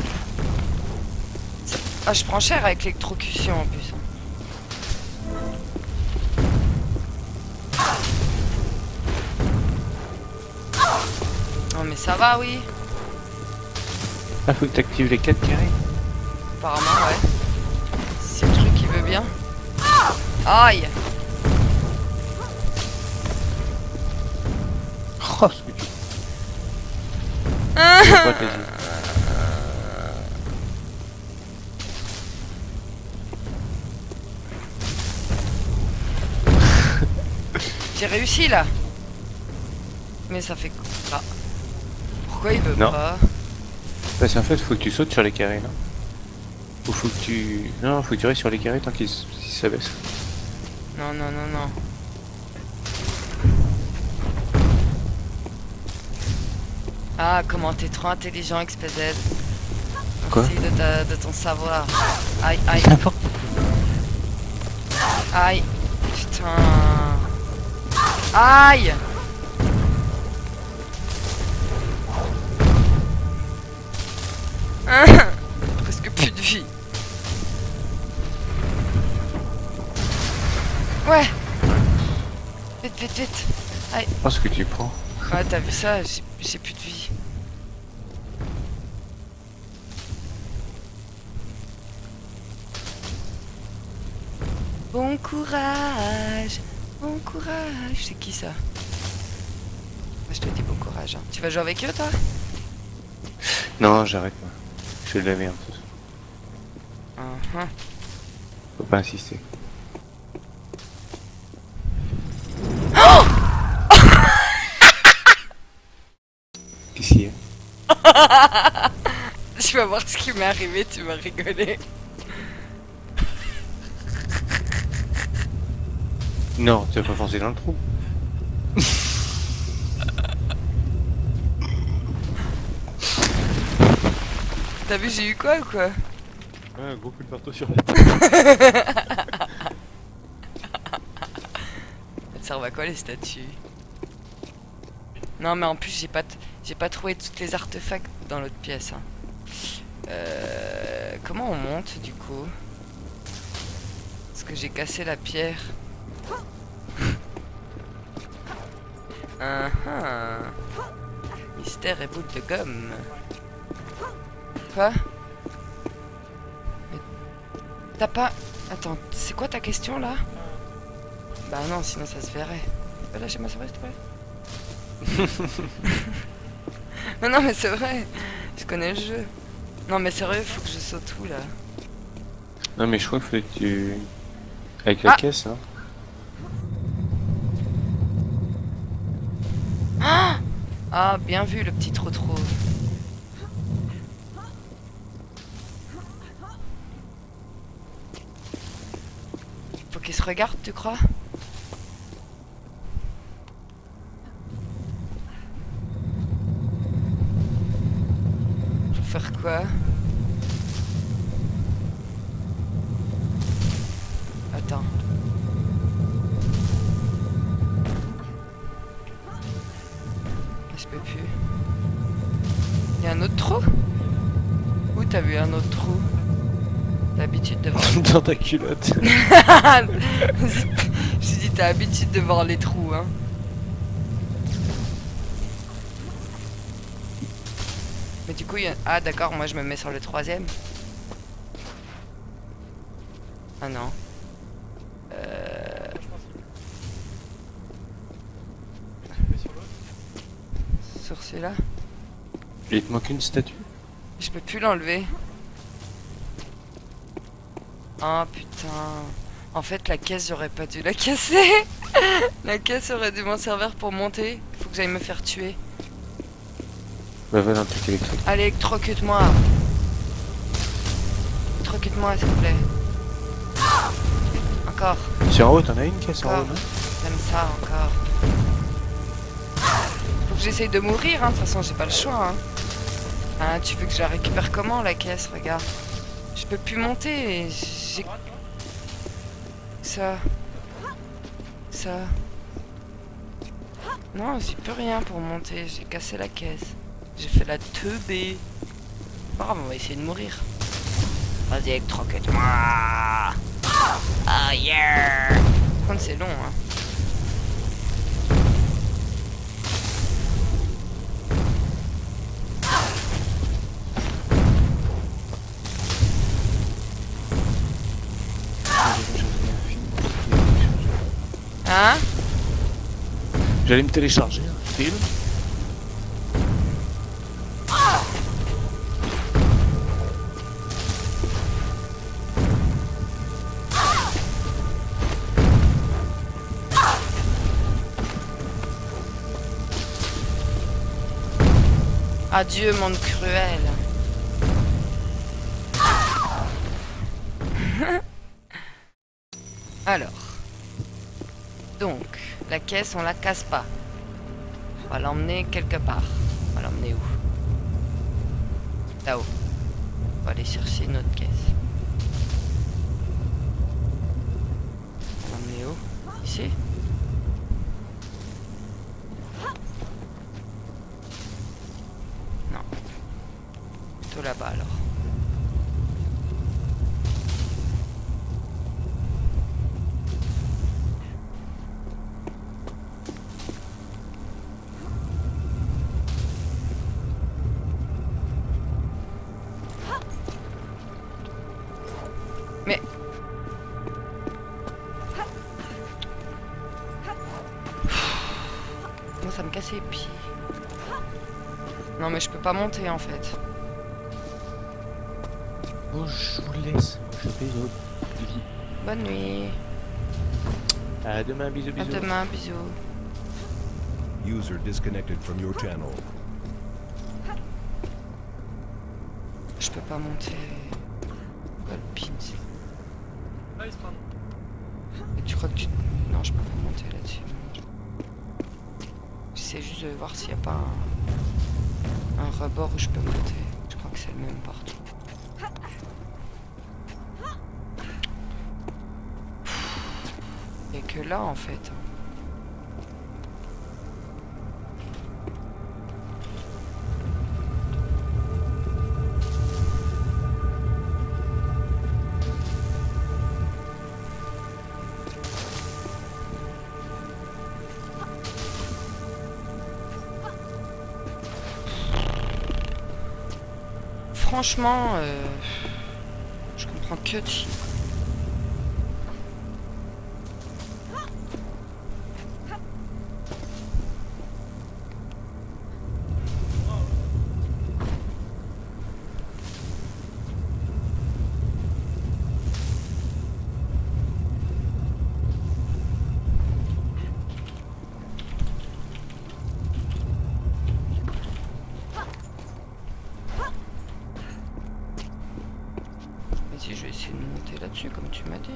Ah, je prends cher avec l'électrocution en plus. Non mais ça va, oui. Ah, faut que tu actives les quatre carrés. Apparemment, ouais. Si le truc il veut bien. Aïe. Oh, ce que tu... Je vois pas tes yeux. J'ai réussi là. Mais ça fait quoi? Pourquoi il veut non. pas? Parce qu'en fait, faut que tu sautes sur les carrés là. Ou faut que tu... Non, faut que tu restes sur les carrés tant qu'ils s'abaissent. Non, non, non, non. Ah, comment t'es trop intelligent, X P Z. Quoi? Merci de, ta, de ton savoir. Aïe, aïe. Aïe. Putain. Aïe. Presque plus de vie. Ouais. Vite, vite, vite. Aïe. Oh, ce que tu prends. Ouais, t'as vu ça? J'ai plus de vie. Bon courage. Bon courage. C'est qui ça? Je te dis bon courage. Hein. Tu vas jouer avec eux, toi? Non, j'arrête moi. Je fais de la merde. Uh-huh. Faut pas insister. Oh. Qu'est-ce qu'il y a? Tu vas voir ce qui m'est arrivé, tu vas rigoler. Non, tu vas pas foncer dans le trou. T'as vu, j'ai eu quoi ou quoi? Ouais, un gros coup de marteau sur la tête. Elles servent à quoi les statues? Non mais en plus j'ai pas j'ai pas trouvé toutes les artefacts dans l'autre pièce. Hein. Euh... Comment on monte du coup? Parce que j'ai cassé la pierre. uh -huh. Mystère et boule de gomme. Quoi? T'as pas... Attends, c'est quoi ta question là? Bah non, sinon ça se verrait. Tu peux lâcher ma souris s'il te plaît? Non, non mais c'est vrai. Je connais le jeu. Non mais sérieux, faut que je saute où là? Non mais je crois qu'il faut que tu... Avec la ah. caisse là. Ah, ah bien vu le petit trou-trou. Faut qu'il se regarde, tu crois? Faut faire quoi? Attends. Je peux plus. Il y a un autre trou? Où t'as vu un autre trou? L'habitude de voir... Dans ta culotte. Je dis t'as l'habitude de voir les trous, hein. Mais du coup, il y a... Ah d'accord, moi je me mets sur le troisième. Ah non. Euh... Sur celui-là. Il te manque une statue. Je peux plus l'enlever. Ah putain. En fait, la caisse, j'aurais pas dû la casser. La caisse aurait dû m'en servir pour monter. Faut que j'aille me faire tuer. Bah va dans le truc électrique. Allez, électrocute-moi. Électrocute-moi, s'il te plaît. Encore. Sur en haut, t'en as une caisse en Encore. haut, non? J'aime ça, encore. Faut que j'essaye de mourir, hein. De toute façon, j'ai pas le choix, hein. Hein, tu veux que je la récupère comment, la caisse? Regarde. Je peux plus monter. J'ai... Ça. Ça. Non, j'ai plus rien pour monter. J'ai cassé la caisse. J'ai fait la teubée. Bon, on va essayer de mourir. Vas-y, électrocute-moi. Oh yeah. Par contre, c'est long, hein. Hein? J'allais me télécharger un film. Adieu, monde cruel. Alors. Donc, la caisse, on la casse pas. On va l'emmener quelque part. On va l'emmener où? Là-haut. On va aller chercher une autre caisse. On va l'emmener où? Ici? Non. Plutôt là-bas alors. Mais... Moi ça me casse les pieds. Non mais je peux pas monter en fait. Bon, je vous laisse. Je fais les autres. Bonne nuit. À demain, bisous, bisous. À demain, bisous. User disconnected from your channel. Je peux pas monter. Golpins. Et tu crois que tu... Non, je peux pas monter là-dessus. J'essaie juste de voir s'il n'y a pas un... un rebord où je peux monter. Je crois que c'est le même partout. Il n'y a que là en fait. Franchement, euh, je comprends que de chi. Vas-y, je vais essayer de monter là-dessus comme tu m'as dit.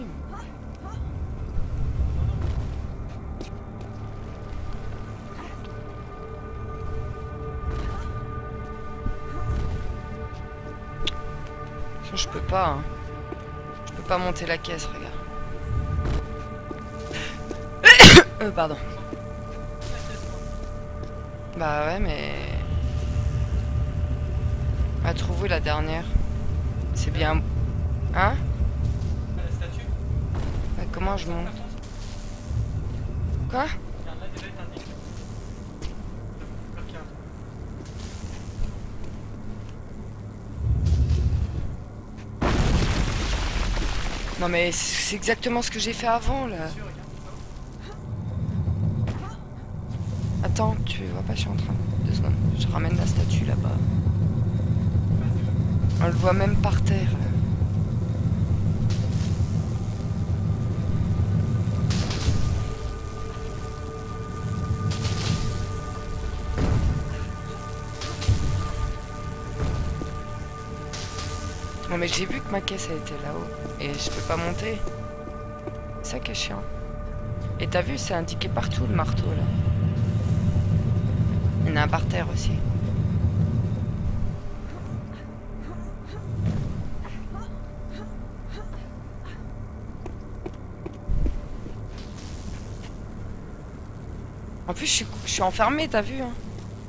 Ça, je peux pas. Hein. Je peux pas monter la caisse, regarde. euh, pardon. Bah ouais, mais... Ah, trouve où la dernière? C'est bien... Hein? La statue. Bah, comment je monte? Quoi? Regarde, là, déjà, il t'indique. Quelqu'un. Non mais c'est exactement ce que j'ai fait avant là. Attends, tu vois pas, je suis en train... Deux secondes, je ramène la statue là-bas. On le voit même par terre. Là. mais j'ai vu que ma caisse elle était là-haut. Et je peux pas monter. C'est ça qui est chiant. Et t'as vu, c'est indiqué partout le marteau là. Il y en a un par terre aussi. En plus, je suis, je suis enfermée, t'as vu, hein.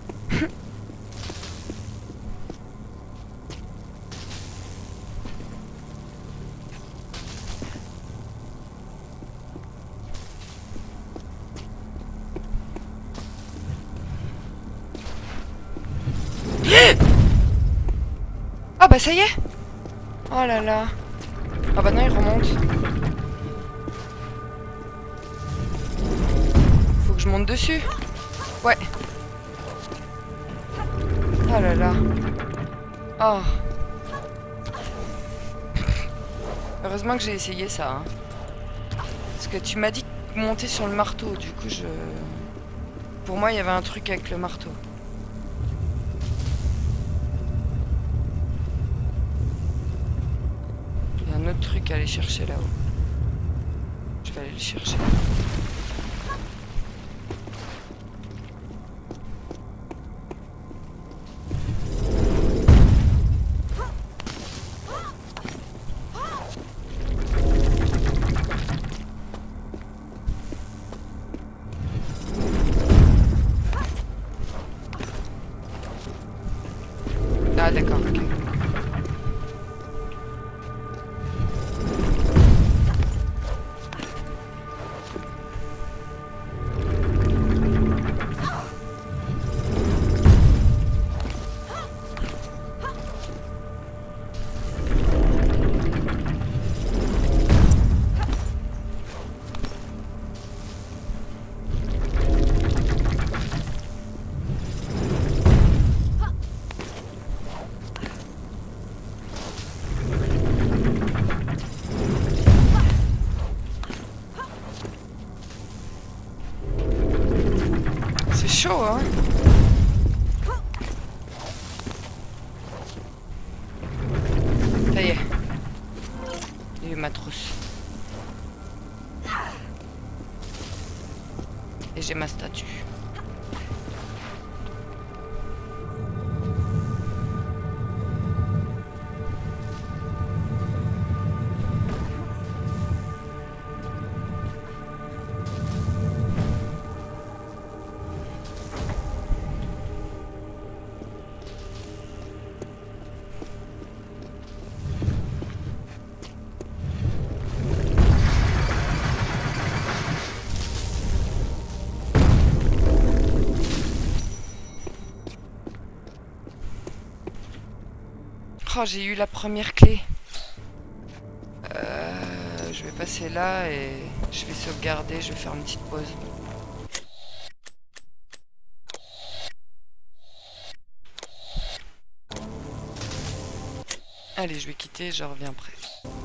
Ah bah ça y est. Oh là là. Ah bah non, il remonte. Faut que je monte dessus. Ouais. Oh là là. Oh. Heureusement que j'ai essayé ça. Hein. Parce que tu m'as dit de monter sur le marteau. Du coup, je... Pour moi, il y avait un truc avec le marteau. Un autre truc à aller chercher là-haut. Je vais aller le chercher. Ah d'accord, ok. Chaud, hein. Ça y est. J'ai eu ma trousse. Et j'ai ma statue. Oh, j'ai eu la première clé. Euh, je vais passer là et je vais sauvegarder, je vais faire une petite pause. Allez, je vais quitter, je reviens après.